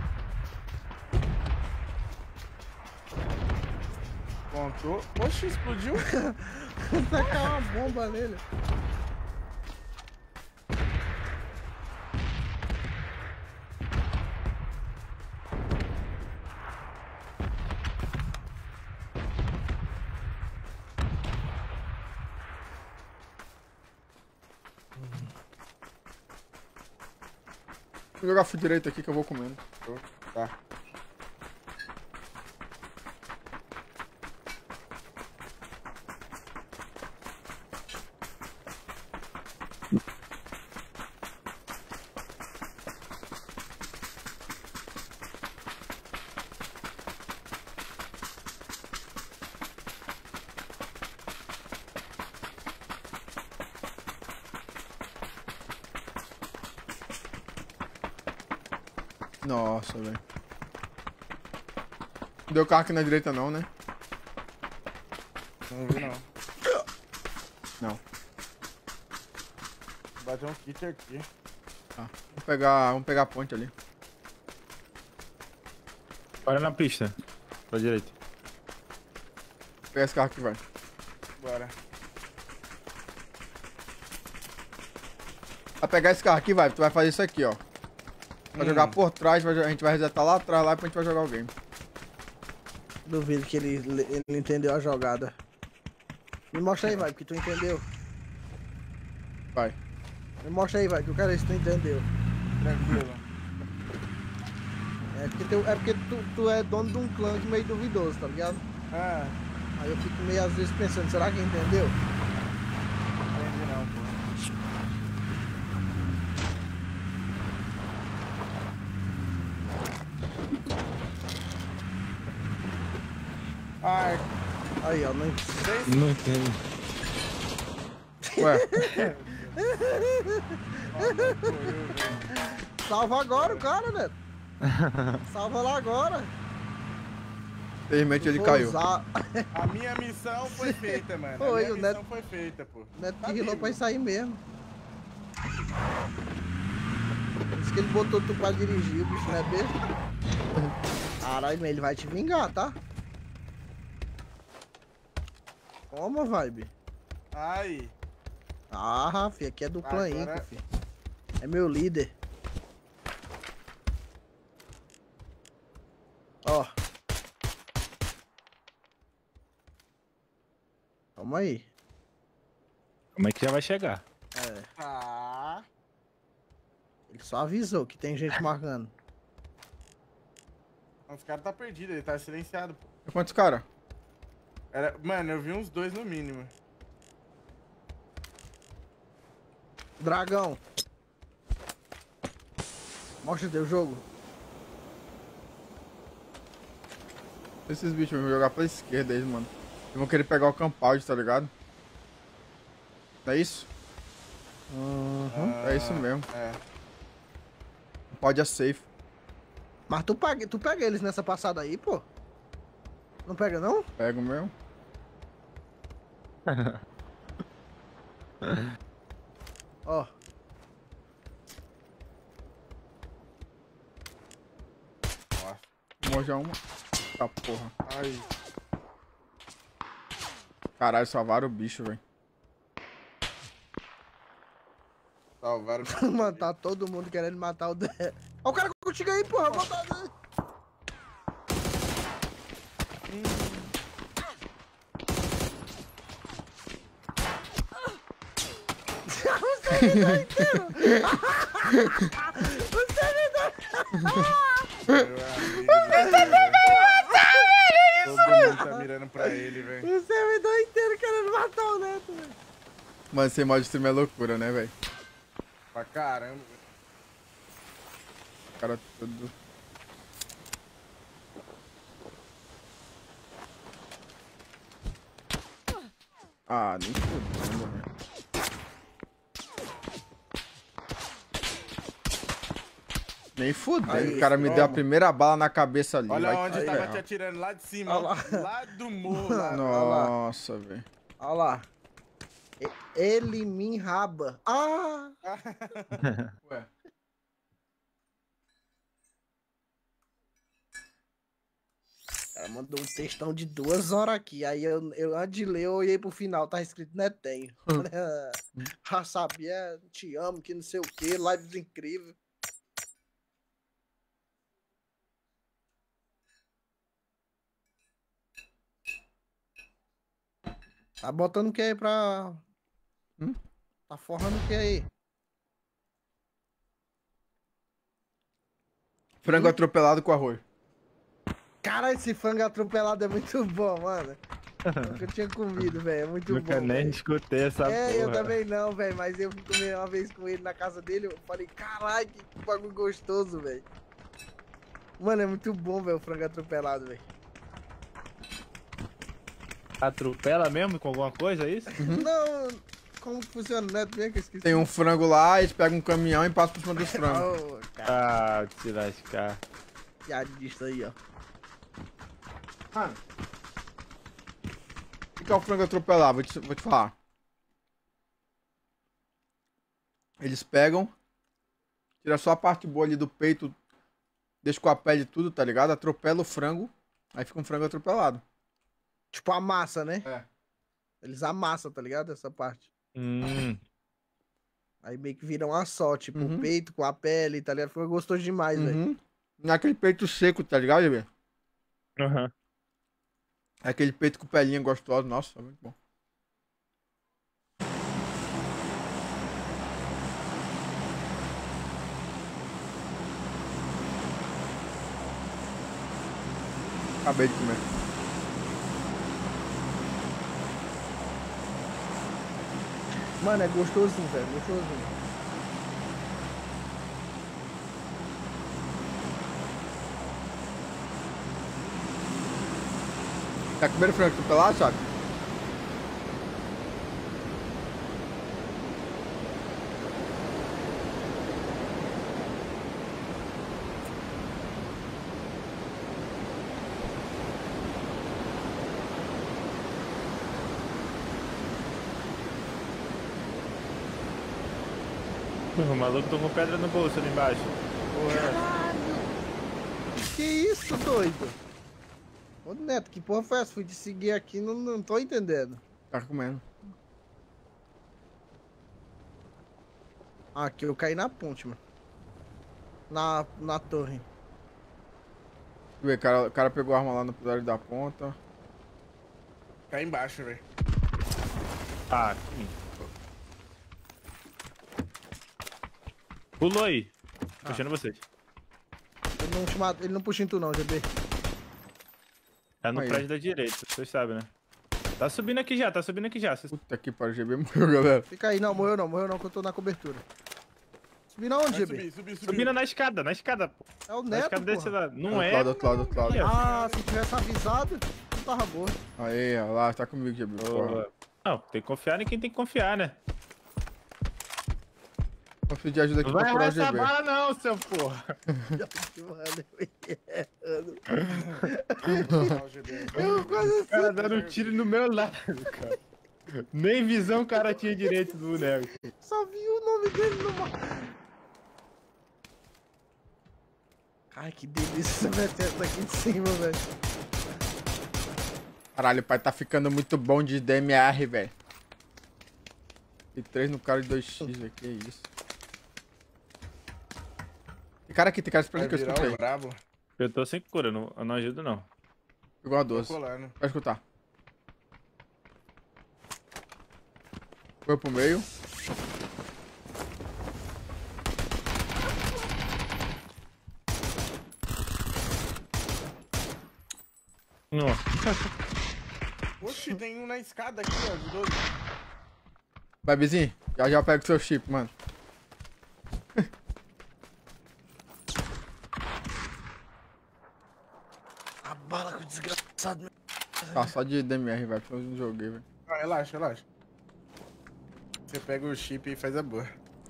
Pontou. Oxe, explodiu. Tacar uma bomba nele. Vou jogar full direito aqui que eu vou comendo. Tá. Nossa, velho. Não deu carro aqui na direita não, né? Não vi não. Não. Bate um kit aqui. Tá. Vamos pegar, vamos pegar a ponte ali. Para na pista. Pra direita. Vou pegar esse carro aqui, vai. Bora. Vai pegar esse carro aqui, vai. Tu vai fazer isso aqui, ó. Vai Hum. jogar por trás, vai, a gente vai resetar lá atrás, lá, e depois a gente vai jogar o game. Duvido que ele, ele entendeu a jogada. Me mostra aí, vai, porque tu entendeu. Vai. Me mostra aí, vai, que eu quero ver se tu entendeu. Tranquilo. É porque, teu, é porque tu, tu é dono de um clã meio duvidoso, tá ligado? Ah, Aí eu fico meio às vezes pensando, será que entendeu? entendi não, pô. Ai, Aí, ó, não... Não entendo. Ué, Salva agora o cara, né? Salva lá agora. infelizmente ele Vou caiu. usar- a minha missão foi feita, mano. A Oi, minha o missão Neto- foi feita, pô. O Neto Tá que rilou vivo. pra sair mesmo. Por isso que ele botou tu pra dirigir, o bicho não é besta. Caralho, mas ele vai te vingar, tá? Toma, vibe. Ai, Ah, Rafi, aqui é do clã Agora- Inco, fi. É meu líder. Ó. Toma aí. Como é que já vai chegar? É, tá. ele só avisou que tem gente marcando. Os caras tá perdido, ele tá silenciado, pô. Tem quantos caras? Era... Mano, eu vi uns dois no mínimo. Dragão. Mostra teu jogo. Esses bichos vão jogar pra esquerda aí, mano. Eles vão querer pegar o campalde, tá ligado? Não é isso? Uhum. É isso mesmo. É. Pode é safe. Mas tu pega, tu pega eles nessa passada aí, pô? Não pega, não? Pego mesmo. Ó. Vamos já uma. Tá porra. Ai. Caralho, salvaram o bicho, velho. Salvaram. Mano, tá todo mundo querendo matar o Dé. Ó o cara contigo aí, porra. Vou matar ele. Você me dá inteiro. Você me dá. Todo mundo tá mirando pra ele, velho. Você me dá inteiro querendo matar o Neto, velho. Mano, esse mod stream é loucura, né, velho? Pra caramba. O cara todo... Ah, nem fudendo, velho. Nem fudendo. Aí, O cara me toma. deu a primeira bala na cabeça ali. Olha vai onde te tava ferrar. te atirando, lá de cima. Olha Lá. lá do morro. Lá. Nossa, velho. Olha lá. E- Ele me enraba. Ah! Ué. O cara mandou um textão de duas horas aqui. Aí eu, eu antes de ler, eu olhei pro final, tá escrito Netenho. Já sabia, te amo, que não sei o que, lives incrível. Tá botando o que aí pra. Hum? Tá forrando o que aí? Frango atropelado com arroz. Cara, esse frango atropelado é muito bom, mano. Nunca eu tinha comido, velho. É muito Nunca bom. nem velho. escutei essa É, porra. eu também não, velho. Mas eu fui comer uma vez com ele na casa dele. Eu falei, caralho, que bagulho gostoso, velho. Mano, é muito bom, velho, o frango atropelado, velho. Atropela mesmo com alguma coisa, é isso? Não, como que funciona, né? Bem que eu esqueci. Tem um frango lá, eles pegam um caminhão e passam por cima dos frangos. Oh, cara, Ah, te lascar. piadista aí, ó. Mano. O que é o frango atropelado? Vou te, vou te falar. Eles pegam, tiram só a parte boa ali do peito, deixa com a pele e tudo, tá ligado? Atropela o frango, aí fica um frango atropelado. Tipo a massa, né? É. Eles amassam, tá ligado? Essa parte. Hum. Aí meio que viram uma só, tipo, Uhum. o peito com a pele, tá ligado? Foi gostoso demais, velho. Uhum. Não é aquele peito seco, tá ligado, bebê? Aham. É aquele peito com pelinha gostosa. Nossa, é muito bom. Acabei de comer. Mano, é gostosinho, velho. Gostosinho. Tá comendo frango atropelado, sabe? O maluco tomou pedra no bolso ali embaixo. Caralho! Que isso, doido? Ô, Neto, que porra foi essa? Fui te seguir aqui, não, não tô entendendo. Tá comendo. Ah, aqui eu caí na ponte, mano. Na, na torre. Vê, o cara, o cara pegou a arma lá no pilar da ponta. Cai embaixo, velho. Ah, sim. Pulou aí. Puxando vocês. Ele não, te mata, ele não puxa em tu não, G B. É no Aí. prédio da direita, vocês sabem, né? Tá subindo aqui já, tá subindo aqui já. Vocês... Puta que pariu, o G B morreu, galera. Fica aí, não, morreu não, morreu não, que eu tô na cobertura. Subi na onde, Vai G B? subir, subir, subir. Subindo na escada, na escada, pô. É o Na Neto, escada desse porra. lado. Não Do é. outro lado, do outro lado, do outro lado. Aí, ó. Ah, se tivesse avisado, não tava boa. Aí, ó lá, tá comigo, G B. porra. Ô, Não, tem que confiar em quem tem que confiar, né? Vou pedir ajuda aqui Não vai pra curar errar o essa G B. bala não, seu porra. Eu quase O cara dando um tiro no meu lado, cara. Nem visão o cara tinha direito do boneco. só vi o nome dele no mapa. Ai, que delícia essa metendo aqui em cima, velho. Caralho, o pai tá ficando muito bom de D M R, velho. E três no cara de dois x, velho. Que isso. Tem cara aqui, tem cara Vai esperando que eu virar escutei. o brabo. Eu tô sem cura, não, eu não ajudo não. Pegou uma Tô doze. colando. Vai escutar. Foi pro meio. Nossa. Oxi, tem um na escada aqui, ó, de doze. Vai, vizinho. Já já pega o seu chip, mano. A bala que o desgraçado. Tá, só de D M R, velho. Porque eu não joguei, velho. Ah, relaxa, relaxa. Você pega o chip e faz a boa.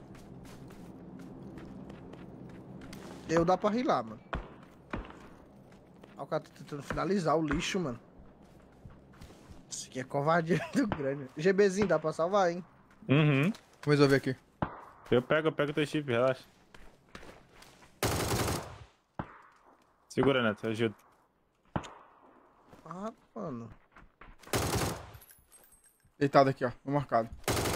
Eu dá pra rilar, mano. Ah, o cara tá tentando finalizar o lixo, mano. Isso aqui é covardia do grande. GBzinho, dá pra salvar, hein? Uhum. Vamos resolver aqui. Eu pego, eu pego o teu chip, relaxa. Segura, Neto, eu ajudo. Ah, mano. Deitado aqui, ó. No marcado.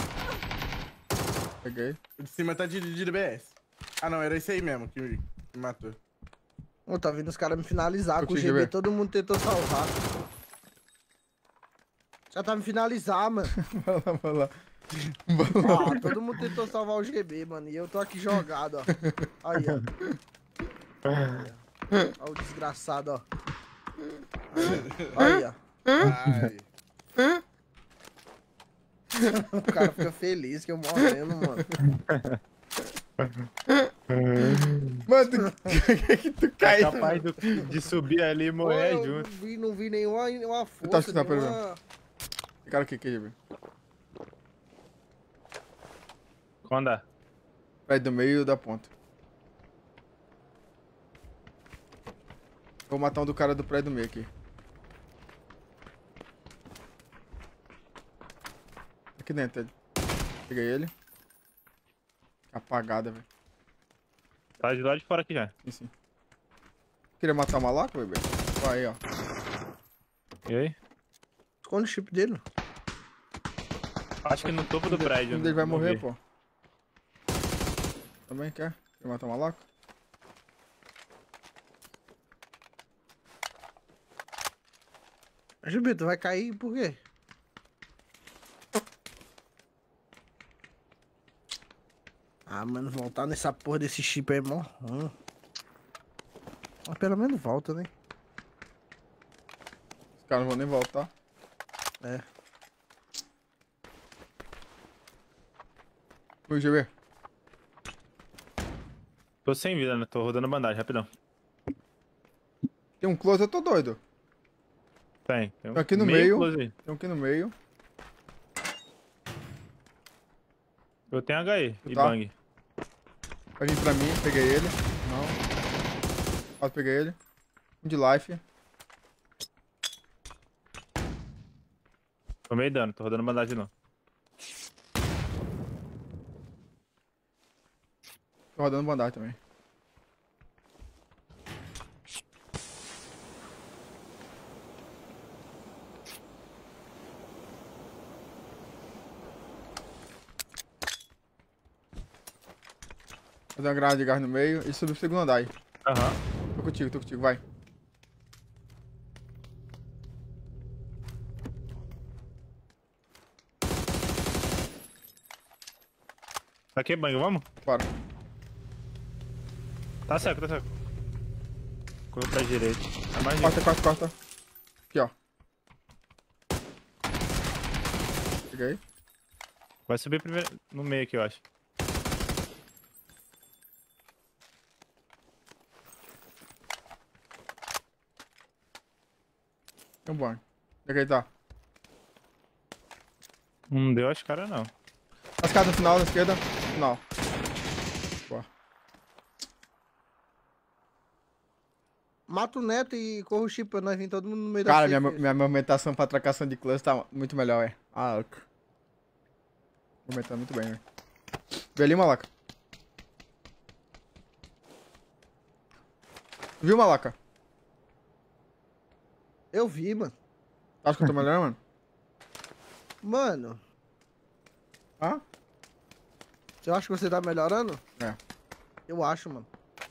Peguei. O de cima tá de, de D B S. Ah, não, era esse aí mesmo que me, que me matou. Ô, tá vindo os caras me finalizar Eu com o consegui G B, ver. todo mundo tentou salvar. Já tá me finalizar, mano. Vai lá, vai lá. Vai lá. Ah, todo mundo tentou salvar o G B, mano. E eu tô aqui jogado, ó. Aí, ó. Aí, ó. Ó o desgraçado, ó. Aí, ó. Ai. O cara fica feliz que eu morrendo, mano. Mano, tu... que tu É caiu? capaz do- de subir ali e morrer Pô, eu junto. Não vi, não vi nenhuma, nenhuma tá força, escutando, por nenhuma... Tem cara aqui, aqui, velho. Quando dá? Prédio do meio da ponta. Vou matar um do cara do prédio do meio aqui. Aqui dentro, ele. Peguei ele. Apagada, velho. Tá de lá de fora aqui já. Sim, sim. Queria matar o maluco, bebê? Vai aí, ó. E aí? Esconde o chip dele. Acho que no topo do prédio. Um dele vai não morrer, vi. pô. Também quer? Quer matar o maluco? Gilberto, vai cair por quê? Ah, mano, voltar nessa porra desse chip aí é mó ruim. Mas pelo menos volta, né? Os caras não vão nem voltar. É. Ui, G B. Tô sem vida, né? Tô rodando bandagem, rapidão. Tem um close, eu tô doido. Tem. Tem um Aqui no meio. close aí. Tem um aqui no meio. Eu tenho H E e Tá. bang. Vai vir pra mim, peguei ele. Não. Quase peguei ele. Um de life. Tomei dano, tô rodando bandagem não. Tô rodando bandagem também. Fazer uma granada de gás no meio e subir pro segundo andar aí. Aham. Tô contigo, tô contigo, vai. Tá aqui, bang, vamos? Bora. Tá certo, tá certo. Corre pra direita. É mais um. Corta, corta, corta. Aqui, ó. Peguei. Vai subir primeiro no meio aqui, eu acho. Tem um bom. Onde é que ele tá? Não deu as caras não. As casas no final, na esquerda. Final. mata o Neto e corra o chip pra nós vir todo mundo no meio da Cara, minha, safe. minha movimentação pra trocação de clãs tá muito melhor, velho. Ah, louco. Movimentando muito bem, velho. Vê ali, Malaca. Viu, Malaca? Eu vi, mano. Acho que eu tô melhor, mano? Mano, Hã? você acha que você tá melhorando? É. Eu acho, mano.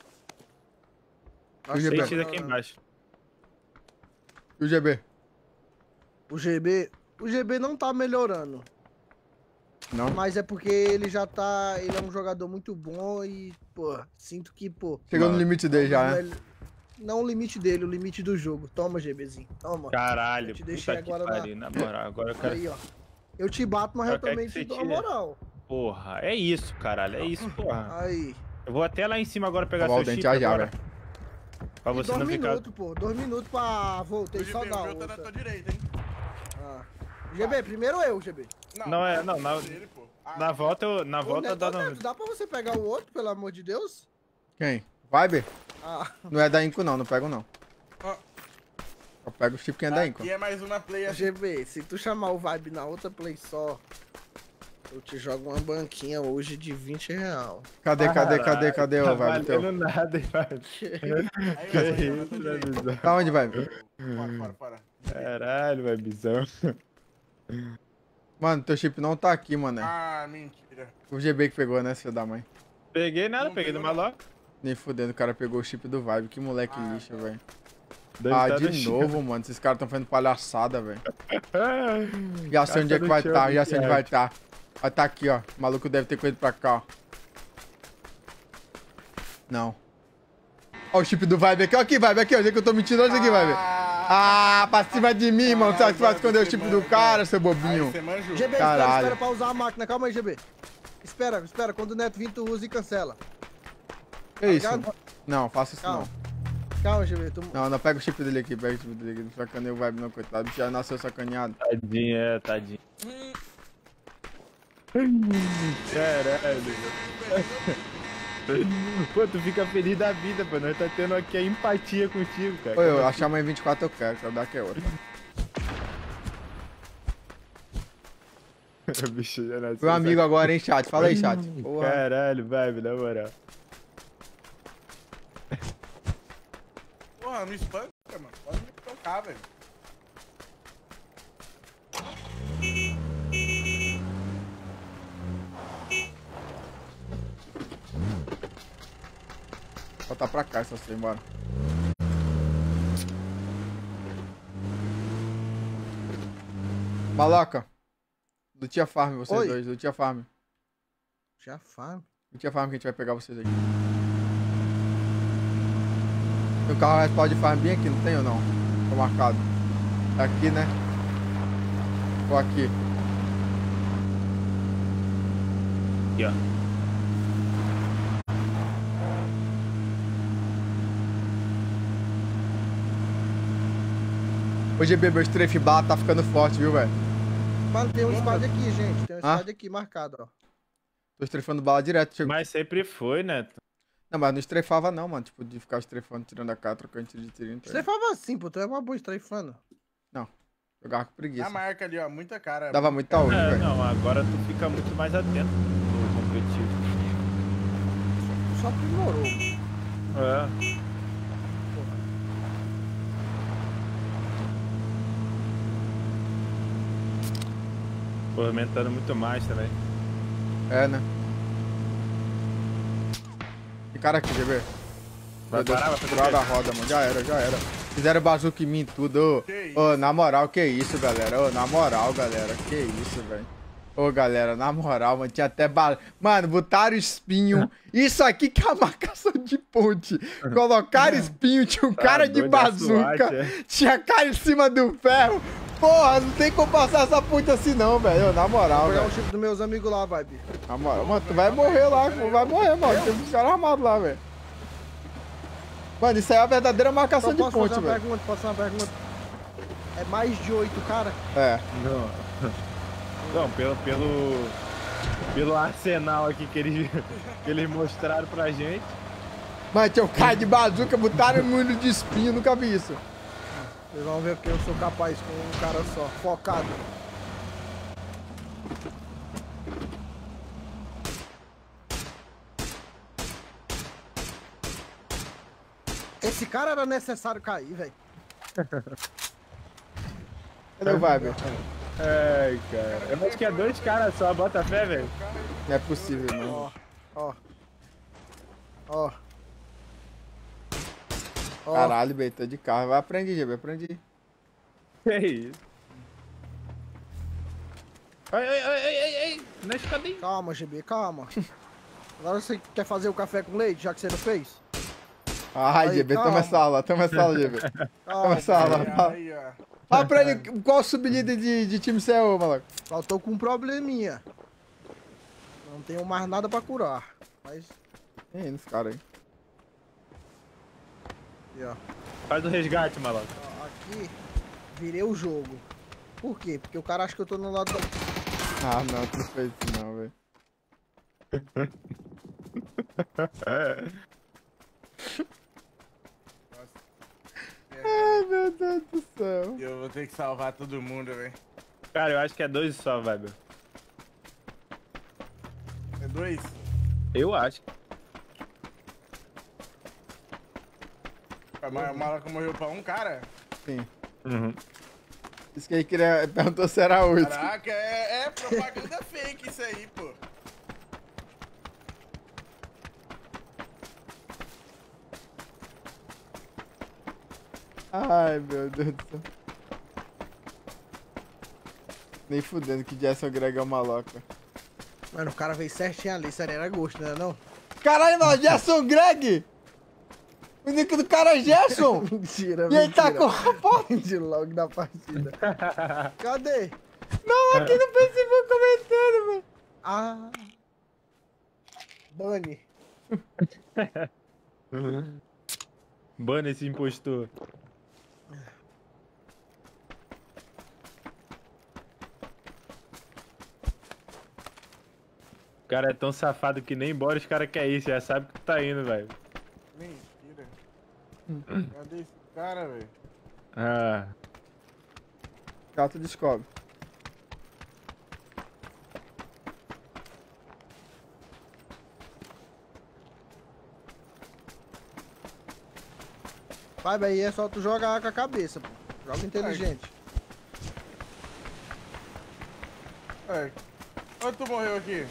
O Acho G que B. tá Sentido aqui melhorando. embaixo. E o G B? O G B... O G B não tá melhorando. Não? Mas é porque ele já tá... Ele é um jogador muito bom e, pô, sinto que, pô... Chegou no limite dele já, né? ele- Não o limite dele, o limite do jogo. Toma, GBzinho. Toma. Caralho, Eu te puta deixei que agora na- pariu, na moral. Agora eu quero... Aí, ó. Eu te bato, mas Eu eu quero também que você te dou a tire. moral. Porra, é isso, caralho, é isso, porra. Aí. Eu vou até lá em cima agora pegar Tá bom, seu o dente chip já já, agora. velho. Pra E você dois não ficar... minutos, pô. Dois minutos pra... Voltei O G só B, da o meu tá na tua outra. direita, hein? Ah. G B, primeiro eu, G B. Não, é, não, na- dele, pô. Ah, Na volta, eu, na Ô, volta Neto, dá ô, no... Neto, dá pra você pegar o outro, pelo amor de Deus? Quem? Viber? Ah, Não é da Inco, não. Não pego, não. Ó. Eu pego o chip quem é da Inco. Aqui é mais uma play assim. G B, se tu chamar o Vibe na outra play só, eu te jogo uma banquinha hoje de vinte real. Cadê, cadê, cadê, cadê Tá o Viber teu? valendo nada, hein, Vibe. Aí, Que eu vou na isso, tua né, direita. bizão? Tá onde, Viber? Fora, fora, fora. Caralho, vai bizão. Mano, teu chip não tá aqui, mano. Ah, mentira. O G B que pegou, né, filho da mãe? Peguei nada, Não peguei do pegou, não. maloca. Nem fudendo, o cara pegou o chip do Vibe. Que moleque Ah, lixo, tá. velho. Deve Ah, tá de no chão. novo, mano. Esses caras tão fazendo palhaçada, velho. Ah, Já sei onde é que vai no estar, chão, já sei onde Thiago. vai estar. Vai tá aqui, ó. O maluco deve ter coisa pra cá, ó. Não. Ó o chip do Vibe aqui, ó aqui, Vibe, aqui, ó. Onde é que eu tô mentindo? Olha isso aqui, Vibe. Ah, pra cima de mim, mano. Sabe que vai esconder o chip do cara, seu bobinho. Aí você manjou. G B, espera, Caralho. espera pra usar a máquina. Calma aí, G B. Espera, espera. Quando o Neto vir, tu usa e cancela. Que isso? ligado? Não, faça isso Calma. não. Calma, G B. Tu... Não, não, pega o chip dele aqui, pega o chip dele aqui. Não sacaneia o Vibe não, coitado. O bicho já nasceu sacaneado. Tadinho, é, tadinho. Caralho. Pô, tu fica feliz da vida, pô. Nós tá tendo aqui a empatia contigo, cara. Oi, eu achar uma em vinte e quatro eu quero, quero dar que é outra. O bicho já nasceu. Meu amigo agora, hein, chat? Fala aí, chat. Porra. Caralho, vibe, na moral. Porra, não espanca, mano. Pode me tocar, velho. Voltar pra cá, só sei, bora. Maloca. Lutia Farm, vocês Oi. dois. Lutia Farm. Já faz. Lutia Farm que a gente vai pegar vocês aqui. Tem um carro respawn de farm bem aqui, não tem ou não? Tá marcado. Tá aqui, né? Ou aqui. Aqui, ó. Ô G B, meu strafe bar tá ficando forte, viu, velho? Mano, tem um squad aqui, gente. Tem um Ah? squad aqui marcado, ó. Tô strafando bala direto. Chegou. Mas sempre foi, né? Não, mas não strafava não, mano. Tipo, de ficar strafando, tirando a cara, trocando tiro de tirinho. Você falava assim, pô. Tu é uma boa strafando. Jogava com Na preguiça. marca ali, ó. Muita cara. Dava muito taúde, É, velho. não, agora tu fica muito mais atento no competitivo. Só aprimorou. É. Movimentando muito mais também. É, né? Que cara aqui, G B? Vai Meu Deus, parar, vai fazer furaram o a quê? roda, mano. Já era, já era. Fizeram bazuca em mim tudo. Ô, Que Ô, na moral, que isso, galera? Ô, na moral, galera. Que isso, velho. Ô, galera, na moral, mano. Tinha até bala. Mano, botaram espinho. Isso aqui que é a marcação de ponte. Colocaram espinho, tinha um cara de doido, é bazuca. SWAT, é. Tinha cara em cima do ferro. Porra, não tem como passar essa ponte assim, não, velho. Ô, Na moral, Vou pegar o velho. chip dos meus amigos lá, Vibe. Na moral, mano, tu vai morrer lá, pô, vai morrer, mano. Tem uns caras armados lá, velho. Mano, isso aí é a verdadeira marcação Só de posso ponte, fazer uma velho. pergunta? Posso fazer uma pergunta? É mais de oito, cara? É. Não. Não, pelo, pelo, pelo arsenal aqui que eles, que eles mostraram pra gente. Mas tinha um cara de bazuca, botaram muito de espinho, nunca vi isso. Vocês vão ver que eu sou capaz com um cara só, focado. Esse cara era necessário cair, velho. Cadê o Viber? Ai, cara. Eu acho que é dois caras só, bota fé, velho. Não é possível, não. Ó, ó. Ó. Ó. Caralho, velho, tô de carro. Vai aprender, G B, aprendi. Que isso? Ai, ai, ai, ai, ai, ai. Na escadinha. Calma, G B, calma. Agora você quer fazer o café com leite, já que você não fez? Ai, Aí, G B, calma. toma essa aula, toma essa aula, G B. Toma Calma. essa aula. Aí, ó. Fala pra ele qual sublíder de, de time você é, ô, maluco. Só tô com um probleminha. Não tenho mais nada pra curar. Mas, Ih, nesse cara aí. aqui, ó. Faz o resgate, maluco. Ó, aqui, virei o jogo. Por quê? Porque o cara acha que eu tô no lado da... Ah, não, tu não fez isso não, velho. Ai, meu Deus do céu. Eu vou ter que salvar todo mundo, velho. Cara, eu acho que é dois só, velho. É dois? Eu acho. O maluco morreu pra um cara? Sim. Uhum. Isso que ele queria, perguntou se era oito. Caraca, é, é propaganda fake isso aí, pô. Ai, meu Deus do céu. Nem fudendo que Jason Greg é uma louca. Mano, o cara veio certinho ali, sério, era gosto, né não? Caralho, mano, Jason Greg! O nick do cara é Gerson! Mentira, E ele tá mentira. com a foto? De logo da partida. Cadê? Não, aqui no Facebook comentando, velho. Ah. Bunny. Bana esse impostor. O cara é tão safado que nem embora os caras querem isso, já sabe que tu tá indo, velho. Mentira. Cadê esse cara, velho? Ah. Já tu descobre. Vai, aí é só tu jogar com a cabeça, pô. Joga inteligente. É. Onde tu morreu aqui?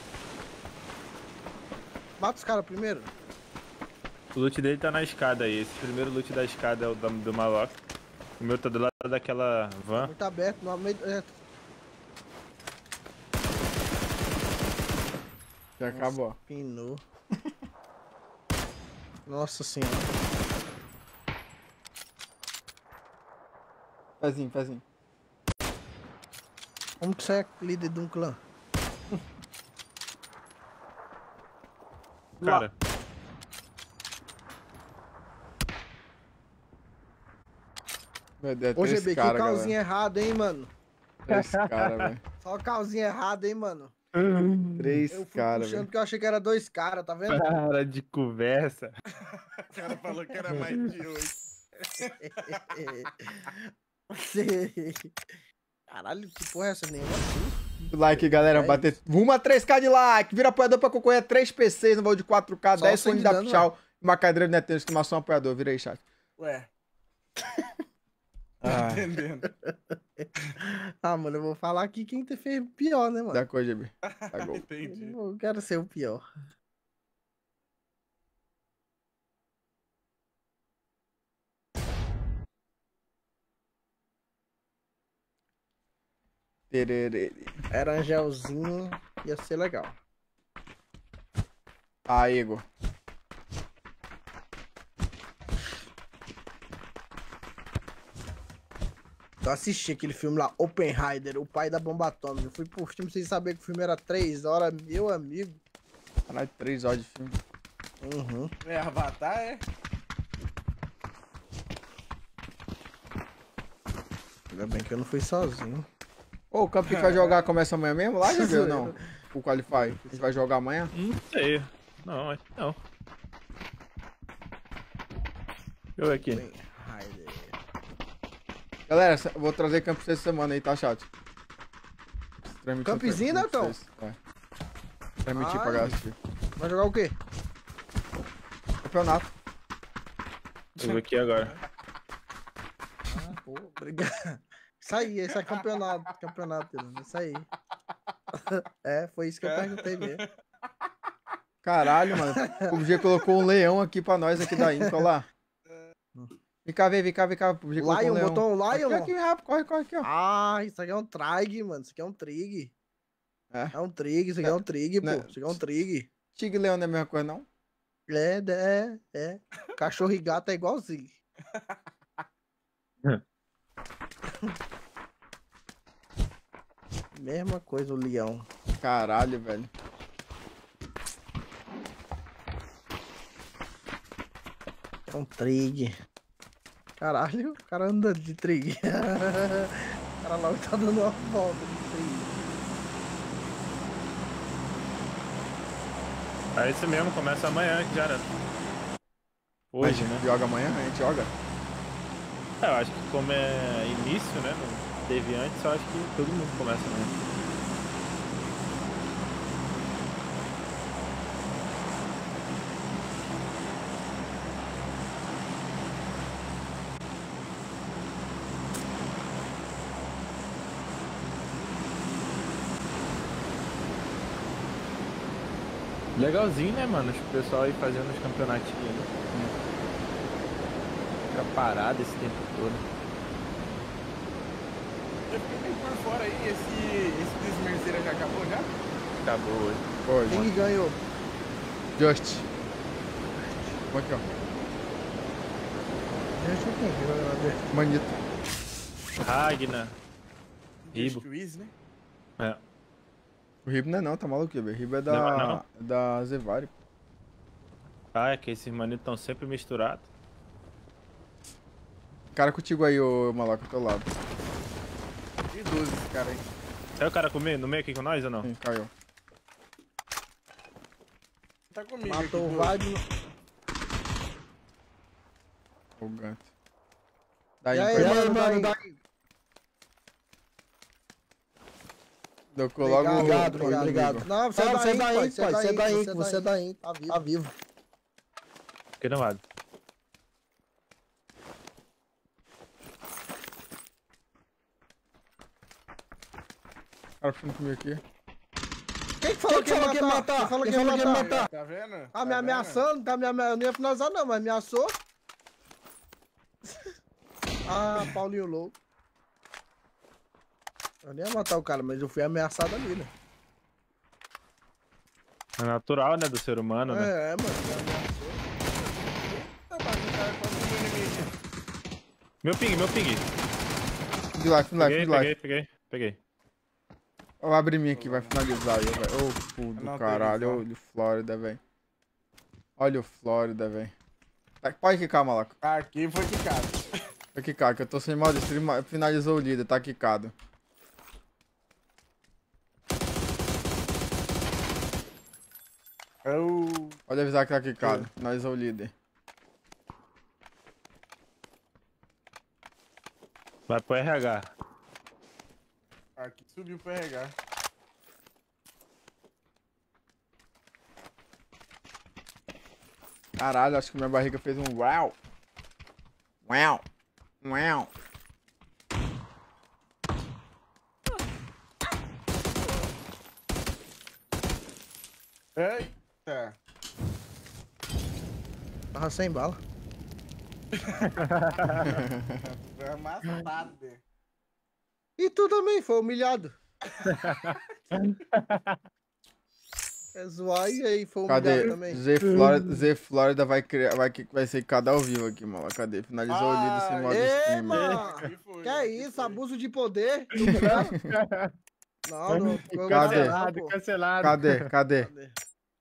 Mata os caras primeiro. O loot dele tá na escada aí. Esse primeiro loot da escada é o do, do Maloc. O meu tá do lado daquela van. Muito aberto, no meio... É. Já acabou. Pinou. Nossa senhora. Pezinho, pezinho. Como que você é líder de um clã? Cara. Meu Deus, Ô, tem G B, esse que cara, calzinho galera. errado, hein, mano? Três caras, velho. Só calzinho errado, hein, mano? Três Eu fui caras, puxando velho. porque eu achei que era dois caras, tá vendo? Para de conversa. O cara falou que era mais de oito. Caralho, que porra é essa? Nenhuma assim. Like, galera. É Bater rumo a três K de like. Vira apoiador pra concorrer a três P Cs no voo de quatro K, Só dez você fones me da dando, Pichau, uma cadeira de Neteiro, exclamação apoiador. Vira aí, chat. Ué. Ah, Entendendo. Ah, mano, eu vou falar aqui quem te fez pior, né, mano? da cor, G B. Tá gol. Entendi. Eu quero ser o pior. Tererê. Era Angelzinho, ia ser legal. Ah, Igor. Eu assisti aquele filme lá, Oppenheimer, o pai da bomba atômica. Eu fui pro filme sem saber que o filme era três horas, meu amigo. Caralho, três horas de filme. Uhum. É Avatar, é? Ainda bem que eu não fui sozinho. Ô, o campo que vai jogar começa amanhã mesmo lá, G B, ou não? O Qualify. A gente vai jogar amanhã? Não sei. Não, acho que não. eu ver aqui. Kamen Rider. Galera, eu vou trazer campo essa semana aí, tá, chat? Transmitir Campzinho, pra Netão? vocês. É. Transmitir pra Ai. galera assistir. Vai jogar o quê? Campeonato. Eu vou aqui agora. Ah, pô, obrigado. Isso aí, esse é campeonato. Campeonato, isso aí. É, foi isso que eu perguntei mesmo. Caralho, mano. O P U B G colocou um leão aqui pra nós aqui da Inca, olha lá. Vem cá, vem, vem cá, vem cá. O P U B G colocou Lion, um leão. botou um Lion? Aqui, aqui, rápido, corre, corre aqui, ó. Ah, isso aqui é um trig, mano. Isso aqui é um trig. É. É um trig, isso aqui é um trig, pô. Né? Isso aqui é um trig. Tigre e leão não é a mesma coisa, não? É, é, é. Cachorro e gato é igualzinho. Mesma coisa, o leão. Caralho, velho. É um trig. Caralho, o cara anda de trig. O cara logo tá dando uma volta de trig. É isso mesmo, começa amanhã, que já era. Hoje, Mas né? Joga amanhã, a gente joga. É, eu acho que como é início, né? Não teve antes, eu acho que todo mundo começa amanhã. Legalzinho, né, mano? O pessoal aí fazendo os campeonatinhos, né? Fica parado esse tempo todo. Eu fiquei meio por fora aí, esse, esse Desmerceira já acabou já? Acabou hoje. Oi, Quem mano. que ganhou? Just. Vamos aqui, ó. Deixa eu quem que ganhou. Manito. Ragnar. Ribo. Juiz, né? É. O Ribo não é não, tá maluco, velho. O Ribo é Não é da, não? é da Zevari. Ah, é que esses manitos estão sempre misturados. Cara contigo aí, ô maluco, do teu lado. Que doze esse cara aí. Saiu o cara comigo no meio aqui com nós ou não? Sim, caiu. Tá comigo Matou aqui, o doze. Wagner. O Ganto. Daí, E aí, foi- mano, mano, daí. Colocou logo o- Obrigado, o obrigado, inimigo. obrigado. Não, você é da Inc, pai. Você é da Inc, você é da Inc. Tá vivo. Tá vivo. Aqui não lado. Cara, fundo comigo aqui. Quem que falou que ia matar? Quem falou que ia matar? Tá vendo? Tá Tá me vendo? ameaçando, tá me ameaçando. Eu não ia finalizar não, mas ameaçou. Ah, Paulinho louco. Eu nem ia matar o cara, mas eu fui ameaçado ali, né? É natural, né, do ser humano, né? É, mano, me ameaçou. Tá, mas o cara quase no inimigo. Meu ping, meu ping. De lá, de lá, Peguei, de lá. peguei, peguei, peguei. Vou abrir minha aqui, vai finalizar aí, velho. Ô, fu do Não tem caralho. visão. Olha o Flórida, velho. Olha o Flórida, velho. Tá, pode quicar, maluco. Aqui foi quicado. Vai quicar, que eu tô sem modo. Ele finalizou o líder, tá quicado. Eu... Pode avisar que tá quicado. Finalizou o líder. Vai pro R H. Aqui subiu pra regar. Caralho, acho que minha barriga fez um uau. Uau. Uau. Eita. Tava sem bala. Foi amassado. E tu também, foi humilhado. É zoar e aí foi humilhado Cadê? também. Z Flórida, Z Flórida vai criar, vai, que- vai ser cada ao vivo aqui, mano. Cadê? Finalizou o líder sem modo Ê, stream. mano. Aqui foi, Que aqui isso, foi. abuso de poder? Tu quer? Não, não. não, Cadê? não, pô. cancelado. Cadê? Cadê? Cadê?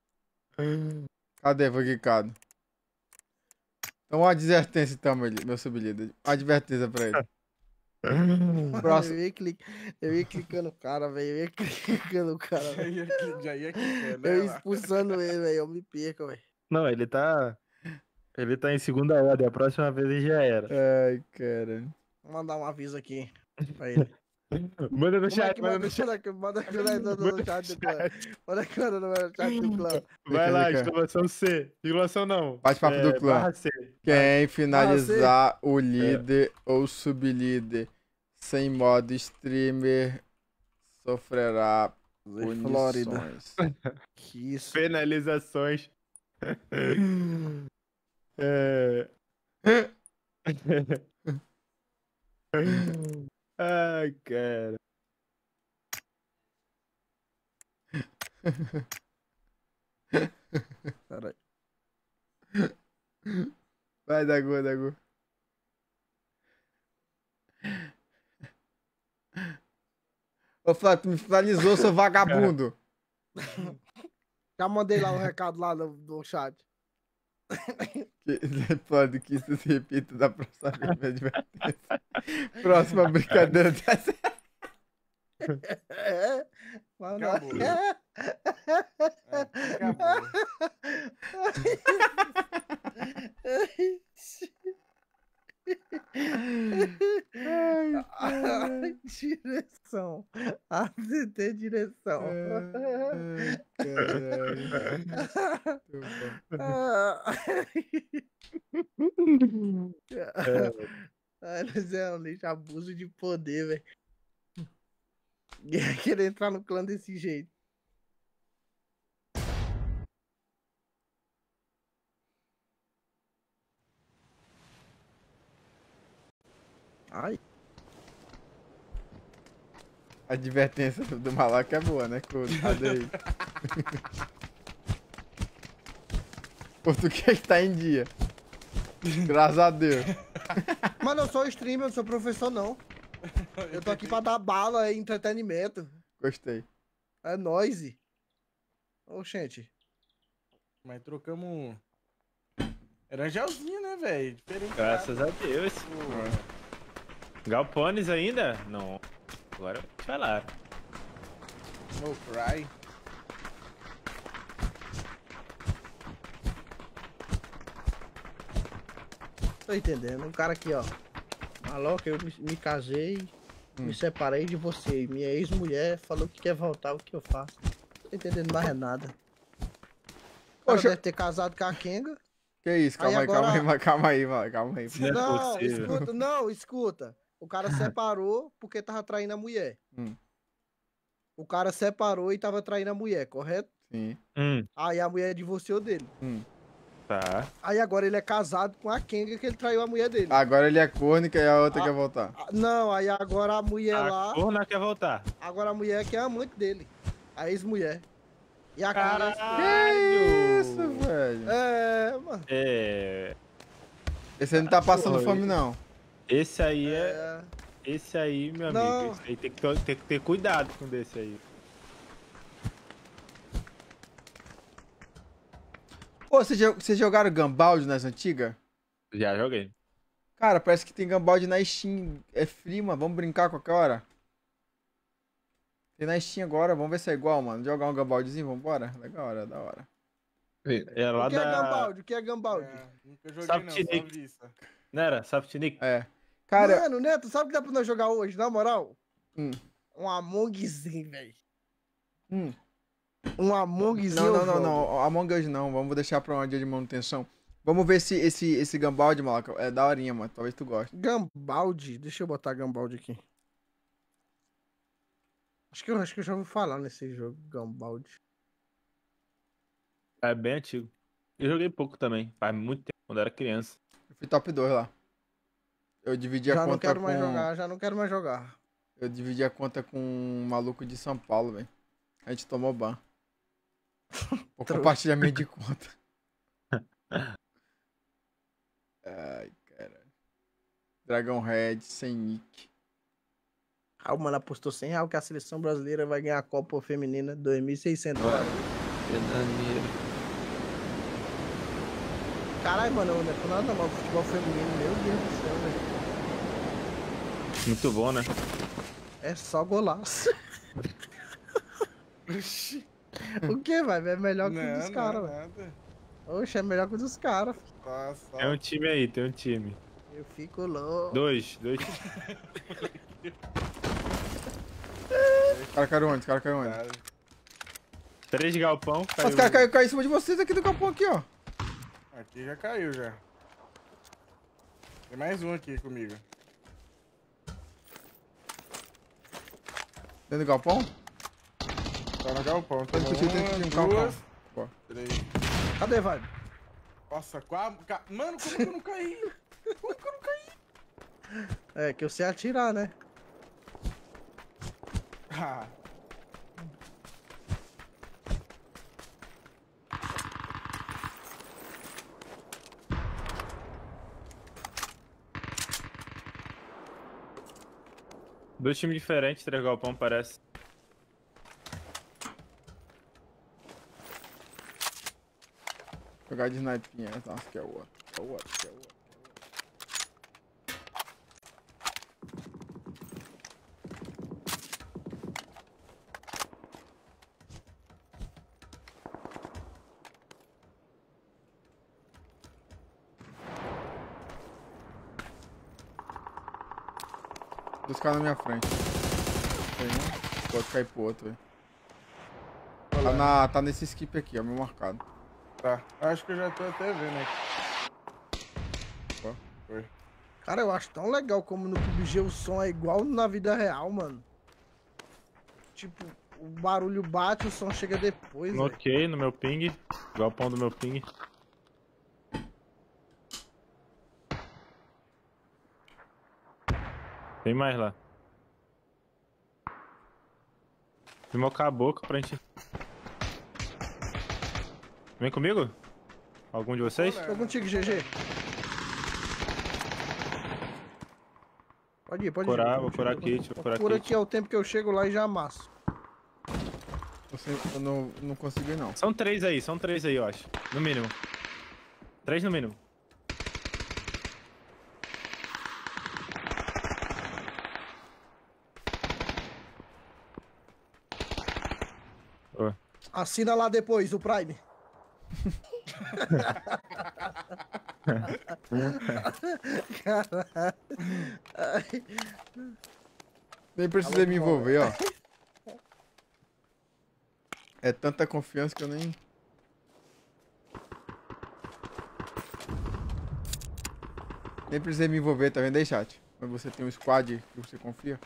Cadê? Foi quicado. Então uma advertência então, meu, li- meu sublíder. Uma advertência pra ele. Próximo. Eu ia, clic... eu ia clicando no cara, velho. Eu ia clicando no cara, Já velho. ia, já ia quicando, Eu ia né, lá. expulsando ele, velho. Eu me perco, velho. Não, ele tá. Ele tá em segunda ordem, a próxima vez ele já era. Ai, cara. Vou mandar um aviso aqui pra ele. Manda no Como é chat, que manda manda, no chat. manda aqui, manda aqui no, no, no chat do clã. Manda aqui manda no chat do clã. Vai lá, Clica. exclamação C. Exclamação não. Bate-papo É, do clã. Barra C. Quem finalizar o líder ou sublíder sem modo streamer sofrerá Flórida. punições. Que isso. Penalizações. É... Ai, cara. Caralho. Vai, Dagu, Dagu. Ô, Flávio, tu me finalizou, seu vagabundo. Já mandei lá um recado lá no, no chat. Que, pode que isso se repita da próxima vez, minha advertência. Próxima brincadeira dessa. É, mas não- Acabou. É, acabou. Ai, direção. A C T direção. Ai, caralho. Muito bom. Ai, mas é um lixo, abuso de poder, velho. Querer entrar no clã desse jeito. Ai, A advertência do, do malaco é boa, né? Cuidado aí. Português tá em dia. Graças a Deus. mano, eu sou streamer, eu não sou professor, não. Eu tô aqui pra dar bala e entretenimento. Gostei. É nóis. Ô, gente. Mas trocamos um. Era Angelzinho, né, velho? Diferente. Graças a Deus. Galpones ainda? Não. Agora te falar. No cry. Tô entendendo. Um cara aqui, ó. Maluco, eu me, me casei, me separei de você. Minha ex-mulher falou que quer voltar, o que eu faço? Tô entendendo mais é nada. O cara Poxa. deve ter casado com a Kenga. Que isso? Aí Calma aí, calma agora- aí, mano, calma aí, mano, calma aí. Não é Não, possível. escuta, não, escuta. O cara separou porque tava traindo a mulher. Hum. O cara separou e tava traindo a mulher, correto? Sim. Hum, Aí a mulher divorciou dele. Hum. tá. Aí agora ele é casado com a Kenga que ele traiu a mulher dele. Agora ele é cônica e a outra Ah. quer voltar. Ah, Não, aí agora a mulher lá, A corna quer voltar. agora a mulher que é amante dele. A ex-mulher. E a Kenga... Caralho! Isso, velho. É, mano. É. Esse aí não tá passando Oi. fome, não. Esse aí é. É. Esse aí, meu Não. amigo. Esse aí tem que, ter, tem que ter cuidado com desse aí. Pô, vocês jo- vocês jogaram Gambald nas antigas? Já joguei. Cara, parece que tem Gambald na Steam. É free, mano. Vamos brincar a qualquer hora. Tem na Steam agora, vamos ver se é igual, mano. Jogar um Gambaldzinho, vambora? Legal, é da hora. É lá O que é da. Gambaldi? O que é Gambaldi? É, nunca joguei Sabe não, que só Nick- vi isso. Não era? Softnick? É. Cara, Mano, Neto, sabe o que dá pra nós jogar hoje, na moral? Hum. Um Amongzinho, velho. hum. Um Amongzinho. Não, eu não, não, jogo. não. Among Us não. Vamos deixar pra um dia de manutenção. Vamos ver se esse, esse Gambald, maluco, é daorinha, mano. Talvez tu goste. Gambaldi. Deixa eu botar Gambaldi aqui. Acho que, eu, acho que eu já ouvi falar nesse jogo, Gambaldi. É bem antigo. Eu joguei pouco também. Faz muito tempo, quando eu era criança. Eu fui top dois lá. Eu dividi a Já conta não quero com... mais jogar, já não quero mais jogar. Eu dividi a conta com um maluco de São Paulo, velho. A gente tomou ban. O Trouxa. compartilhamento de conta. Ai, caralho. Dragão Red, sem nick. Ah, o mano apostou cem reais que a seleção brasileira vai ganhar a Copa Feminina dois mil e seiscentos. Caralho, mano, eu não tô nada mal com futebol feminino, meu Deus do céu, velho. Muito bom, né? É só golaço. O que, vai? É melhor que o Não, dos não, caras, velho. nada. Oxe, é melhor que o dos caras. Tá, só. Tem um time aí, tem um time. Eu fico louco. Dois, dois. Os caras caíram onde? Os caras caíram onde? Cara, Três galpão, Ah, caiu. os caras caíram caiu em cima de vocês aqui do capão aqui, ó. aqui já caiu já. Tem mais um aqui comigo. Dentro do galpão? Tá no galpão. Pode Tomou discutir, tem uma, que ir no galpão. duas, Pô. três. Cadê, vai? Nossa, quase... ca- Mano, como que eu não caí? Como que eu não caí? É, que eu sei atirar, né? Ah, Dois times diferentes, três galpão parece. Jogar de snipinha. Nossa, que é o outro. Que é o outro, que é o outro. Dois caras na minha frente. Tem um. Pode cair pro outro, velho. Tá, na, tá nesse skip aqui, ó, meu marcado. tá. Acho que eu já tô até vendo aqui. Ó. Foi. Cara, eu acho tão legal como no P U B G o som é igual na vida real, mano. Tipo, o barulho bate, o som chega depois, velho. Ok, no meu ping. Galpão do meu ping. Tem mais lá. Desmocar a boca pra gente. Vem comigo? Algum de vocês? Tô contigo, G G. Pode ir, pode ir. Curar, tô vou contigo, curar tô kit, contigo. vou curar Cura kit. aqui é o tempo que eu chego lá e já amasso. Você, eu não, não consegui, não. São três aí, são três aí, eu acho. No mínimo. Três no mínimo. Ô, Assina lá depois, o Prime. Caralho. Ai, Nem precisei me envolver, ó. É tanta confiança que eu nem... Nem precisei me envolver, tá vendo aí, chat? Quando você tem um squad que você confia.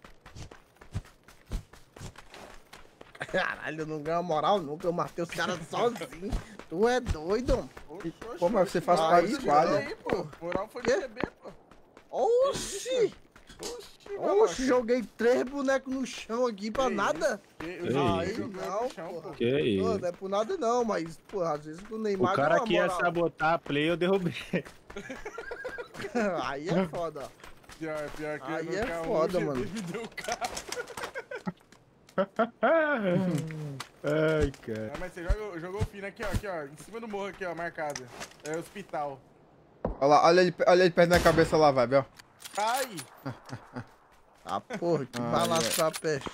Caralho, eu não ganho moral nunca. Eu matei os caras sozinho. Tu é doido, mano. Oxe, oxe, Pô, mas você faz oxe. parte do Aí, squad, ó. aí, pô. Moral foi de Quê? beber, pô. Oxi! Oxi, Oxi, joguei três bonecos no chão aqui pra Que nada. Que, eu Ei. joguei, Aí joguei não, no chão, porra. pô. que isso? Pô, não é por nada não, mas, pô, às vezes o O Neymar cara dá uma aqui ia moral. sabotar a play, eu derrubei. Aí é foda. Pior, pior que Aí no é carro, foda, o G D mano. me deu o carro. Ai, cara. Ah, mas você joga, jogou o fino aqui, ó, aqui, ó, em cima do morro aqui, ó, marcado. É hospital. Olha lá, olha ele, olha ele perto da cabeça lá, vai, Bel. Ai! Ah, porra, que Ai, balaço é. pra peste.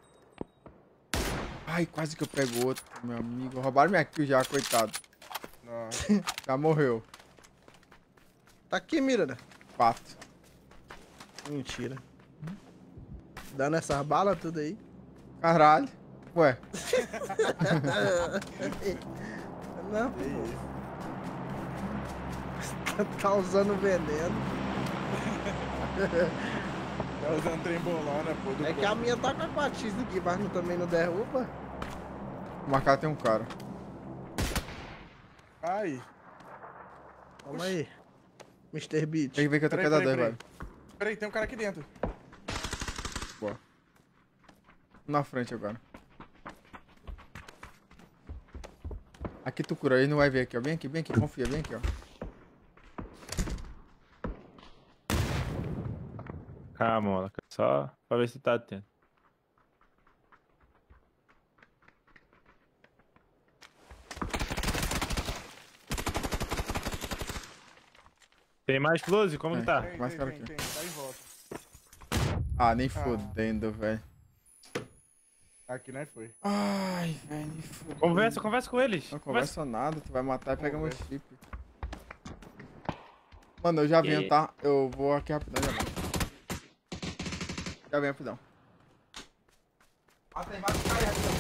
Ai, quase que eu pego outro, meu amigo. Roubaram minha kill já, coitado. Nossa. Já morreu. Tá aqui, Miranda. Pato. Mentira. Dando essas balas tudo aí. Caralho. Ué, Não, Que isso? pô. Tá usando veneno. Tá usando trembolona, pô. Do É que a minha tá com a quatro x aqui, mas não, também não derruba. o marcado tem um cara. Ai. Calma aí. mister Beat. Tem que ver que eu tô Peraí, pedador, peraí, velho. Peraí, tem um cara aqui dentro. Boa. Na frente agora. Aqui tu cura, ele não vai ver aqui, ó. Vem aqui, vem aqui, confia, vem aqui, ó. Calma, moleque. Só pra ver se tá atento. Tem mais close? Como que É. tá? Tem, mais tem, cara tem, aqui. tem, tá em volta. Ah, nem fodendo, velho. Aqui nós foi. Ai, velho, me fudeu. Conversa, conversa com eles. Não Conversa. conversa nada, tu vai matar e pega meu Conversa. chip. Mano, eu já venho, E- tá? Eu vou aqui rapidão, já venho. Já venho rapidão. Mata aí, mata aí, rapidão.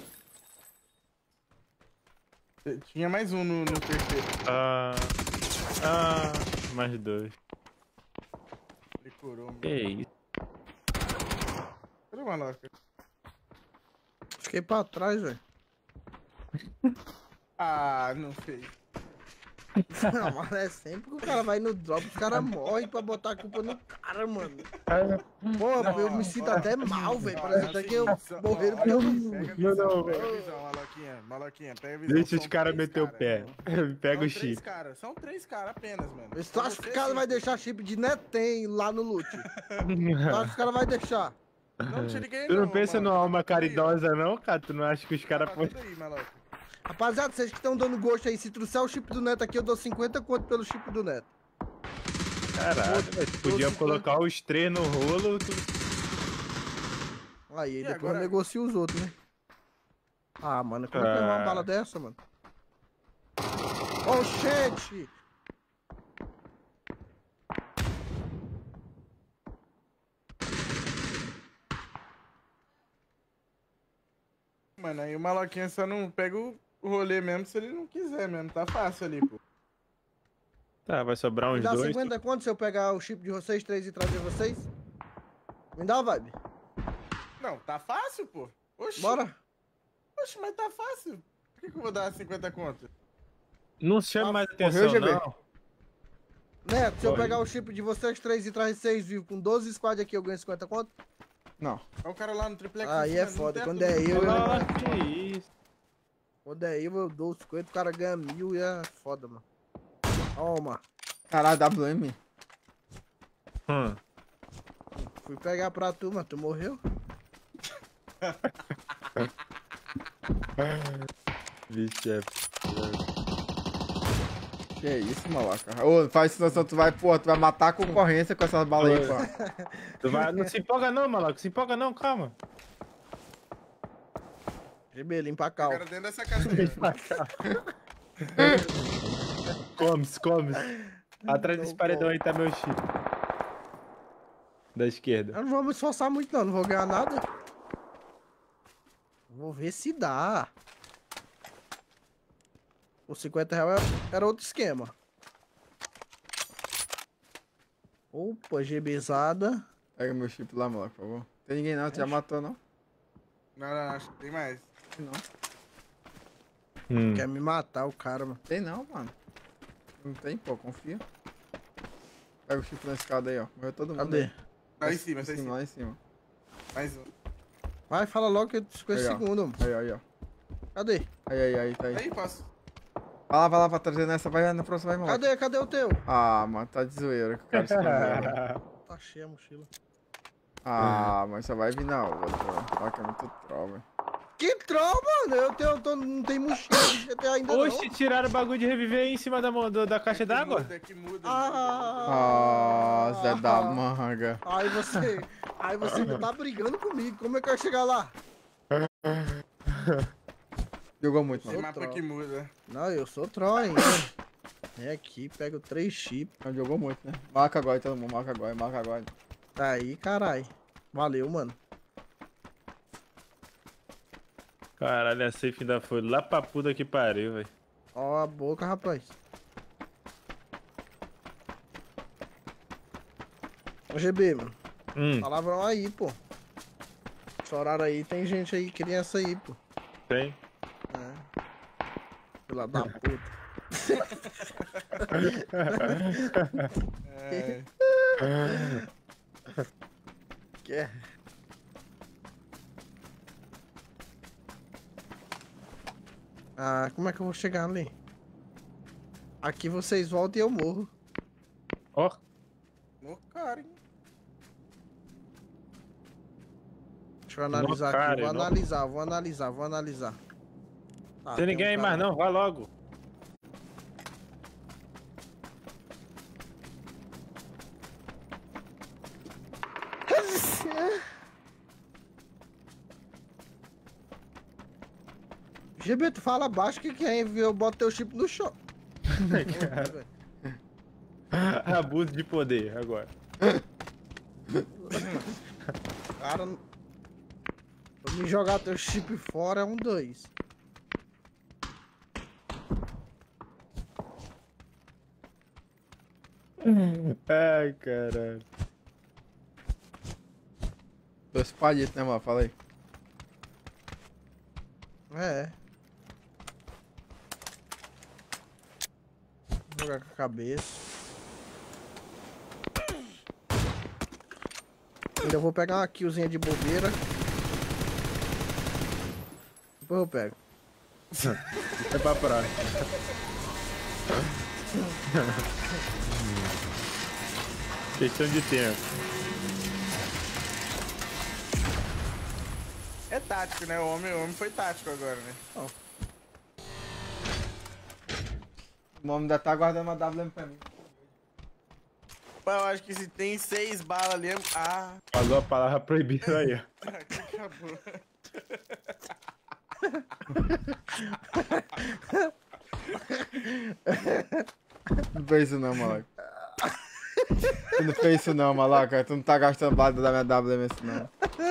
Tinha mais um no, no terceiro. Ah. Ah. Mais dois. Ele curou, mano. Que isso? Cadê o maloca? Fiquei pra trás, velho. Ah, não fez. Não, mas é sempre que o cara vai no drop, os caras morrem pra botar a culpa no cara, mano. Pô, Não, eu me ó, sinto ó, até mal, velho. Ó, Parece é o até que eu seguinte, morri ó, porque eu olha, não. Pega a Não, visão, não, pega a velho. visão, maloquinha. Maloquinha, pega a visão. Deixa os São caras três meter o cara, pé. irmão. Pega São o três chip. cara, são três caras apenas, mano. Eu só acho que o cara vai deixar chip de Netem lá no loot. Eu acho que os caras vai deixar. Não te liguei, Tu não pensa mano. numa alma Tá tudo aí, caridosa, não, cara? Tu não acha que os ó. caras Tá podem. tudo aí, maluco. Rapaziada, vocês que estão dando gosto aí, se trouxer o chip do Neto aqui, eu dou cinquenta conto pelo chip do Neto. Caralho, velho. Tu podia Doze colocar os três no rolo. Tu... Aí, E depois agora- eu negocio os outros, né? Ah, mano, como é que é uma Ah. bala dessa, mano? Oxente! Mano, aí o maloquinha só não pega o o rolê mesmo se ele não quiser mesmo. Tá fácil ali, pô. Tá, vai sobrar Me uns dá dois. cinquenta conto se eu pegar o chip de vocês três e trazer vocês? Me dá, vibe? Não, tá fácil, pô. Oxi. Bora? Oxi, mas tá fácil. Por que, que eu vou dar cinquenta conto? Não chama Ah, mais morreu, atenção, G B? não. Neto, se eu Bora. pegar o chip de vocês três e trazer seis vivos com doze squad aqui, eu ganho cinquenta conto? Não. Olha o cara lá no triplex. Aí em é cima, no foda, teto quando do- é eu, eu- Ah, que isso. Quando é eu, eu dou cinquenta, o cara ganha mil e é foda, mano. Toma. Caralho, W M. Hum. Fui pegar pra tu, mas tu morreu? Vixe, é. Que isso, maloca. Ô, não faz isso não, senão tu vai, pô, tu vai matar a concorrência com essas balas aí, pô. Tu vai... Não se empolga, não, maluco. Se empolga, não, calma. G B, limpa a O cal. cara dentro dessa casinha. Come-se, come-se. Atrás Não desse paredão aí tá meu chip. Da esquerda. Eu não vou me esforçar muito não, não vou ganhar nada. Vou ver se dá. Os cinquenta reais era outro esquema. Opa, GBzada. Pega meu chip lá, maloca, por favor. Tem ninguém não, tu já matou, não? Não, não, acho que tem mais. Não. Hum. Quer me matar o cara, mano. Tem não, mano. Não tem, pô, confia. Pega o chip na escada aí, ó. Morreu todo mundo. Cadê? aí. Lá em cima, Em tá em cima, cima. lá em cima. Mais um. Vai, fala logo que eu cinquenta Aí, ó. segundos, mano. Aí, aí, ó. Cadê? Aí, aí, aí, tá aí. Aí, posso. Vai lá, vai lá pra trazer nessa, vai na próxima, vai, maloca. Cadê? Cadê o teu? Ah, mano, tá de zoeira que o cara escondeu. Tá cheia a mochila. Ah, mas só vai vir na outra. Maloca é muito troll, velho. Que troll, mano? Eu, tenho, eu tô, não tem mochila de G T A ainda Oxe, não. tiraram o bagulho de reviver aí em cima da, mo- do- da caixa d'água? Muda, que muda. Ah, Ah, Zé da manga. Aí você, aí você ainda tá brigando comigo. Como é que eu ia chegar lá? Jogou muito, Esse mano. mapa troll. que muda. Não, eu sou troll ainda. Vem aqui, pego três chips. Não, jogou muito, né? Marca agora, todo mundo. Marca agora, marca agora. Tá aí, carai. Valeu, mano. Caralho, a safe ainda foi lá pra puta que pariu, velho. Ó a boca, rapaz. Ô, G B, mano. Hum, Palavrão aí, pô. Esse horário aí, tem gente aí, criança aí, pô. tem. É. Filha da puta. É. Quer? Ah, como é que eu vou chegar ali? Aqui vocês voltam e eu morro. Ó, No cara, hein? Deixa eu analisar cara, aqui. Vou não. analisar, vou analisar, vou analisar. Tá, tem ninguém um aí cara- mais não, vai logo. G B, tu fala baixo que quem viu, eu boto teu chip no chão. Abuso de poder agora. Cara, pra me jogar teu chip fora é um dois. Ai, caralho. Dois palitos, né, mano? Fala aí. É. Vou jogar com a cabeça. Ainda vou pegar uma killzinha de bobeira. Depois eu pego. É pra praia. Questão de tempo. É tático, né? O homem, o homem foi tático agora, né? O homem ainda tá guardando uma W M pra mim. Pô, eu acho que se tem seis balas ali... é- Ah, Falou a palavra proibida aí, ó. aqui acabou. Não fez isso não, maluco. Tu não fez isso não, maluco. Tu não tá gastando bala da minha W M S não.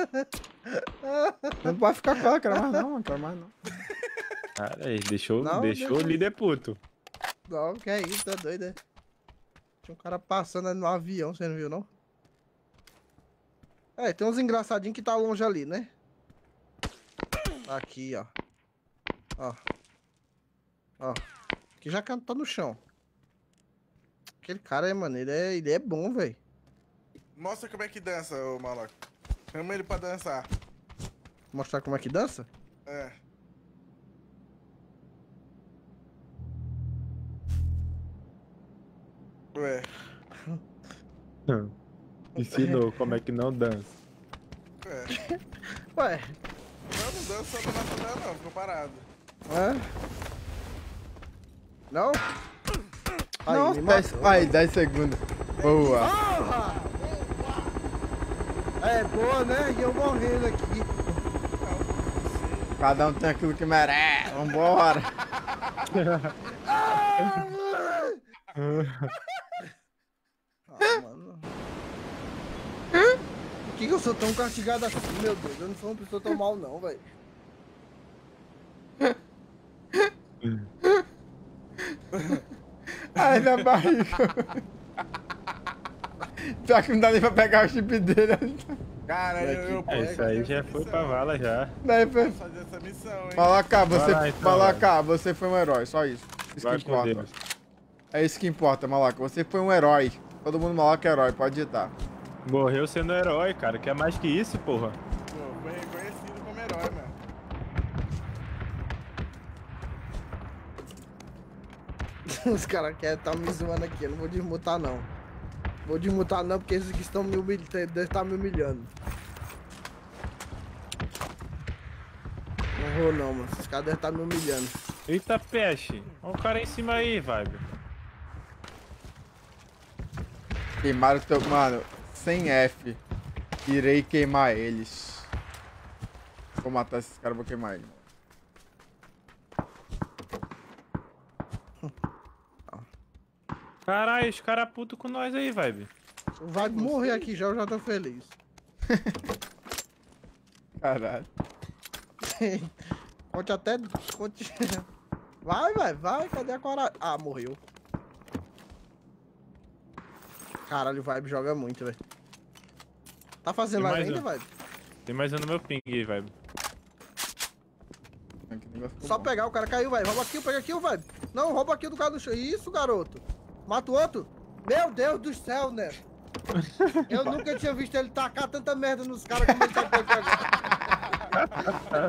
Não pode ficar com ela, quero mais não, quero mais não. Cara, ele deixou, Não, deixou deixa- o líder puto. Não, que é isso, tá doido, é? Tinha um cara passando ali no avião, você não viu, não? É, tem uns engraçadinhos que tá longe ali, né? Aqui, ó. Ó. Ó. Aqui já tá no chão. Aquele cara aí, mano, ele é, ele é bom, velho. Mostra como é que dança, ô maluco. Chama ele pra dançar. Mostrar como é que dança? É. Ué. Ensinou como é que não dança. Ué. Ué, Não, não dança só do nada não, ficou parado. hã? Não? Aí, Nossa, me dez, matou. aí, dez segundos. Boa. Porra! É boa, né? E eu morrendo aqui. Cada um tem aquilo que merece. Vambora. Ah, mano. Por que, que eu sou tão castigado assim, meu Deus? Eu não sou uma pessoa tão mal, não, velho. Ai, na barriga. Pior que não dá nem pra pegar o chip dele. Cara, eu, eu É, posso isso fazer aí essa já foi missão. pra vala já. Daí foi. Posso fazer essa missão, hein? Malaca, você, Vai lá, então, Malaca, você foi um herói, só isso. Isso Vai que com importa. Deus. É isso que importa, Malaca. Você foi um herói. Todo mundo Malaca é herói, pode digitar. Morreu sendo herói, cara. Quer mais que isso, porra? Pô, foi reconhecido como herói, mano. Os caras querem tá me zoando aqui, eu não vou desmutar não. Vou desmutar não, porque esses que estão me humilhando, devem estar me humilhando. Não vou não, mano. Esses caras devem estar me humilhando. Eita peste. Olha o cara em cima aí, vibe. Queimaram o teu. Mano, sem F. Irei queimar eles. Vou matar esses caras, vou queimar eles. Caralho, os caras putos com nós aí, vibe. Vai morrer aqui já, eu já tô feliz. Caralho. Conte até. Conte... Vai, vai, vai, cadê a coragem? Ah, morreu. Caralho, o Vibe joga muito, velho. Tá fazendo Tem live mais ainda, um. Vibe? Tem mais um no meu ping aí, vibe. Que negócio Só bom. pegar, o cara caiu, vai. Rouba aqui, pega aqui, Vibe. Não, rouba aqui do cara do chão. Isso, garoto. Mata o outro. Meu Deus do céu, né? Eu nunca tinha visto ele tacar tanta merda nos caras como ele tá aqui agora.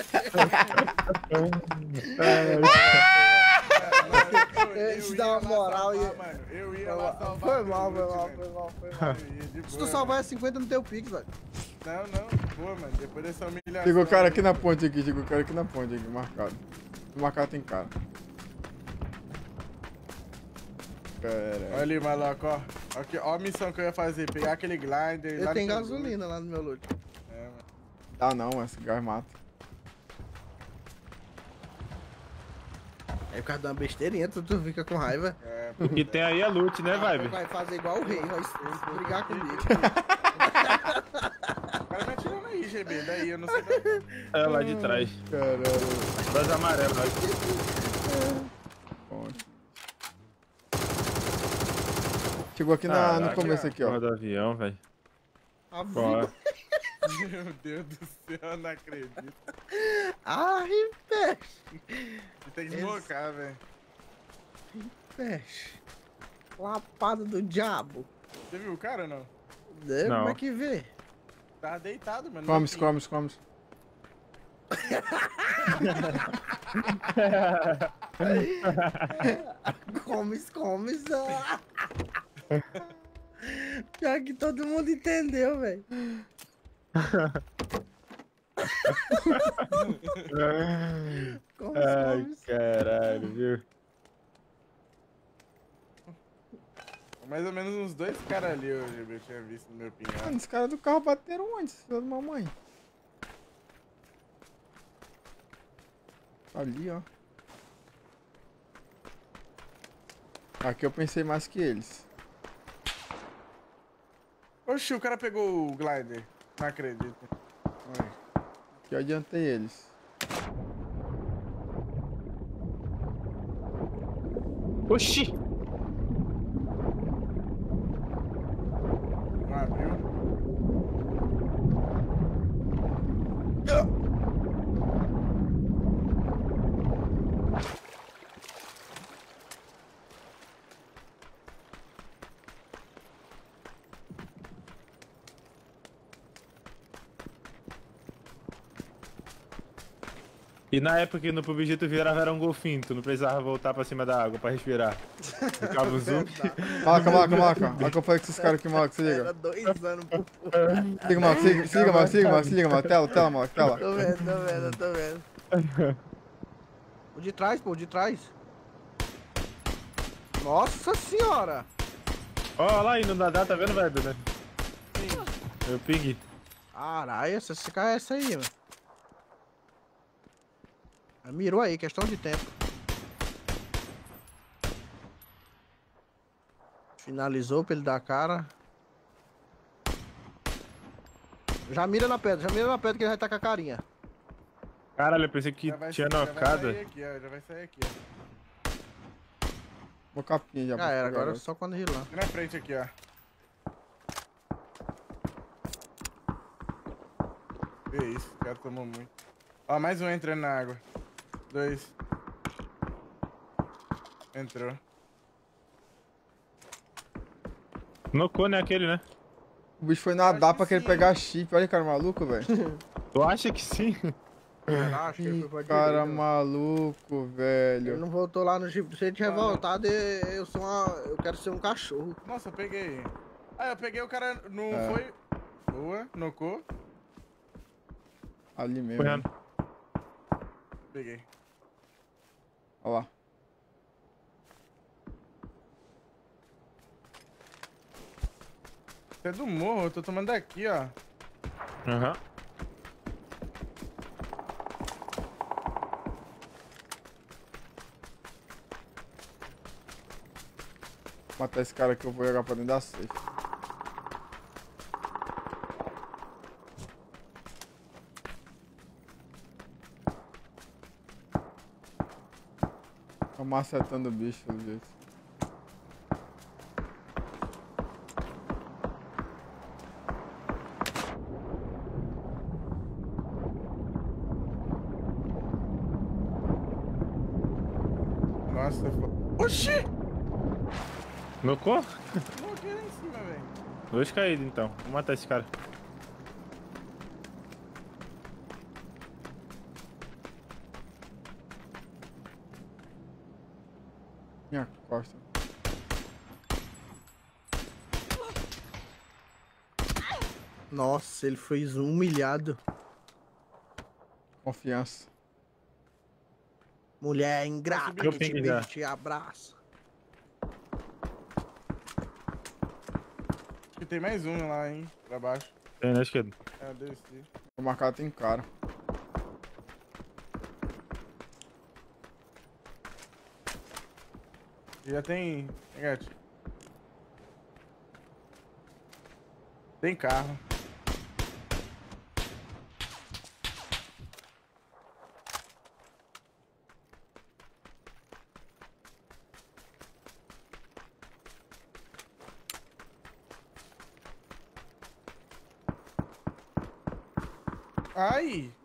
Esse dá uma moral e- Mano, eu ia lá salvar. Foi o mal, foi Beirute, mal, mano. foi mal, foi mal. Eu ia de Se tu boa, salvar é mano. cinquenta no teu pix, velho. Não, não, boa, mano. Depois dessa humilhação. Chegou o cara aqui na ponte aqui, chegou o cara aqui na ponte aqui, marcado. O marcado tem cara. Caralho. Olha ali, maluco, ó. Aqui, ó a missão que eu ia fazer. Pegar aquele glider. Eu lá tenho no seu gasolina lá no meu loot. loot. É, mano. Dá não, esse gás mata. Aí o cara dá uma besteirinha, tu, tu fica com raiva. É, O que tem aí é loot, né, vibe? Vai fazer igual o rei, vai brigar comigo. o cara me atirando aí, G B. Daí eu não sei. da- É lá de trás. Caralho. Das amarelas. Ponte. Chegou aqui na, no Caraca, começo aqui, ó. Porra do avião, velho. A Bora. Meu Deus do céu, eu não acredito. Ai, peixe. Você tem que deslocar, velho. Peixe. Lapada do diabo. Você viu o cara ou não? Né? Não. Como é que vê? Tava deitado, mano. Comes, Não comes, comes. Comes, comes. Ah. Pior que todo mundo entendeu, velho. Comes, Ai, comes. caralho, viu? Mais ou menos uns dois caras ali, eu, eu tinha visto no meu pinhão. Mano, os caras do carro bateram onde? Filho da mamãe. Ali, ó. Aqui eu pensei mais que eles. Oxi, o cara pegou o glider. Não acredito. Ai. Aqui eu adiantei eles. Oxi! Não abriu. E na época que no P U B G tu virava era um golfinho, tu não precisava voltar pra cima da água pra respirar. Ficava o zoom. Maca, maca, maca. Olha o que eu falei com esses caras aqui, maca, se Era liga. dois anos por Siga, maca, siga, siga, maca, siga, maca, se liga, maca. Tela, tela, maca, tela. Tô vendo, tô vendo, tô vendo. O de trás, pô, o de trás. Nossa senhora! Ó lá indo na data, tá vendo, velho? Né? Meu ping. Caralho, essa C K é essa aí, mano. Mirou aí, questão de tempo. Finalizou pra ele dar a cara. Já mira na pedra, já mira na pedra que ele vai estar com a carinha. Caralho, eu pensei que Já vai- tinha já vai nocada. sair aqui, ó, já vai sair aqui, ó. Vou capinha já. Já pra era, pegar agora só quando rilar. Aqui na frente aqui, ó. Que isso, o cara tomou muito. Ó, mais um entrando na água. Dois. Entrou. Nocou, né, aquele, né? O bicho foi nadar que pra querer sim. pegar chip. Olha que cara maluco, velho. Tu acha que sim? Acho que ele foi pra Cara direita, mano. maluco, Ele velho. não voltou lá no jeep. Se ele tiver Ah, voltado, eu eu sou uma. Eu quero ser um cachorro. Nossa, eu peguei. Ah, eu peguei o cara. Não É. foi. Boa, nocou. Ali mesmo. Correndo. Peguei. Olha lá. Você é do morro, eu tô tomando daqui, ó. Aham. Vou matar esse cara aqui, eu vou jogar pra dentro da safe. Tô macetando o bicho, pelo jeito. Nossa, fo... Oxi! Nocou? Noquei lá em cima, velho. Dois caídos, então. Vou matar esse cara. Minha costa. Nossa, ele foi humilhado. Confiança. Mulher ingrata Eu que te pingue já. beija, te abraça. Acho que tem mais um lá, hein? Pra baixo. Tem na esquerda. É, eu desci. Vou marcar, tem cara. Já tem. Tem gato. Tem carro. Ai!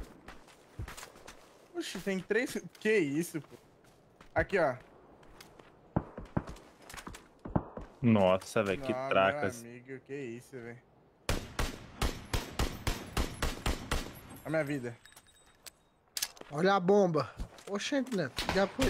Oxe, tem três. Que isso, pô? Aqui, ó. Nossa, velho, que Não, tracas. meu amigo, que isso, velho. A minha vida. Olha a bomba. Oxente, Neto, já foi.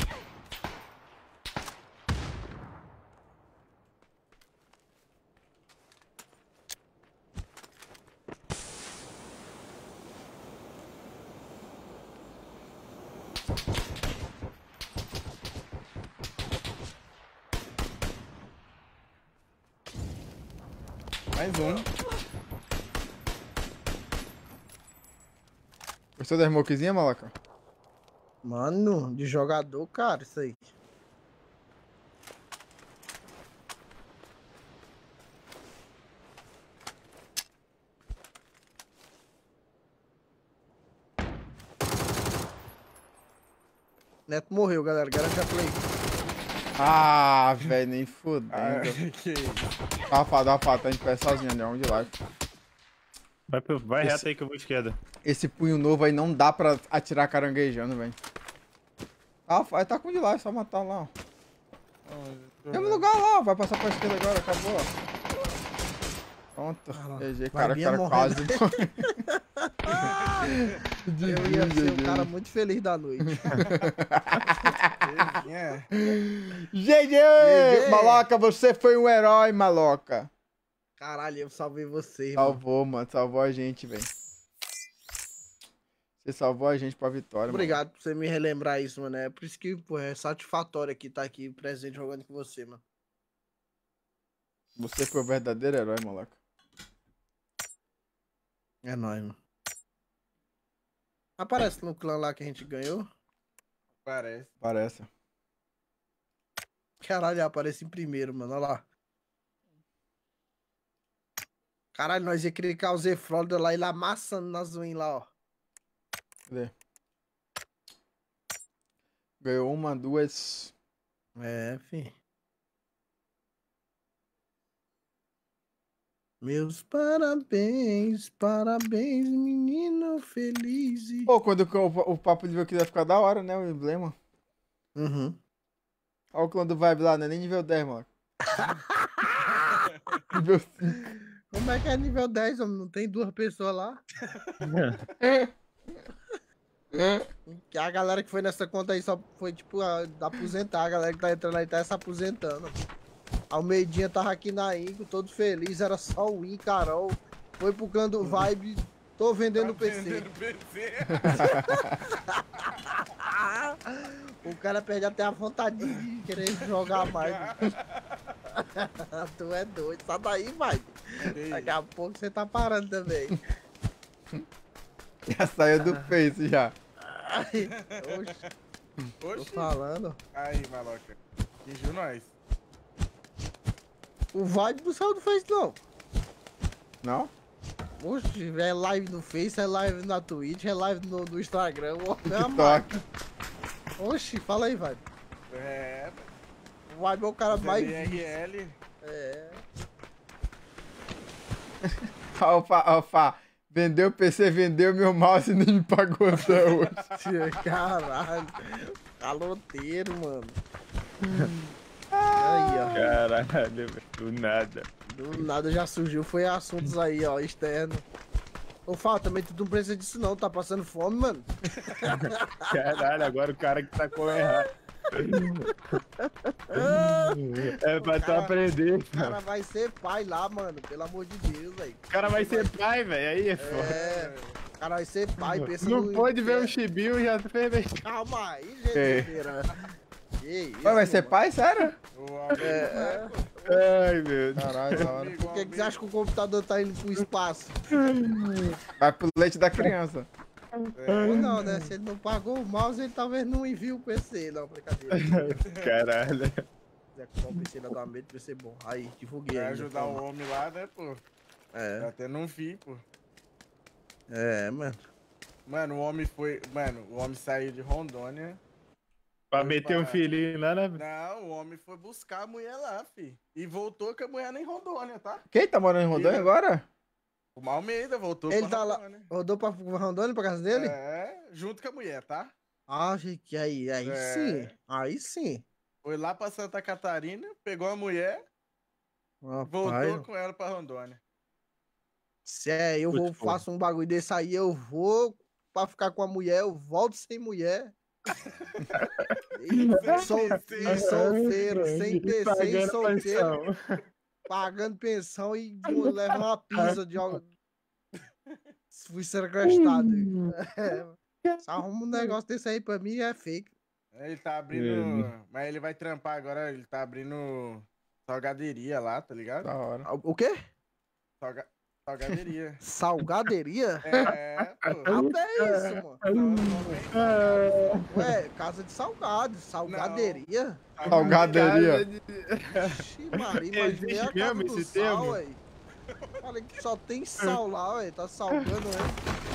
Mais um. Gostou da smokezinha, maloca? Mano, de jogador, cara, isso aí. Neto morreu, galera. Garante a play. Ah, velho, nem fudendo. Ah, que isso. Rafa, dá pra tá em pé sozinho, né? Onde live. Vai, pro- vai Esse- reto aí que eu vou esquerda. Esse punho novo aí não dá pra atirar caranguejando, velho. Ah, vai tá com de lá, é só matar lá, ó. Tem um lugar lá, ó. Vai passar pra esquerda agora, acabou, ó. Pronto. Ah lá. G G, Vai cara, vir cara morrendo. quase morreu. Eu ia ser o cara muito feliz da noite. É. G G! G G. Maloca, você foi um herói, maloca. Caralho, eu salvei você, irmão. Salvou, mano. Salvou a gente, velho. Você salvou a gente pra vitória, Obrigado por você me relembrar isso, mano. É por isso que, pô, é satisfatório aqui estar aqui presente jogando com você, mano. mano. Você foi o verdadeiro herói, maloca. É nóis, mano. Aparece no clã lá que a gente ganhou. Parece. Parece. Caralho, aparece em primeiro, mano. Olha lá. Caralho, nós ia clicar o Z Florida lá e lá amassando nas win lá, ó. Cadê? Ganhou uma, duas. É, fi. Meus parabéns, parabéns, menino feliz. e- Pô, quando o, o papo de nível aqui vai ficar da hora, né? O emblema. Uhum. Olha o clã do Vibe lá, não é nem nível dez, mano. nível cinco. Como é que é nível dez, homem? Não tem duas pessoas lá? Que a galera que foi nessa conta aí só foi, tipo, a, aposentar. A galera que tá entrando aí tá se aposentando. Almeidinha tava aqui na Ingo, todo feliz, era só o Win, Carol. Foi pro clã do Vibe, tô vendendo o Tá P C. vendendo P C. O cara perde até a vontade de querer jogar mais. Tu é doido, sai daí, vai. Daqui a pouco você tá parando também. Já saiu do Face já. Ai, oxe, tô Oxi. falando. Aí, maloca. Quingiu nós. O Vibe não saiu do Face, não. Não? Oxe, é live no Face, é live na Twitch, é live no, no Instagram. Ó, TikTok. Oxe, fala aí, Vibe. É. O Vibe é o cara mais R visto. L. É. Alfa, Alfa. Vendeu o P C, vendeu meu mouse e nem me pagou até hoje. Caralho. Caloteiro, mano. Aí, ó. Caralho, velho, do nada. Do nada já surgiu, foi assuntos aí, ó, externo. Ô, Fá, também tu não precisa disso não, tá passando fome, mano. Caralho, agora o cara que tá com errado. É pra tu cara- aprender. O cara vai ser pai lá, mano, pelo amor de Deus, velho. O cara vai ser pai, velho. Aí é foda. É, o cara vai ser pai, pensa Não no... pode ver um chibio e já fez bem. Calma aí, É. gente. inteira. Que isso, Vai, vai ser mano. pai, sério? O amigo, É, Ai, meu Deus. Caralho, da hora. Por que, que você acha que o computador tá indo pro espaço? Vai pro leite da criança. Ou não, né? Se ele não pagou o mouse, ele talvez não envie o P C, não, brincadeira. Caralho. Se quiser comprar um P C da mente, vai ser bom. Aí, divulguei Vai aí. ajudar o homem lá, né, pô? É, Tá tendo um fim, pô. é, mano. Mano, o homem foi. Mano, o homem saiu de Rondônia. Pra Foi meter um pra- filhinho lá na. Não, o homem foi buscar a mulher lá, fi. E voltou com a mulher em Rondônia, tá? Quem tá morando em Rondônia Filho. agora? O Almeida voltou Ele pra tá lá- Rondônia. Rodou pra Rondônia, pra casa dele? É, junto com a mulher, tá? Ah, que aí, aí É. sim. Aí sim. Foi lá pra Santa Catarina, pegou a mulher, voltou Rapaz, com ela pra Rondônia. se é, eu vou, Putz, pô. faço um bagulho desse aí, eu vou pra ficar com a mulher, eu volto sem mulher. E, sol, e solteiro, sem P C e Pagando solteiro, pensão. pagando pensão e vou levar uma pizza de algo. Fui sequestrado. É. Só arruma um negócio desse aí pra mim é fake. Ele tá abrindo. Ele. Mas ele vai trampar agora, ele tá abrindo salgaderia lá, tá ligado? Da hora. O quê? Salga... Salgaderia. Salgaderia? É, pô. Até isso, mano. Só- só vem- Ué, casa de salgado, salgaderia? Salgaderia. Ixi, Maria, imaginei a Existe casa mesmo do esse sal, termo? ué. Falei que só tem sal lá, ué. Tá salgando, ué.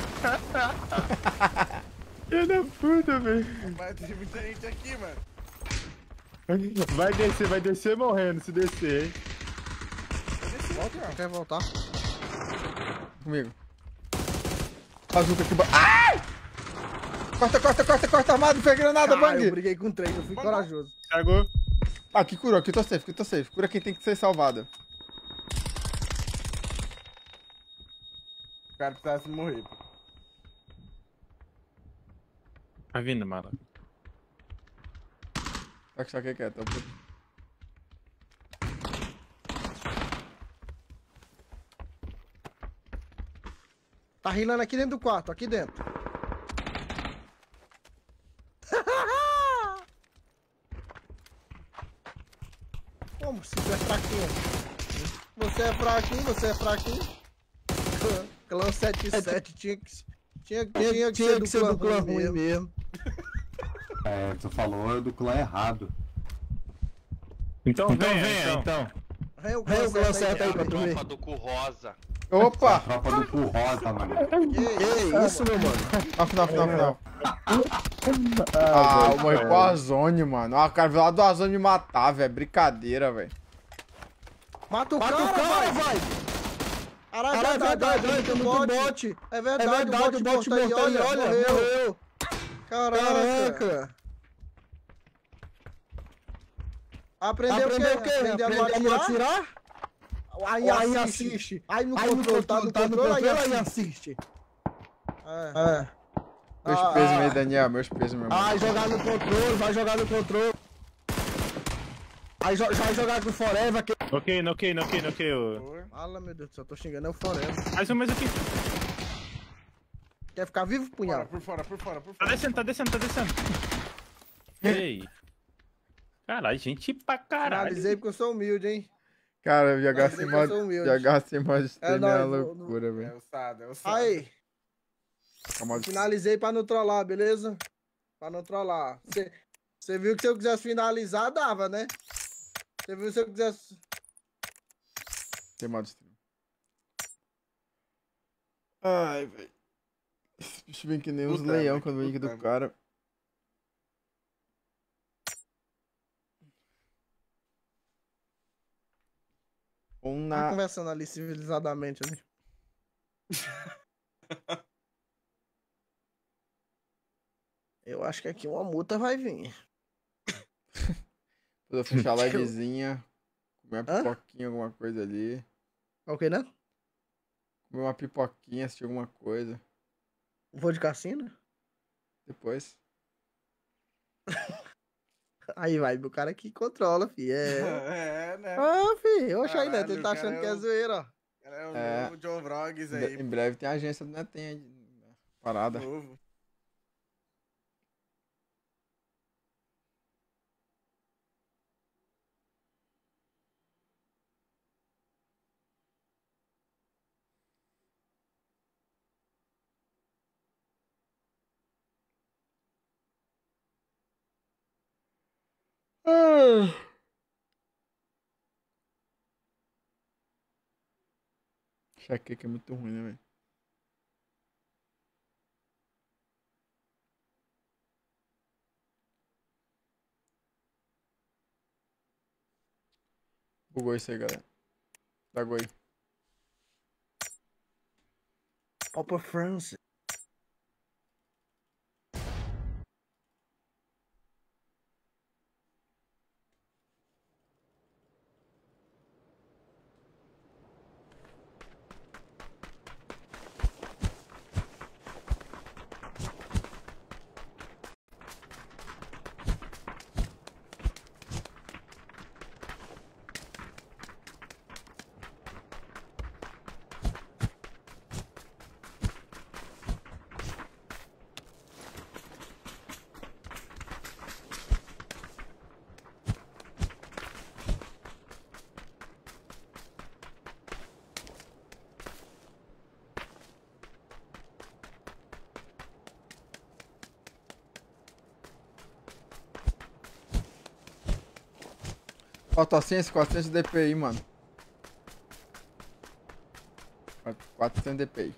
Filho da puta, velho. Mas tem muita gente aqui, mano. Vai descer, vai descer morrendo se descer, hein? Volta, quer voltar? Comigo. Bazuca aqui. Ba... Ai! Corta, corta, corta, corta, armado, foi granada, Ah, eu bang! briguei com três, eu fui corajoso. Cagou. Ah, aqui curou, aqui tô safe, aqui tô safe. Cura quem tem que ser salvado. O cara precisasse morrer, pô. Tá vindo, mala. Só que só que quieto. ó. Tá rilando aqui dentro do quarto, aqui dentro. Como se você é fraquinho? Você é fraquinho, você é fraquinho. Clã setenta e sete tinha que, tinha, tinha, tinha que ser do clã ruim mesmo. É, tu falou do clã errado. Então, Então vem, venha, então. então. Vem o Vem o clã certo aí pra pra tu ver. Tropa do cu rosa. Opa! Tropa do cu rosa, mano. Que isso, meu mano? Final, final, final, final. Ah, eu morri pro Azone, mano. Ah, o cara veio lá do Azone me matar, velho. Brincadeira, velho. Mata o cara, vai, vai! Caralho, é verdade, é muito bot. É verdade, o bot morto aí, olha, morreu. Caraca. Aprendeu o quê? Aprendeu a atirar? Aí assiste. Aí no controle, tá no controle, aí assiste. É. Meus pesos aí, Daniel. Meus pesos, meu irmão. Vai jogar no controle, vai jogar no controle. Aí jo- vai jogar com o Forever. Que... Ok, no ok, no ok, no ok. ô. Fala, meu Deus do céu, tô xingando é o Forever. Mais um, mais aqui. Quer ficar vivo, Fora, punhal? por fora, por fora, por Tá fora. descendo, tá descendo, tá descendo. Ei. Caralho, gente pra caralho. Finalizei porque eu sou humilde, hein? Cara, o G H Mas se é que eu mod... sou humilde. G H se mod stream é nóis, uma vou- loucura, É velho. o Sada, é o Sada. Aí, A mod- finalizei pra não trollar, beleza? Pra não trollar. Você viu que se eu quisesse finalizar, dava, né? Você viu se eu quisesse... Tem mod stream. Ai, velho. Esse bicho vem que nem uns Puta, leão velho, quando vem aqui do puta. cara. Um Tá na... conversando ali civilizadamente ali. Eu acho que aqui uma multa vai vir. Vou fechar a livezinha. Comer uma Hã? pipoquinha, alguma coisa ali. Ok, né? Comer uma pipoquinha, assistir alguma coisa. Vou de cassino? Depois. Aí vai, o cara que controla, fi. É. É, né? Ah, fi. Oxa aí, Neto. Caralho, Ele tá o achando cara que é é o- zoeira, ó. É o É. novo John Vrogs Em aí. em breve tem a agência do Netinho aí. né? Parada. Novo. Chequei que é muito ruim, né, velho? Bugou isso aí, galera. Tragou aí. Opa, France. quatrocentos, quatrocentos D P I, mano. quatrocentos D P I.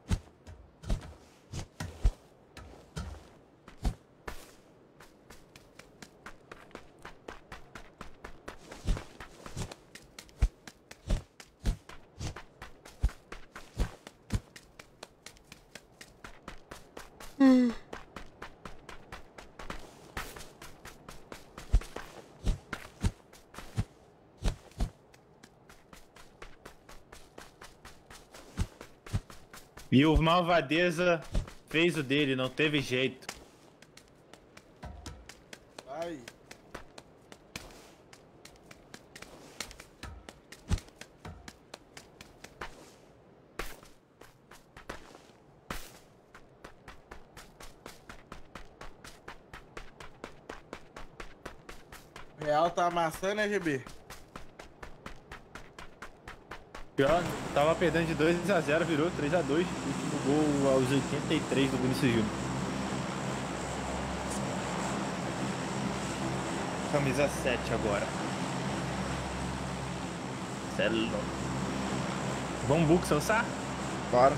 E o Malvadeza fez o dele, não teve jeito. Vai. Real tá amassando, né, G B? Pior, tava perdendo de dois a zero, virou três a dois. Último gol aos oitenta e três do Vinícius Júnior. Camisa sete agora. Cê é louco. Vamos Bucks alçar? Bora.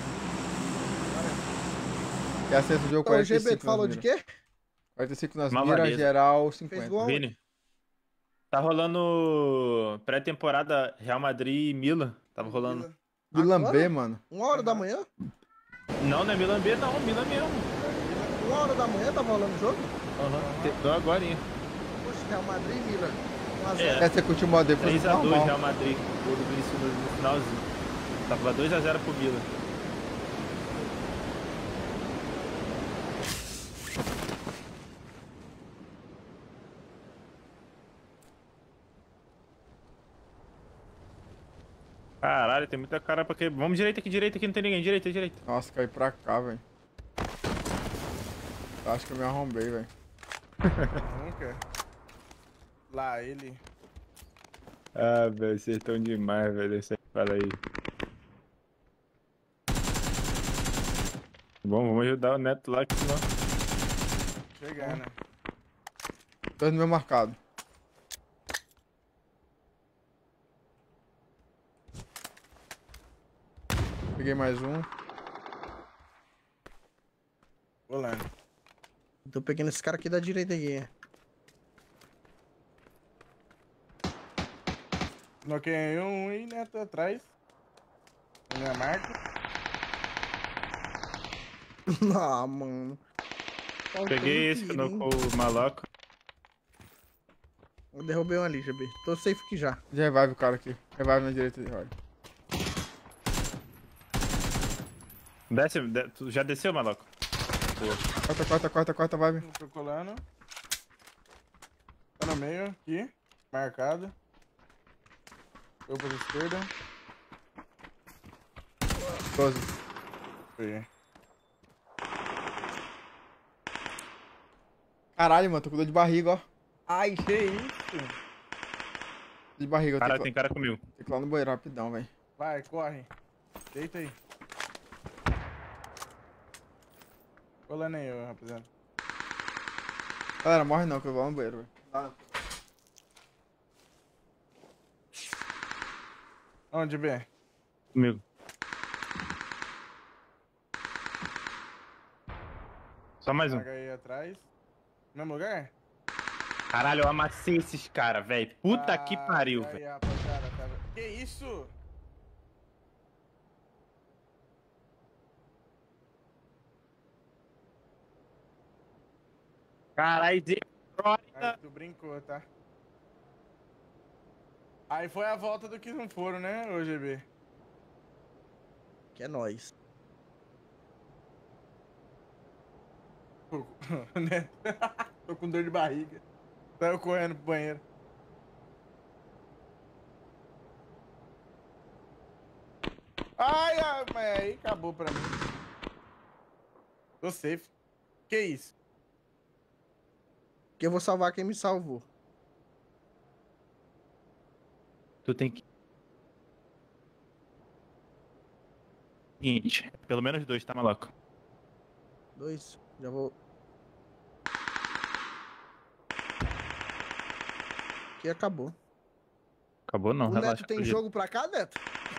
E acesso do jogo Então, o quarenta e G cinco. B, tu falou de quê? quarenta e cinco nas Malvadeza. miras, geral Fez cinquenta. gol? Vini. Tá rolando pré-temporada Real Madrid e Milan. Tava rolando. Milan Agora? B, mano. Uma hora da manhã? Não, não é Milan B, não. Milan mesmo. Uma hora da manhã tava rolando o jogo? Aham. Terminou agora, hein? Poxa, Real Madrid e Milan. um a É. zero. Quer você curtir o modo depois? três a dois normal. Real Madrid. Gol do Vinícius no no finalzinho. Tava dois a zero pro Milan. Caralho, tem muita cara pra que. Vamos direita aqui, direita aqui, não tem ninguém. Direita, direita. Nossa, caí pra cá, velho. Acho que eu me arrombei, velho. Nunca. Lá, ele. Ah, velho, vocês estão demais, velho. Esse aí, fala aí. Bom, vamos ajudar o Neto lá, que senão. Chegar, né? Dois no meu marcado. Peguei mais um. Rolando. Tô pegando esse cara aqui da direita aqui. Noquei um e Neto atrás. Na minha marca. Ah, mano. Faltou Peguei um esse que tiro, hein? nocou o maloco. Eu derrubei um ali, G B. Tô safe aqui já. Já revive o cara aqui. Revive na direita de revive. Desce, de- tu já desceu, maloco? Boa. Corta, corta, corta, corta, vibe. Tô colando. Tá no meio, aqui. Marcado. Eu pra esquerda. doze. Foi. Caralho, mano, tô com dor de barriga, ó. Ai, que isso? De barriga, eu Cara, tenho, tem que... cara comigo. tenho que ir lá no banheiro rapidão, velho. Vai, corre. Deita aí. Colando aí, ô, rapaziada. Galera, morre não, que eu vou lá no banheiro, velho. Onde, B? Comigo. Só mais um. Paga aí atrás. Mesmo lugar? Caralho, eu amassei esses caras, velho. Puta Ah, que pariu, aí, velho. rapaziada, tá... Que isso? Caralho, de Aí tu brincou, tá? Aí foi a volta do que não foram, né, ô G B? Que é nóis. Tô... né? Tô com dor de barriga. Saiu correndo pro banheiro. Ai, ai, mas aí acabou pra mim. Tô safe. Que isso? Que eu vou salvar quem me salvou. Tu tem que... Seguinte, pelo menos dois, tá, maluco? Dois. Já vou. Que acabou. Acabou não, O relaxa. Neto tem acredito. jogo pra cá, Neto?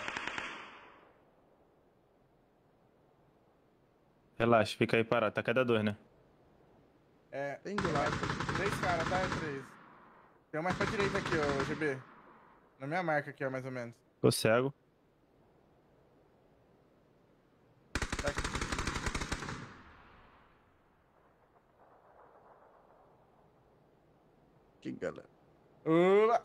Relaxa, fica aí parado. Tá cada dois, né? É, Tem de lado. três caras, tá? É três. Tem um mais pra direita aqui, ó, G B. Na minha marca aqui, ó, mais ou menos. Tô cego. Tá aqui. Que galera. Opa!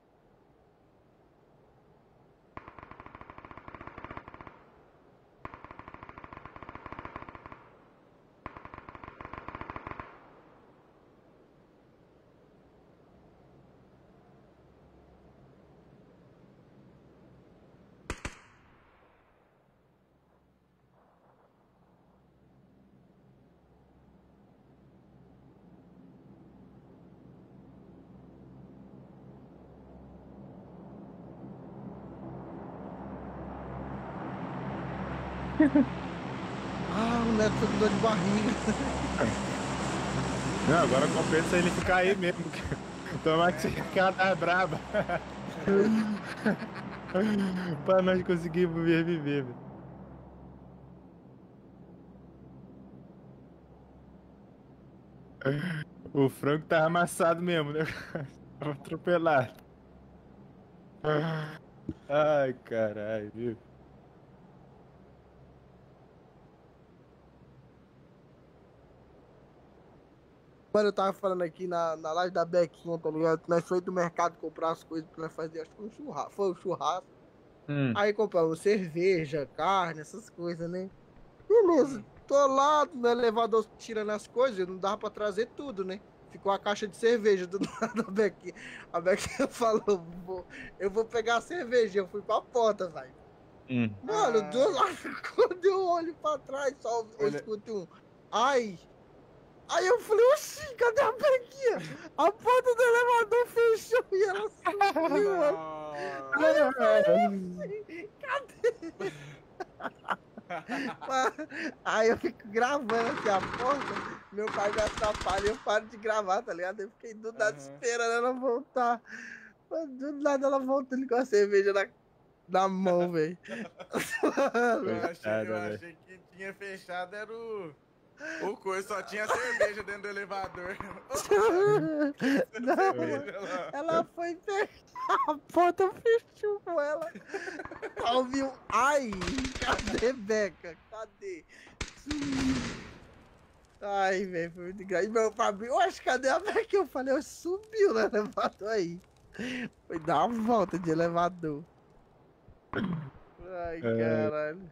Ah, o Neto foi com dor de barriga. Não, agora compensa ele ficar aí mesmo. Tomar que você ficar da braba. Pra nós conseguirmos ver viver, velho. O frango tá amassado mesmo, né? Tava atropelado. Ai, caralho, viu? Mano, eu tava falando aqui na, na live da Bequinha, tá ligado? Nós foi do mercado comprar as coisas pra nós fazer, acho que foi um churrasco. Foi um churrasco. Hum. Aí compramos cerveja, carne, essas coisas, né? Beleza, tô lá no elevador tirando as coisas, não dava pra trazer tudo, né? Ficou a caixa de cerveja do lado da Bequinha. A Bequinha falou, vou, eu vou pegar a cerveja. Eu fui pra porta, velho. Hum. Mano, Ah. do lado, quando eu olho pra trás, só eu Olha- escuto um. Ai! Aí eu falei, oxi, cadê a Bequinha? A porta do elevador fechou e ela sumiu, mano. Aí eu falei, cadê? Aí eu fico gravando assim a porta, meu pai me atrapalha e eu paro de gravar, tá ligado? Eu fiquei do nada Aham. esperando ela voltar. Mas do nada ela voltando com a cerveja na, na mão, velho. Eu achei, eu velho. achei que tinha fechado, era o... O coisa, só tinha cerveja dentro do elevador. Não, Cerveja lá. ela foi fechar a porta, fechou com ela. Ouviu? Ai, cadê Beca? Cadê? Sumiu. Ai, velho, foi muito engraçado. E meu pai, eu acho, cadê a Beca? Eu falei, eu subiu no elevador aí. Foi dar uma volta de elevador. Ai, É. caralho.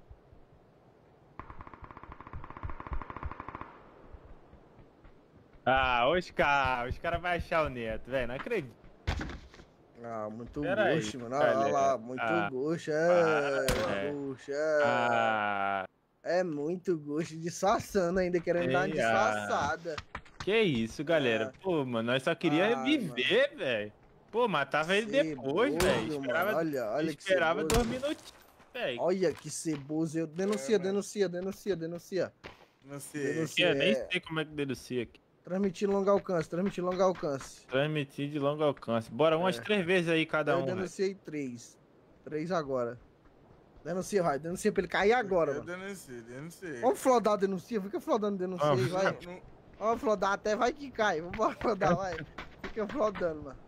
Ah, Oscar, os caras vão achar o Neto, velho, não acredito. Ah, muito Pera aí, gosto, mano. Olha olha, lá, muito ah, gosto. para, É, é. gosto. É, Ah, é muito gosto. Disfarçando ainda, querendo dar uma Ei, ah. disfarçada. que isso, galera. Pô, mano, nós só queria Ah, viver, velho. Pô, matava ele depois, Ceboso, velho. mano. Esperava, Olha, olha que esperava ceboso. dois minutinhos, velho. Olha que ceboso. Eu denuncia, É, mano. denuncia, denuncia, denuncia. Não sei. Denuncia. Eu nem é. sei como é que denuncia aqui. Transmitir longo alcance, transmitir longo alcance. Transmitir de longo alcance. Bora umas É. três vezes aí cada Eu um, velho. denunciei três. Três agora. Denuncia, vai. Denuncia pra ele cair agora, Eu mano. denunciei, denunciei. Vamos flodar a denuncia. Fica flodando denuncia aí, vai. Não- não- Vamos flodar até vai que cai. Vamos flodar, vai. Fica flodando, mano.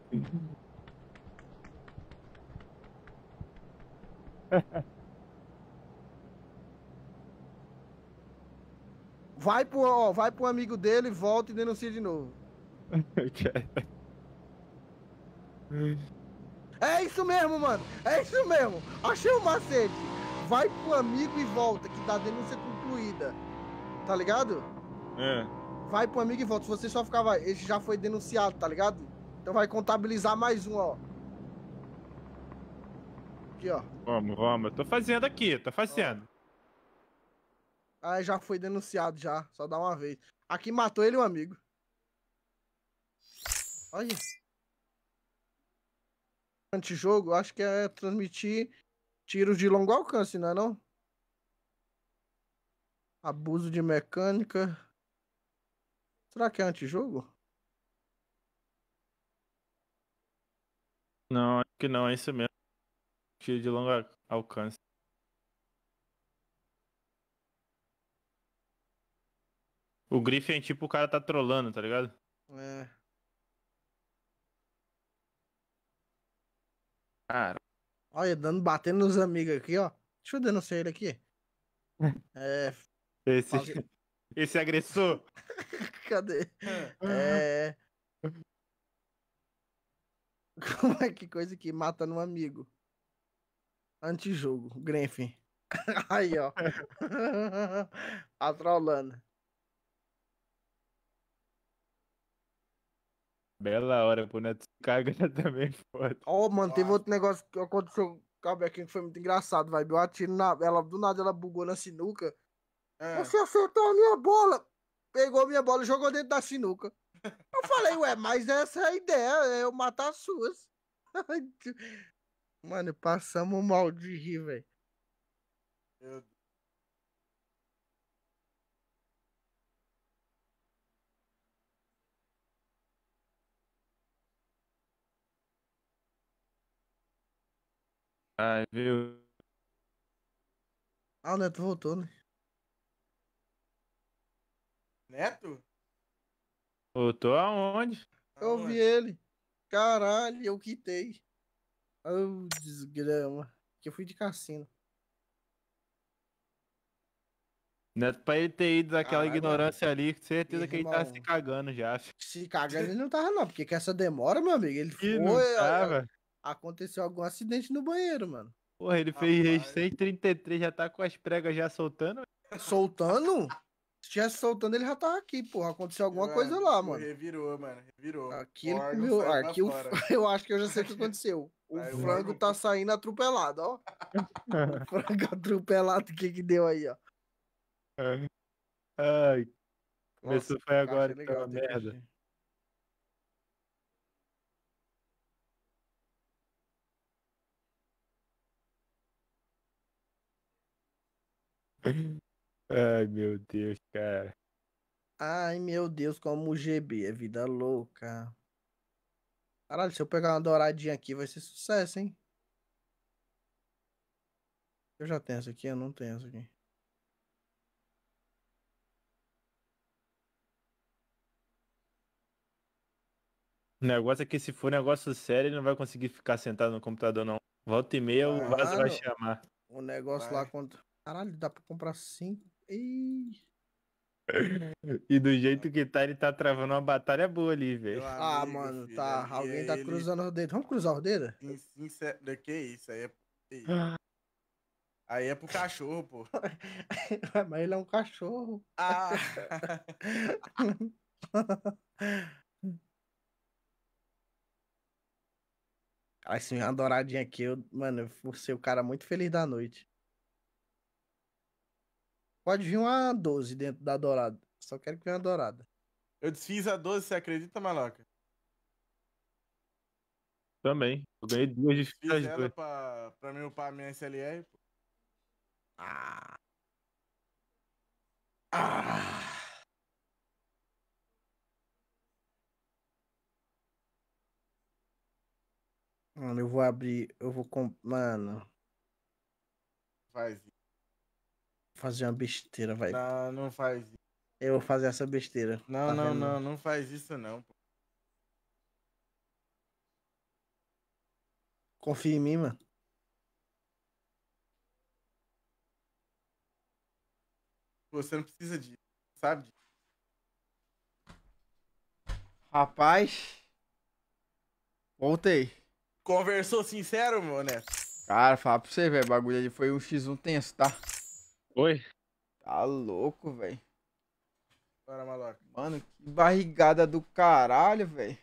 Vai pro, ó, vai pro amigo dele, volta e denuncia de novo. É isso mesmo, mano. É isso mesmo. Achei o macete. Vai pro amigo e volta, que tá a denúncia concluída. Tá ligado? É. Vai pro amigo e volta. Se você só ficar, vai. Esse já foi denunciado, tá ligado? Então vai contabilizar mais um, ó. Aqui, ó. Vamos, vamos. Eu tô fazendo aqui, tô fazendo. Aí já foi denunciado já. Só dá uma vez. Aqui matou ele, um amigo. Olha. Antijogo, acho que é transmitir tiros de longo alcance, não é não? Abuso de mecânica. Será que é antijogo? Não, acho que não, é isso mesmo. Tiro de longo alcance. O Griffin é tipo o cara tá trolando, tá ligado? É. Cara. Olha, dando, batendo nos amigos aqui, ó. Deixa eu denunciar ele aqui. É. Esse, Fala- esse agressor. Cadê? É. Como é que coisa que mata no amigo? Antijogo, Grenfim. Aí, ó. Tá trolando. Bela hora pro Neto se cagar também, foda. Ó, mano, teve outro negócio que aconteceu com a Bequinha que foi muito engraçado, vai. Eu atiro na. Ela, do nada ela bugou na sinuca. É. Você acertou a minha bola! Pegou a minha bola e jogou dentro da sinuca. Eu falei, ué, mas essa é a ideia, é eu matar as suas. Mano, passamos mal de rir, velho. Eu- Ai, viu? Ah, o Neto voltou, né? Neto? Voltou aonde? Eu vi ele. Caralho, eu quitei. Oh, desgrama. Que eu fui de cassino. Neto, pra ele ter ido daquela Caralho, ignorância ali, com certeza que ele tá Irmão. se cagando já. fi. Se cagando, ele não tava, não. Porque com essa demora, meu amigo, ele Ih, foi. não a- tava. a- Aconteceu algum acidente no banheiro, mano. Porra, ele fez Rapaz. seis e trinta e três, já tá com as pregas já soltando. Soltando? Se tivesse soltando, ele já tava aqui, porra. Aconteceu alguma coisa lá, mano. Revirou, mano. Revirou. Aqui ele O órgão comeu. saiu pra Aqui o, fora. eu acho que eu já sei o que aconteceu. O Aí o frango órgão- tá saindo atropelado, ó. O frango atropelado, o que que deu aí, ó? Ai, começou Nossa, foi caixa agora, é que tá uma tem que merda. assistir. Ai, meu Deus, cara. Ai, meu Deus, como o G B é vida louca. Caralho, se eu pegar uma douradinha aqui, vai ser sucesso, hein? Eu já tenho essa aqui, eu não tenho essa aqui. O negócio é que se for negócio sério, ele não vai conseguir ficar sentado no computador, não. Volta e meia, o Vai. vaso vai Mano. chamar. O negócio Vai. lá contra. Caralho, dá pra comprar cinco. Ih. E do jeito que tá, ele tá travando uma batalha boa ali, velho. Meu Ah, amigo, mano, filho, tá. ali Alguém é tá ele- cruzando os dedos. Vamos cruzar os dedos? Sin- Sincero, que isso? Aí é, Ei, aí é pro cachorro, pô. Mas ele é um cachorro. Ah! Cara, se uma douradinha aqui, eu, mano, eu vou ser o cara muito feliz da noite. Pode vir uma doze dentro da dourada. Só quero que venha uma dourada. Eu desfiz a doze, você acredita, maloca? Também. Eu ganhei duas de Fiz das ela duas. pra, pra mim upar a minha S L R, pô. Ah. Ah. Mano, eu vou abrir. Eu vou comp... Mano, Faz isso. fazer uma besteira, vai. Não, não faz isso. Eu vou fazer essa besteira. Não, Tá não, vendo? não, não faz isso não, pô. Confia em mim, mano. Você não precisa disso, sabe? disso. Rapaz. Voltei. Conversou sincero, meu neto? Cara, falar pra você, velho. O bagulho ali foi um xis um tenso, tá? Oi? Tá louco, velho. Bora, maloca. Mano, que barrigada do caralho, velho.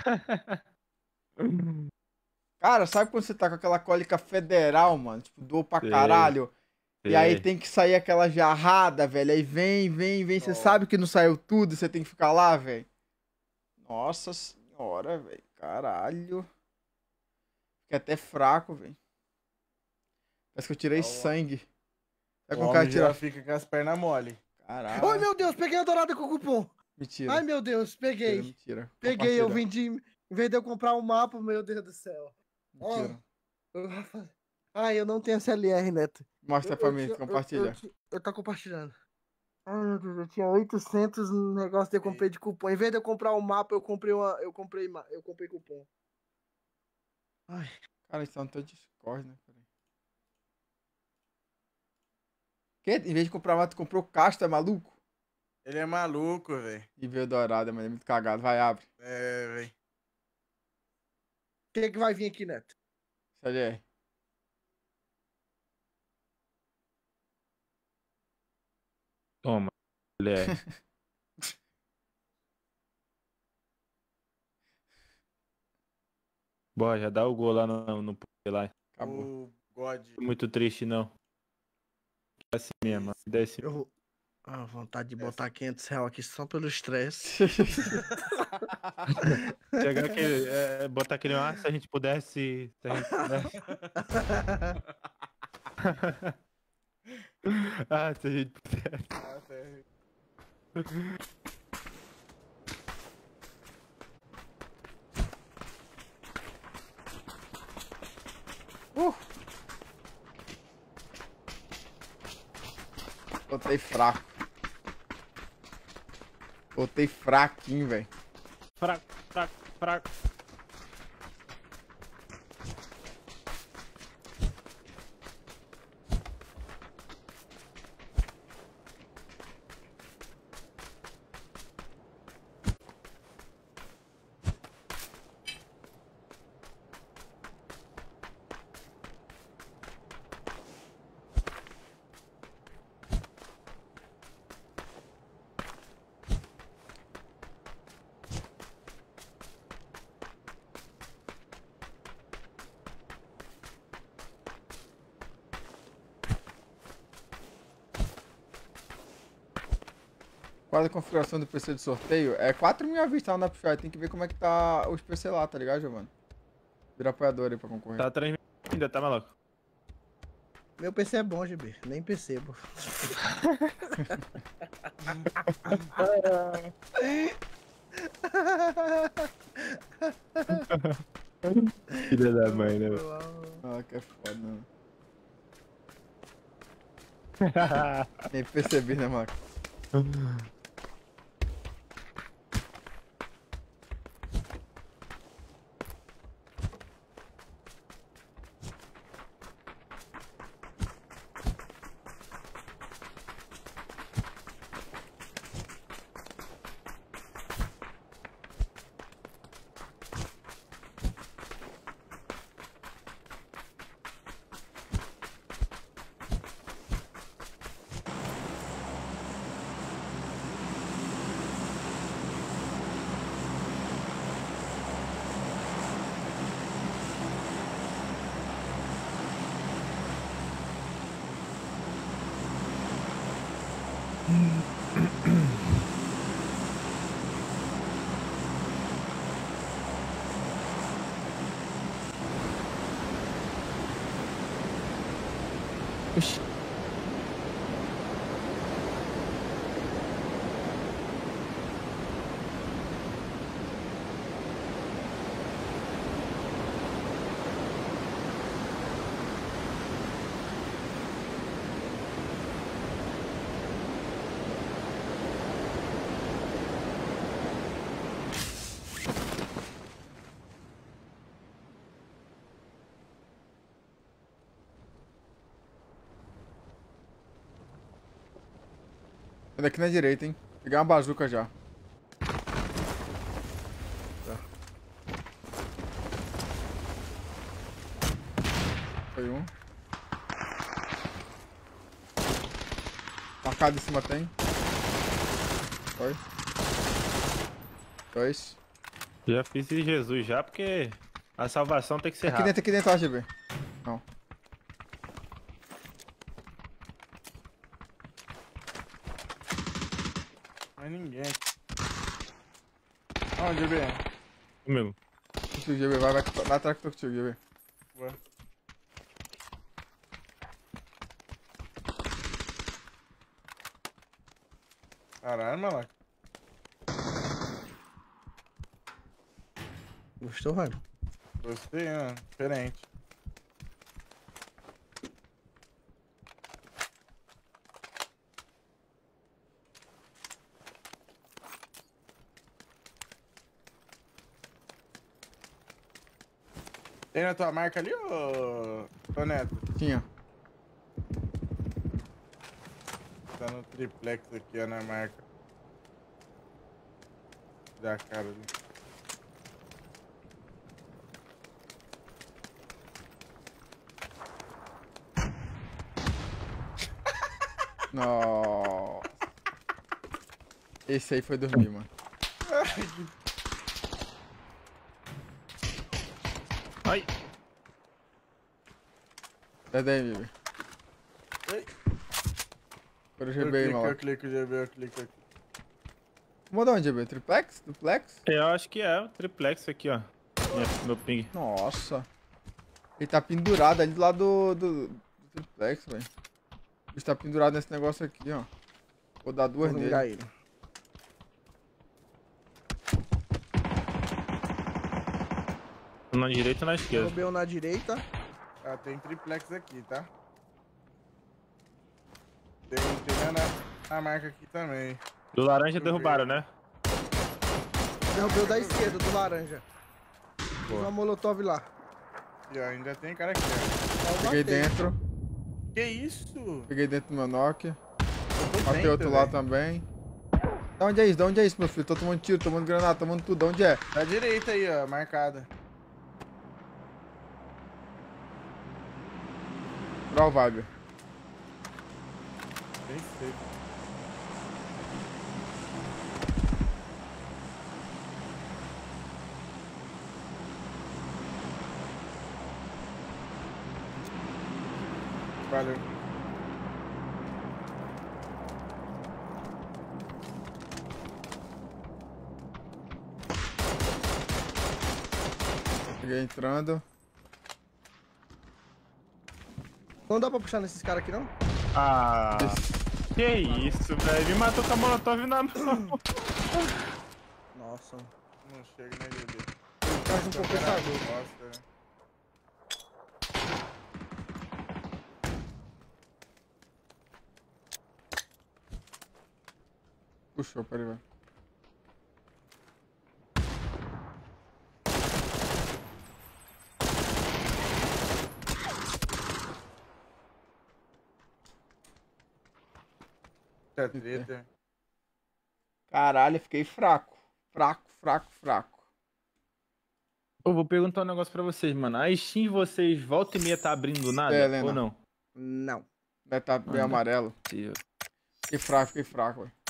Cara, sabe quando você tá com aquela cólica federal, mano? Tipo, doou pra Sei, caralho. E aí sei. tem que sair aquela jarrada, velho. Aí vem, vem, vem. Você Nossa. sabe que não saiu tudo e você tem que ficar lá, velho. Nossa senhora, velho. Caralho. Fiquei até fraco, velho. Parece que eu tirei Ó, sangue. O Sabe como o cara homem já tira? fica com as pernas mole. Caralho. Ai, meu Deus, peguei a dourada com o cupom. Mentira. Ai, meu Deus, Mentira, peguei. mentira. Peguei, eu Compartilha. vendi. Em vez de eu comprar um mapa, meu Deus do céu. Mentira. Eu vou fazer- Ai, eu não tenho S L R, Neto. Mostra Eu- pra eu mim, tinha- eu- compartilha. Eu, ti- eu tô compartilhando. Ai, meu Deus, eu tinha oitocentos no negócio que eu comprei de cupom. Em vez de eu comprar um mapa, eu comprei uma, eu comprei, ma- eu comprei cupom. Ai, Cara, isso é um teu Discord, né? Peraí. Que? Em vez de comprar mato, comprou casta, é maluco? Ele é maluco, velho. E veio dourada, mano. É muito cagado. Vai, abre. É, velho. quem é que vai vir aqui, Neto? S L R. Toma. Mulher. Bora, já dá o gol lá no, no lá. Acabou. O God. Muito triste, não. É assim mesmo. Desce. Eu vou. Ah, vontade de botar quinhentos reais aqui só pelo estresse. Chegar aquele, é, botar aquele, ah, se a gente pudesse. Se a gente pudesse. Ah, se a gente pudesse. Ah, sério. Uh. Botei fraco. Botei fraquinho, velho. Fraco, fraco, fraco. Qual é a configuração do P C de sorteio? É quatro mil à vista lá na Puxar. Tem que ver como é que tá os P C lá, tá ligado, Giovanni? Vira apoiador aí pra concorrer. Tá transmitindo ainda, tá maluco? Meu P C é bom, G B. Nem percebo. Filha da mãe, né? Ah, que é foda, né? Nem percebi, né, Marco? Sai daqui na direita, hein? Pegar uma bazuca já. Tá. Foi um. Marcado em cima tem. Foi. Dois. Já fiz de Jesus já, porque a salvação tem que ser Aqui rápida. dentro, aqui dentro, ó, G B. Não. Mais ninguém. Onde, B? Comigo. Contigo, G B. Vai, vai, vai atrás que eu tô contigo, G B. Vai. Caralho, maluco. Gostou, velho? Gostei, né? Diferente. Tem na tua marca ali, ô, ô Neto? Tinha. Tá no triplex aqui, ó, na marca. Da cara ali. Nossa. Esse aí foi dormir, mano. Ai! Sai daí, G B. Ei. Agora o Eu G B aí, clico, eu maluco. clico, G B, eu clico aqui. Vamos dar onde, G B? Triplex? Duplex? Eu acho que é o triplex aqui, ó. Minha- Meu ping. Nossa. Ele tá pendurado ali do lado do, do, do triplex, velho. O bicho tá pendurado nesse negócio aqui, ó. Vou dar duas Vou nele. mirar ele. Na direita e na esquerda. Derrubei um na direita. Ah, tem triplex aqui, tá? Tem, tem na, na marca aqui também. Do laranja derrubaram, né? Derrubei o da esquerda, do laranja. Tem uma molotov lá. E ó, ainda tem cara aqui, ó. Eu Peguei matei. dentro. Que isso? Peguei dentro do meu Nokia. Eu tô Matei dentro, outro lá velho. também. Da onde é isso? Da onde é isso, meu filho? Tô tomando tiro, tomando granada, tomando tudo. Da onde é? Da direita aí, ó, marcada. Qual o vibe? Bem seco. Valeu. Peguei entrando. Não dá pra puxar nesses caras aqui, não? Ah, que isso, velho. Me matou com a molotov na mão. Nossa. Não chega, né, G B? Ele traz um compensador. Nossa, né? Puxou, peraí, vai. Tá treta. Caralho, eu fiquei fraco. Fraco, fraco, fraco. Eu vou perguntar um negócio pra vocês, mano. A Steam de vocês volta e meia tá abrindo do nada? É, Helena. Ou não? Não. Deve tá bem Ah, amarelo. Sim. Fiquei fraco, fiquei fraco, velho.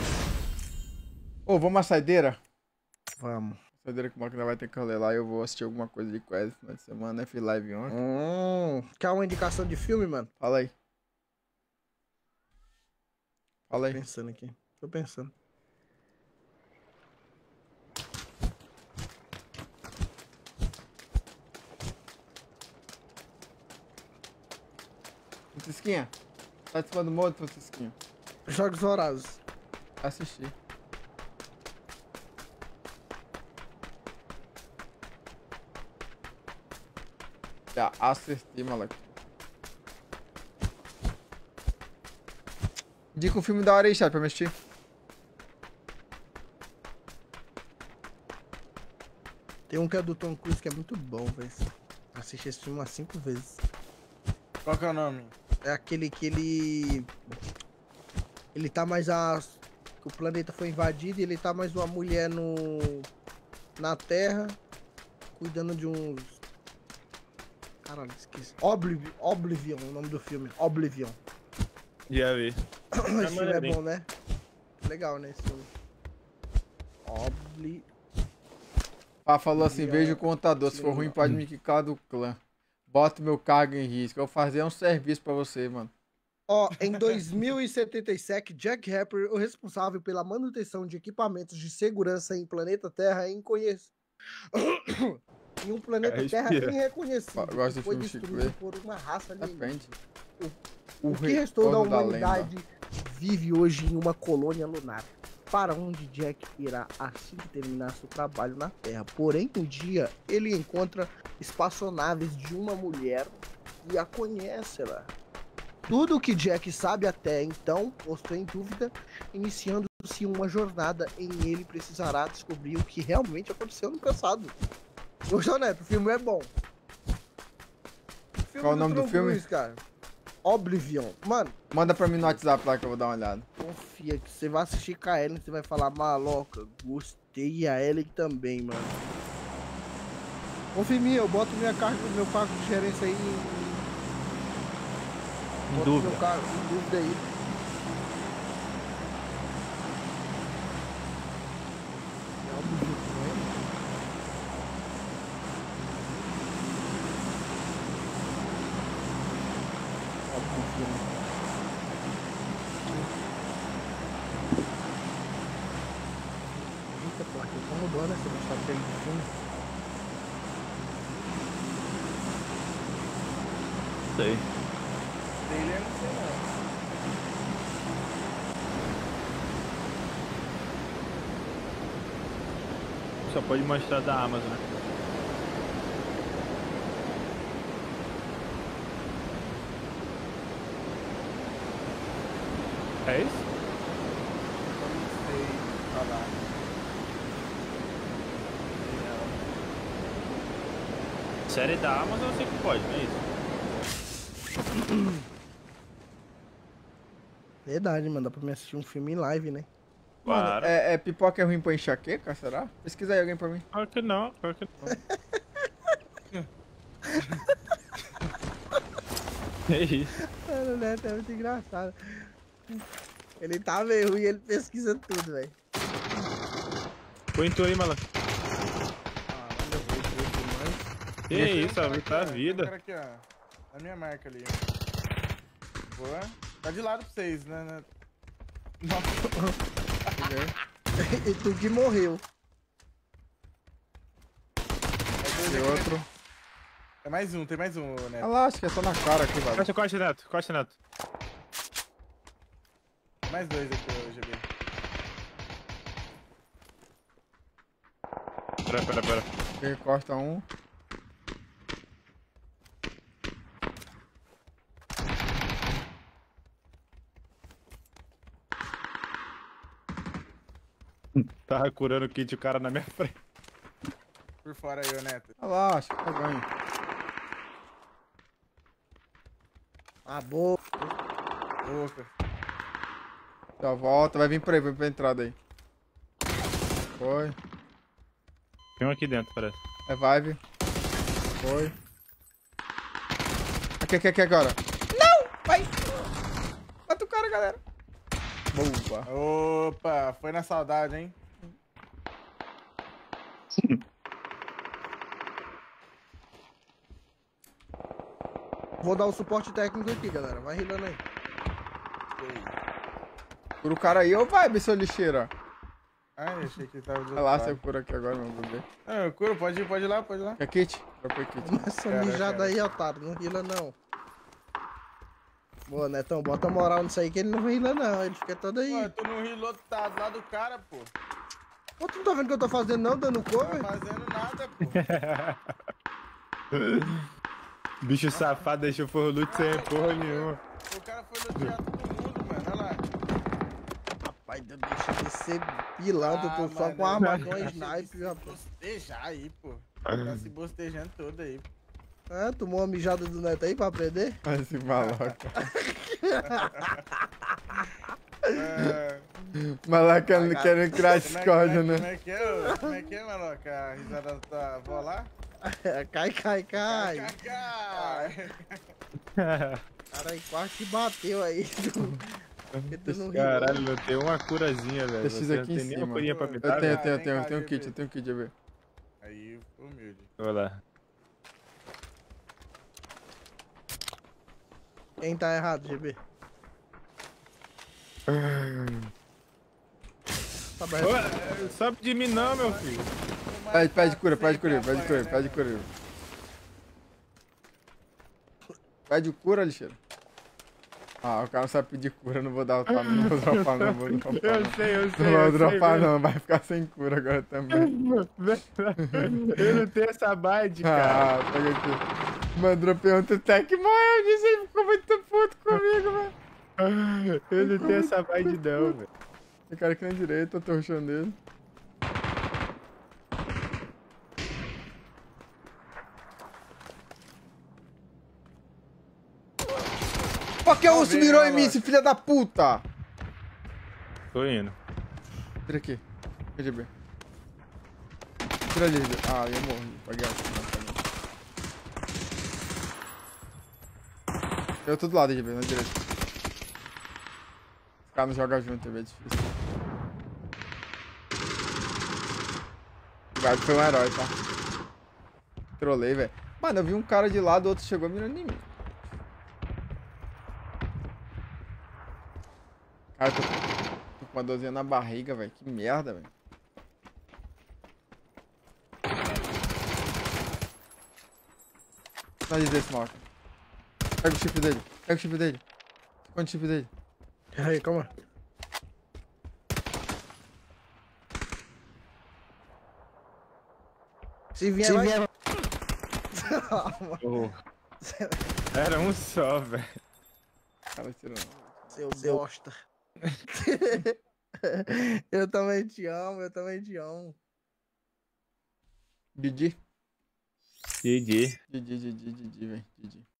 Ô, vamos uma saideira? Vamos. Saideira que o máquina vai ter que ler lá e eu vou assistir alguma coisa de Quest no final de semana, né? Fiz live ontem. Hum, quer uma indicação de filme, mano? Fala aí. Fala Tô aí. pensando aqui. Tô pensando. Francisquinha. Tá de cima do modo, Francisquinha. Jogos Vorazes. Assisti. Já assisti, moleque. Indica um filme da hora aí, chat, pra me assistir. Tem um que é do Tom Cruise que é muito bom, velho. Assisti esse filme umas cinco vezes. Qual que é o nome? É aquele que ele... Ele tá mais a... O planeta foi invadido e ele tá mais uma mulher no... Na Terra, cuidando de uns... Caralho, esqueci. Obliv... Oblivion, o nome do filme. Oblivion. Já vi. Esse filme é maneirinho. bom, né? Legal, né, esse filme. Obli... Pá, falou assim, veja o contador, se for ruim pode me quicar do clã. Bota meu cargo em risco, eu vou fazer um serviço pra você, mano. Ó, em dois mil e setenta e sete, Jack Harper, o responsável pela manutenção de equipamentos de segurança em planeta Terra, em conhece... em um planeta É, Terra respira. irreconhecível, Eu gosto que do foi filme Chico destruído Verde. por uma raça alienígena. Depende. O que restou da retorno da humanidade vive hoje em uma colônia lunar, para onde Jack irá assim que terminar seu trabalho na Terra. Porém, um dia, ele encontra espaçonaves de uma mulher e a conhece lá. Tudo o que Jack sabe até então, postou em dúvida, iniciando-se uma jornada em ele precisará descobrir o que realmente aconteceu no passado. Gostou, Neto? O filme é bom. Filme Qual o nome do Tom filme? Cruise, cara. Oblivion. Mano, Manda pra mim no WhatsApp lá que eu vou dar uma olhada. confia que você vai assistir com a Ellen, você vai falar, maloca, gostei, e a Ellen também, mano. Confia em mim, eu boto minha carga, meu cargo de gerência aí em... Em boto dúvida. Meu cargo, em dúvida aí. É Oblivion, não é? Oblivion. Eita, porra, eu tô mudando essa gostar dele do filme. Sei. Trailer não sei não. Só pode mostrar da Amazon, né? É isso? Eu não sei falar. Série da Amazon eu sei que pode, não é isso? Verdade, mano, dá pra me assistir um filme em live, né? Mano, Claro. é, é pipoca é ruim pra enxaqueca, será? Pesquisa aí alguém pra mim. Claro que não, claro que não. É isso. Mano, o Neto é muito engraçado. Ele tá meio ruim, ele pesquisa tudo, velho. Põe tu aí, malandro. Ah, eu vou ver demais. Que Tem um isso, cara a aqui, tá a ó, tem um vida. cara aqui, ó. Na minha marca ali. Boa. Tá de lado pra vocês, né? né? Nossa, E tu que morreu. E outro. é mais um, tem mais um, né? Ah lá, acho que é só na cara aqui, velho. Costa, costa, Neto. Costa, Neto. Tem mais dois aqui hoje ali. Pera, pera, pera. Ele corta um. Tava curando o kit o cara na minha frente. Por fora aí, ô Neto. Ah lá, acho que tá ganho. Ah, boa. Boca. Já volta, vai vir por aí, vai pra entrada aí. Foi. Tem um aqui dentro, parece. É vibe. Foi. Aqui, aqui, aqui agora. Não! Vai! Mata o cara, galera. Boa. Opa, foi na saudade, hein? Vou dar o suporte técnico aqui, galera. Vai rilando aí. Cura o cara aí, ô vibe, seu lixeira. Ai, achei que tava do Vai lá, outro você lado. cura aqui agora, meu bebê. Ah, eu curo, pode ir, pode ir lá, pode ir lá. Quer kit? Dropei kit. Essa Cara, mijada cara. aí, otário. Não rila, não. Boa, Netão. Bota moral nisso aí que ele não rila, não. Ele fica todo aí. Pô, tu não ri lotado lá do cara, pô. Pô, tu não tá vendo o que eu tô fazendo, não? Dando Não cover? tá fazendo nada, pô. Bicho safado deixou for loot sem porra nenhuma. O cara foi lutear todo mundo, mano. Olha lá. Rapaz, deixa de ser pilantra. Eu tô Ah, só mano, com a armadura deixa de sniper, se rapaz. bostejar aí, pô. Tá se bostejando todo aí. Ah, tomou uma mijada do Neto aí pra aprender? Esse maloca. É, Maloca querendo, querendo criar como, é, como, discórdia, é, como né? é que é? ô? Como é que é, Maloca? A risada da tua avó lá? Cai, cai, cai. Cai, cai. Cara, aí quase te bateu aí. Porque tu não riu. Caralho, eu tenho uma curazinha, velho. Esse Você não aqui em tem nem uma cima. curinha pra Eu me Eu dar, tenho, eu velho? tenho, eu Vem tenho, eu cá, tenho um G kit, B. eu tenho um kit, deixa eu ver. Aí, humilde. Olha lá. Quem tá errado, G B? Sabe a resposta? Ô, Sabe de mim não, meu filho. Pede, pede cura, pede cura, pede cura, pede cura. Pede cura, Alexandre. Ah, o cara não sabe pedir cura, não vou dar pra não, não vou dropar não, vou dropar não. Eu sei, eu sei. Não vou eu sei, dropar velho. não, vai ficar sem cura agora também. Eu não tenho essa bad, cara. Ah, pega aqui. Mano, dropei ontem o Tech morreu, disse ele ficou muito puto comigo, velho. Eu não tenho essa bad não, velho. Tem cara aqui na direita, eu tô rushando ele. Por que o urso mirou em mim, esse filho da puta? Tô indo. Tira aqui. P G B. Tira ali. Ah, eu morri. Paguei a Eu tô do lado, G B, na direita. Os caras não jogam junto, é difícil. O Gabi foi um herói, tá? Trolei, velho. Mano, eu vi um cara de lado, o outro chegou mirando em mim. Cara, tô, tô com uma dorzinha na barriga, velho. Que merda, velho. Sai desse mal. Pega o chip dele. Pega o chip dele. Esconde o chip dele. Aí, calma. Se vier, Se vai... vier- Oh. Era um só, velho. Cara, tira não. Seu, Seu bosta. Eu também te amo, eu também te amo. G G. G G. G G, G G, G G, velho. G G.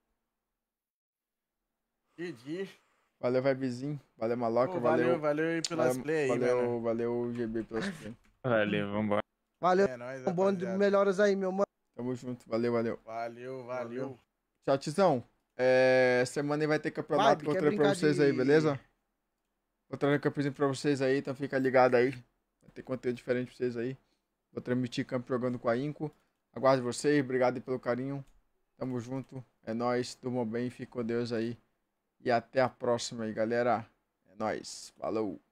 G G. Valeu, Vibezinho. Valeu, Maloca. Pô, valeu. valeu, valeu aí pelas valeu, play aí, valeu, mano. valeu, G B pelas play. Valeu, vambora. Valeu, É nóis, um bom de rapaziada. melhoras aí, meu mano. Tamo junto. Valeu, valeu. Valeu, valeu. Tchau, Tizão. É, semana aí vai ter campeonato Vibe, que eu quer trago pra brincar vocês aí, de- beleza? Vou trazer campeozinho pra vocês aí, então fica ligado aí. Vai ter conteúdo diferente pra vocês aí. Vou transmitir campo jogando com a Inco. Aguardo vocês, obrigado aí pelo carinho. Tamo junto. É nóis. Durmam bem, fique com Deus aí. E até a próxima aí, galera. É nóis. Falou.